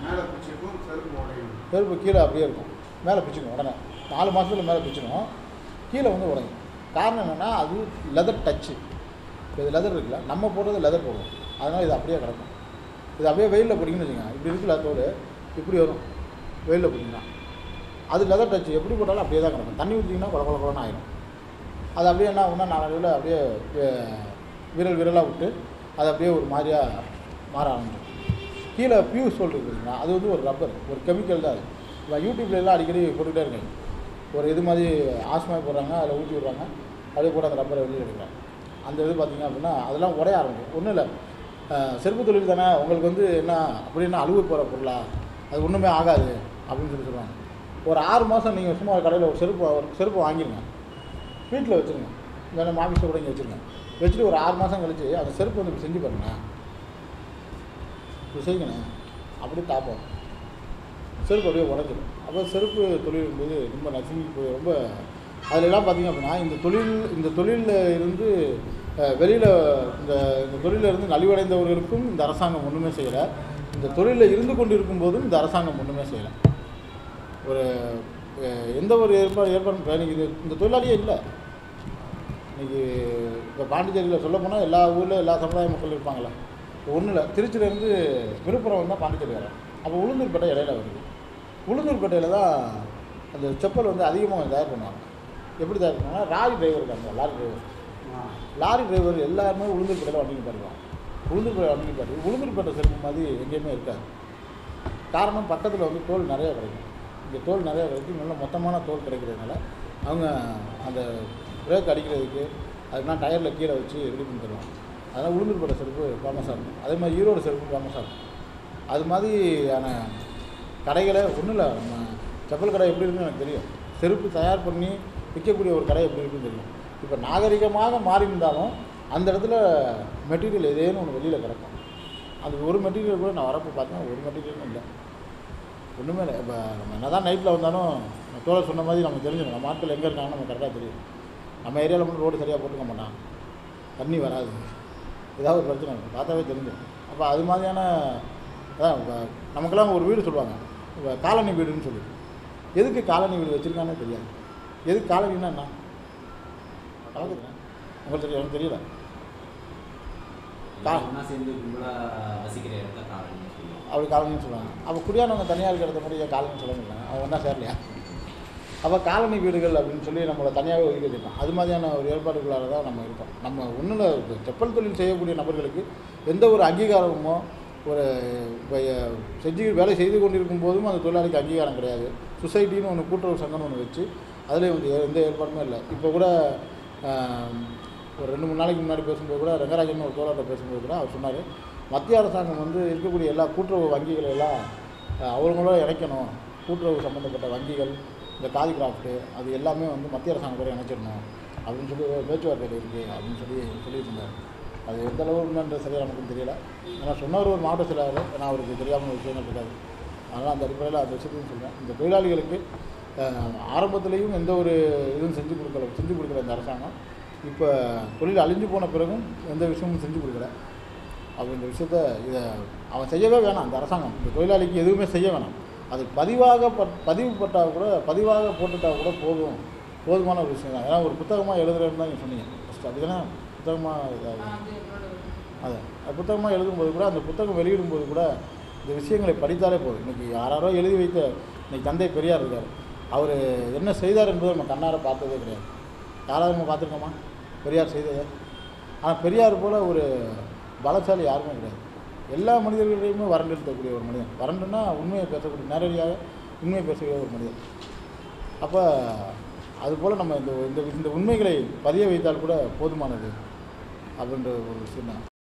செருப்பு கீழே அப்படியே இருக்கும், மேலே பிச்சுக்கும் உடனே, நாலு மாதத்தில் மேலே பிச்சுக்கும், கீழே வந்து உடஞ்கும். காரணம் என்னென்னா அது லெதர் டச்சு. இப்போ இது லெதர் இருக்குல்ல, நம்ம போடுறது லெதர் போடுவோம், அதனால் இது அப்படியே கிடக்கும். இது அப்படியே வெயிலில் போட்டிங்கன்னு வச்சுக்கோங்க, இப்படி இருக்குல்ல தோடு இப்படி வரும், வெயிலில் போட்டிங்கன்னா அது லெதர் டச்சு எப்படி போட்டாலும் அப்படியே தான் கிடக்கும். தண்ணி ஊற்றிங்கன்னா கொல கொல கொலன்னு ஆகிடும். அது அப்படியே என்ன ஆகும்னா நாளையில் அப்படியே விரல் விரலாக விட்டு அது அப்படியே ஒரு மாதிரியாக மாற ஆரம்பிக்கும். கீழே பியூ சோல் இருக்குதுன்னா அது வந்து ஒரு ரப்பர், ஒரு கெமிக்கல் தான். அது இப்போ யூடியூப்லாம் அடிக்கடி போட்டுக்கிட்டே இருக்காங்க, ஒரு இது மாதிரி ஆஸ்மாய் போடுறாங்க, அதில் ஊற்றி விடுறாங்க, அப்படியே போட்டு அந்த ரப்பரை வெளியில் எடுக்கிறாங்க. அந்த இது பார்த்திங்க அப்படின்னா அதெல்லாம் உடைய ஆரம்பிக்கும். ஒன்றும் இல்லை, செருப்பு தொழில் தானே, உங்களுக்கு வந்து என்ன அப்படின்னா அழுவு போகிற பொருளா, அது ஒன்றுமே ஆகாது அப்படின்னு சொல்லி சொல்லுவாங்க. ஒரு ஆறு மாதம் நீங்கள் சும்மா கடையில் ஒரு செருப்பு ஒரு செருப்பு வாங்கிடுங்க, வீட்டில் வச்சுருங்க, இல்லை நம்ம ஆஃபீஸில் கூட இங்கே வச்சுருங்க, வச்சுட்டு ஒரு ஆறு மாதம் கழிச்சு அந்த செருப்பு வந்து இப்படி செஞ்சு பாருங்க, இப்படி செய்யணும், அப்படி தாப்போம், செருப்பு அப்படியே உடஞ்சிடும். அப்போ செருப்பு தொழில் என்பது ரொம்ப நசுங்கி போய் ரொம்ப அதிலெல்லாம் பார்த்திங்க அப்படின்னா இந்த தொழில் இந்த தொழிலில் இருந்து வெளியில் இந்த இந்த தொழிலில் இருந்து நலிவடைந்தவர்களுக்கும் இந்த அரசாங்கம் ஒன்றுமே செய்யலை, இந்த தொழிலில் இருந்து கொண்டு இருக்கும்போதும் இந்த அரசாங்கம் ஒன்றுமே செய்யலை. ஒரு எந்த ஒரு ஏற்பாடு ஏற்பாடு இன்றைக்கி இது இந்த தொழிலாளியே இல்லை. இன்றைக்கி இப்போ பாண்டிச்சேரியில் சொல்ல போனால் எல்லா ஊரில் எல்லா சமுதாய மக்கள் இருப்பாங்களே, ஒன்றும் இல்லை, திருச்சியிலேருந்து விழுப்புரம் வந்தால் பாண்டிச்சேரி வரேன். அப்போ உளுந்தூர்பேட்டை இடையில வருது. உளுந்தூர்பேட்டையில் தான் அந்த செப்பல் வந்து அதிகமாக தயார் பண்ணுவாங்க. எப்படி தயார் பண்ணுவாங்கன்னா, லாரி டிரைவர் இருக்காங்க, லாரி டிரைவர் லாரி டிரைவர் எல்லாருமே உளுந்தூர்பேட்டையில் வண்டிக்கு பாருவாங்க. உளுந்தூர்பேட்டை வண்டிக்கு பாரு உளுந்தூர்பேட்டை செருப்பு மாதிரி எங்கேயுமே இருக்காது. காரணம் பக்கத்தில் வந்து தோல் நிறையா கிடைக்கும், இங்கே தோல் நிறையா கிடைக்கும், நல்ல மொத்தமான தோல் கிடைக்கிறதுனால அவங்க அந்த பிரேக் அடிக்கிறதுக்கு அதுக்கெலாம் டயரில் கீழே வச்சு ரெடி பண்ணி தருவாங்க. அதனால் உளுந்தூர்பேட்டை செருப்பு ஃபேமஸாக இருக்கும். அதே மாதிரி ஈரோடு செருப்பு ஃபேமஸாக இருக்கும். அது மாதிரியான கடைகளை ஒன்றும் இல்லை, நம்ம செப்பல் கடை எப்படி இருக்குன்னு எனக்கு தெரியும், செருப்பு தயார் பண்ணி விற்கக்கூடிய ஒரு கடை எப்படி இருக்குன்னு தெரியும். இப்போ நாகரிகமாக மாறி இருந்தாலும் அந்த இடத்துல மெட்டீரியல் எதேன்னு ஒன்று வெளியில் கிடக்கும். அது ஒரு மெட்டீரியல் கூட நான் வரப்போ பார்த்தீங்கன்னா ஒரு மெட்டீரியலும் இல்லை, ஒன்றுமே இல்லை. இப்போ நம்ம என்ன தான் நைட்டில் வந்தாலும் தோழர் சொன்ன மாதிரி நம்ம தெரிஞ்சுக்கணும், நம்ம ஆட்கள் எங்கே இருக்காங்கன்னு நம்ம கரெக்டாக தெரியும். நம்ம ஏரியாவில் மட்டும் ரோடு சரியாக போட்டுக்க மாட்டான், தண்ணி வராது, ஏதாவது ஒரு பிரச்சனை இருக்கும், பார்த்தாவே தெரிஞ்சிடும். அப்போ அது மாதிரியான அதான் இப்போ நமக்கெல்லாம் ஒரு வீடு சொல்லுவாங்க, இப்போ காலனி வீடுன்னு சொல்லி, எதுக்கு காலனி வீடு வச்சுருக்கானே தெரியாது. எதுக்கு காலனின்னா என்ன கலக்குதுங்க உங்களுக்கு தெரியும், எனக்கு தெரியல. கா
ஒன்றா சேர்ந்து கும்பலாக வசிக்கிற இடத்த காலனி சொல்லுவாங்க,
அப்படி காலனின்னு சொல்லுவாங்க. அப்போ குடியானவங்க தனியாக இருக்கிற இடத்த மாதிரி காலனின்னு சொல்ல முடியல, அவங்க ஒன்றா சேரலையா? அப்போ காலனி வீடுகள் அப்படின்னு சொல்லி நம்மளை தனியாகவே ஒதுக்கி வச்சுருக்கோம். அது மாதிரியான ஒரு ஏற்பாடுகளாக தான் நம்ம இருக்கோம். நம்ம ஒன்றும் செப்பல் தொழில் செய்யக்கூடிய நபர்களுக்கு எந்த ஒரு அங்கீகாரமோ ஒரு செஞ்சு வேலை செய்து கொண்டிருக்கும் போதும் அந்த தொழிலாளிக்கு அங்கீகாரம் கிடையாது. சொசைட்டின்னு ஒன்று கூட்டுறவு சங்கம்னு ஒன்று வச்சு அதில் வந்து எந்த ஏற்பாடுமே இல்லை. இப்போ கூட ஒரு ரெண்டு மூணு நாளைக்கு முன்னாடி பேசும்போது கூட ரங்கராஜன் ஒரு தோழர்கிட்ட பேசும்போது கூட அவர் சொன்னார், மத்திய அரசாங்கம் வந்து இருக்கக்கூடிய எல்லா கூட்டுறவு வங்கிகளை எல்லாம் அவங்களோட இணைக்கணும், கூட்டுறவு சம்மந்தப்பட்ட வங்கிகள், இந்த காதி கிராஃப்ட்டு அது எல்லாமே வந்து மத்திய அரசாங்கத்தோட இணைச்சிடணும் அப்படின்னு சொல்லி பேச்சுவார்த்தையில் இருக்குது அப்படின்னு சொல்லி சொல்லிட்டு இருந்தார். அது எந்த அளவு உண்மைன்ற சரியாக நமக்கு தெரியல. ஏன்னா சொன்னவர் ஒரு மாவட்ட செயலாளர், ஏன்னா அவருக்கு தெரியாமல் விஷயங்கள் இருக்காது. அதனால் அந்த அடிப்படையில் அந்த விஷயத்தையும் சொல்கிறேன். இந்த தொழிலாளிகளுக்கு ஆரம்பத்துலேயும் எந்த ஒரு இதுவும் செஞ்சு கொடுக்கல செஞ்சு கொடுக்கல இந்த அரசாங்கம். இப்போ தொழில் அழிஞ்சு போன பிறகும் எந்த விஷயமும் செஞ்சு கொடுக்கல அப்படின்ற விஷயத்த இதை அவன் செய்யவே வேணாம். அந்த அரசாங்கம் இந்த தொழிலாளிக்கு எதுவுமே செய்ய வேணாம். அது பதிவாக பட் பதிவு பட்டால் கூட பதிவாக போட்டுட்டால் கூட போதும், போதுமான ஒரு விஷயம் தான். ஏன்னா ஒரு புத்தகமாக எழுதுறேன்னு தான் நீங்கள் சொன்னீங்க ஃபஸ்ட்டு, அதுக்குன்னா புத்தகமாக இதாகும். அது புத்தகமாக எழுதும்போது கூட அந்த புத்தகம் வெளியிடும்போது கூட இந்த விஷயங்களை படித்தாலே போதும். இன்றைக்கி யாராரோ எழுதி வைத்த இன்றைக்கி தந்தை பெரியார் இருக்கார், அவர் என்ன செய்தார் என்பதை நம்ம கண்ணார பார்த்ததே கிடையாது. யாராவது நம்ம பார்த்துருக்கோமா பெரியார் செய்ததை? ஆனால் பெரியார் போல் ஒரு பலசாலி யாருமே கிடையாது. எல்லா மனிதர்களையுமே வறண்டு இருக்கக்கூடிய ஒரு மனிதன், வறண்டுன்னா உண்மையை பேசக்கூடிய, நேரடியாக உண்மையை பேசக்கூடிய ஒரு மனிதன். அப்போ அதுபோல் நம்ம இந்த இந்த உண்மைகளை பதிய வைத்தால் கூட போதுமானது அப்படின்ற ஒரு விஷயம் தான்.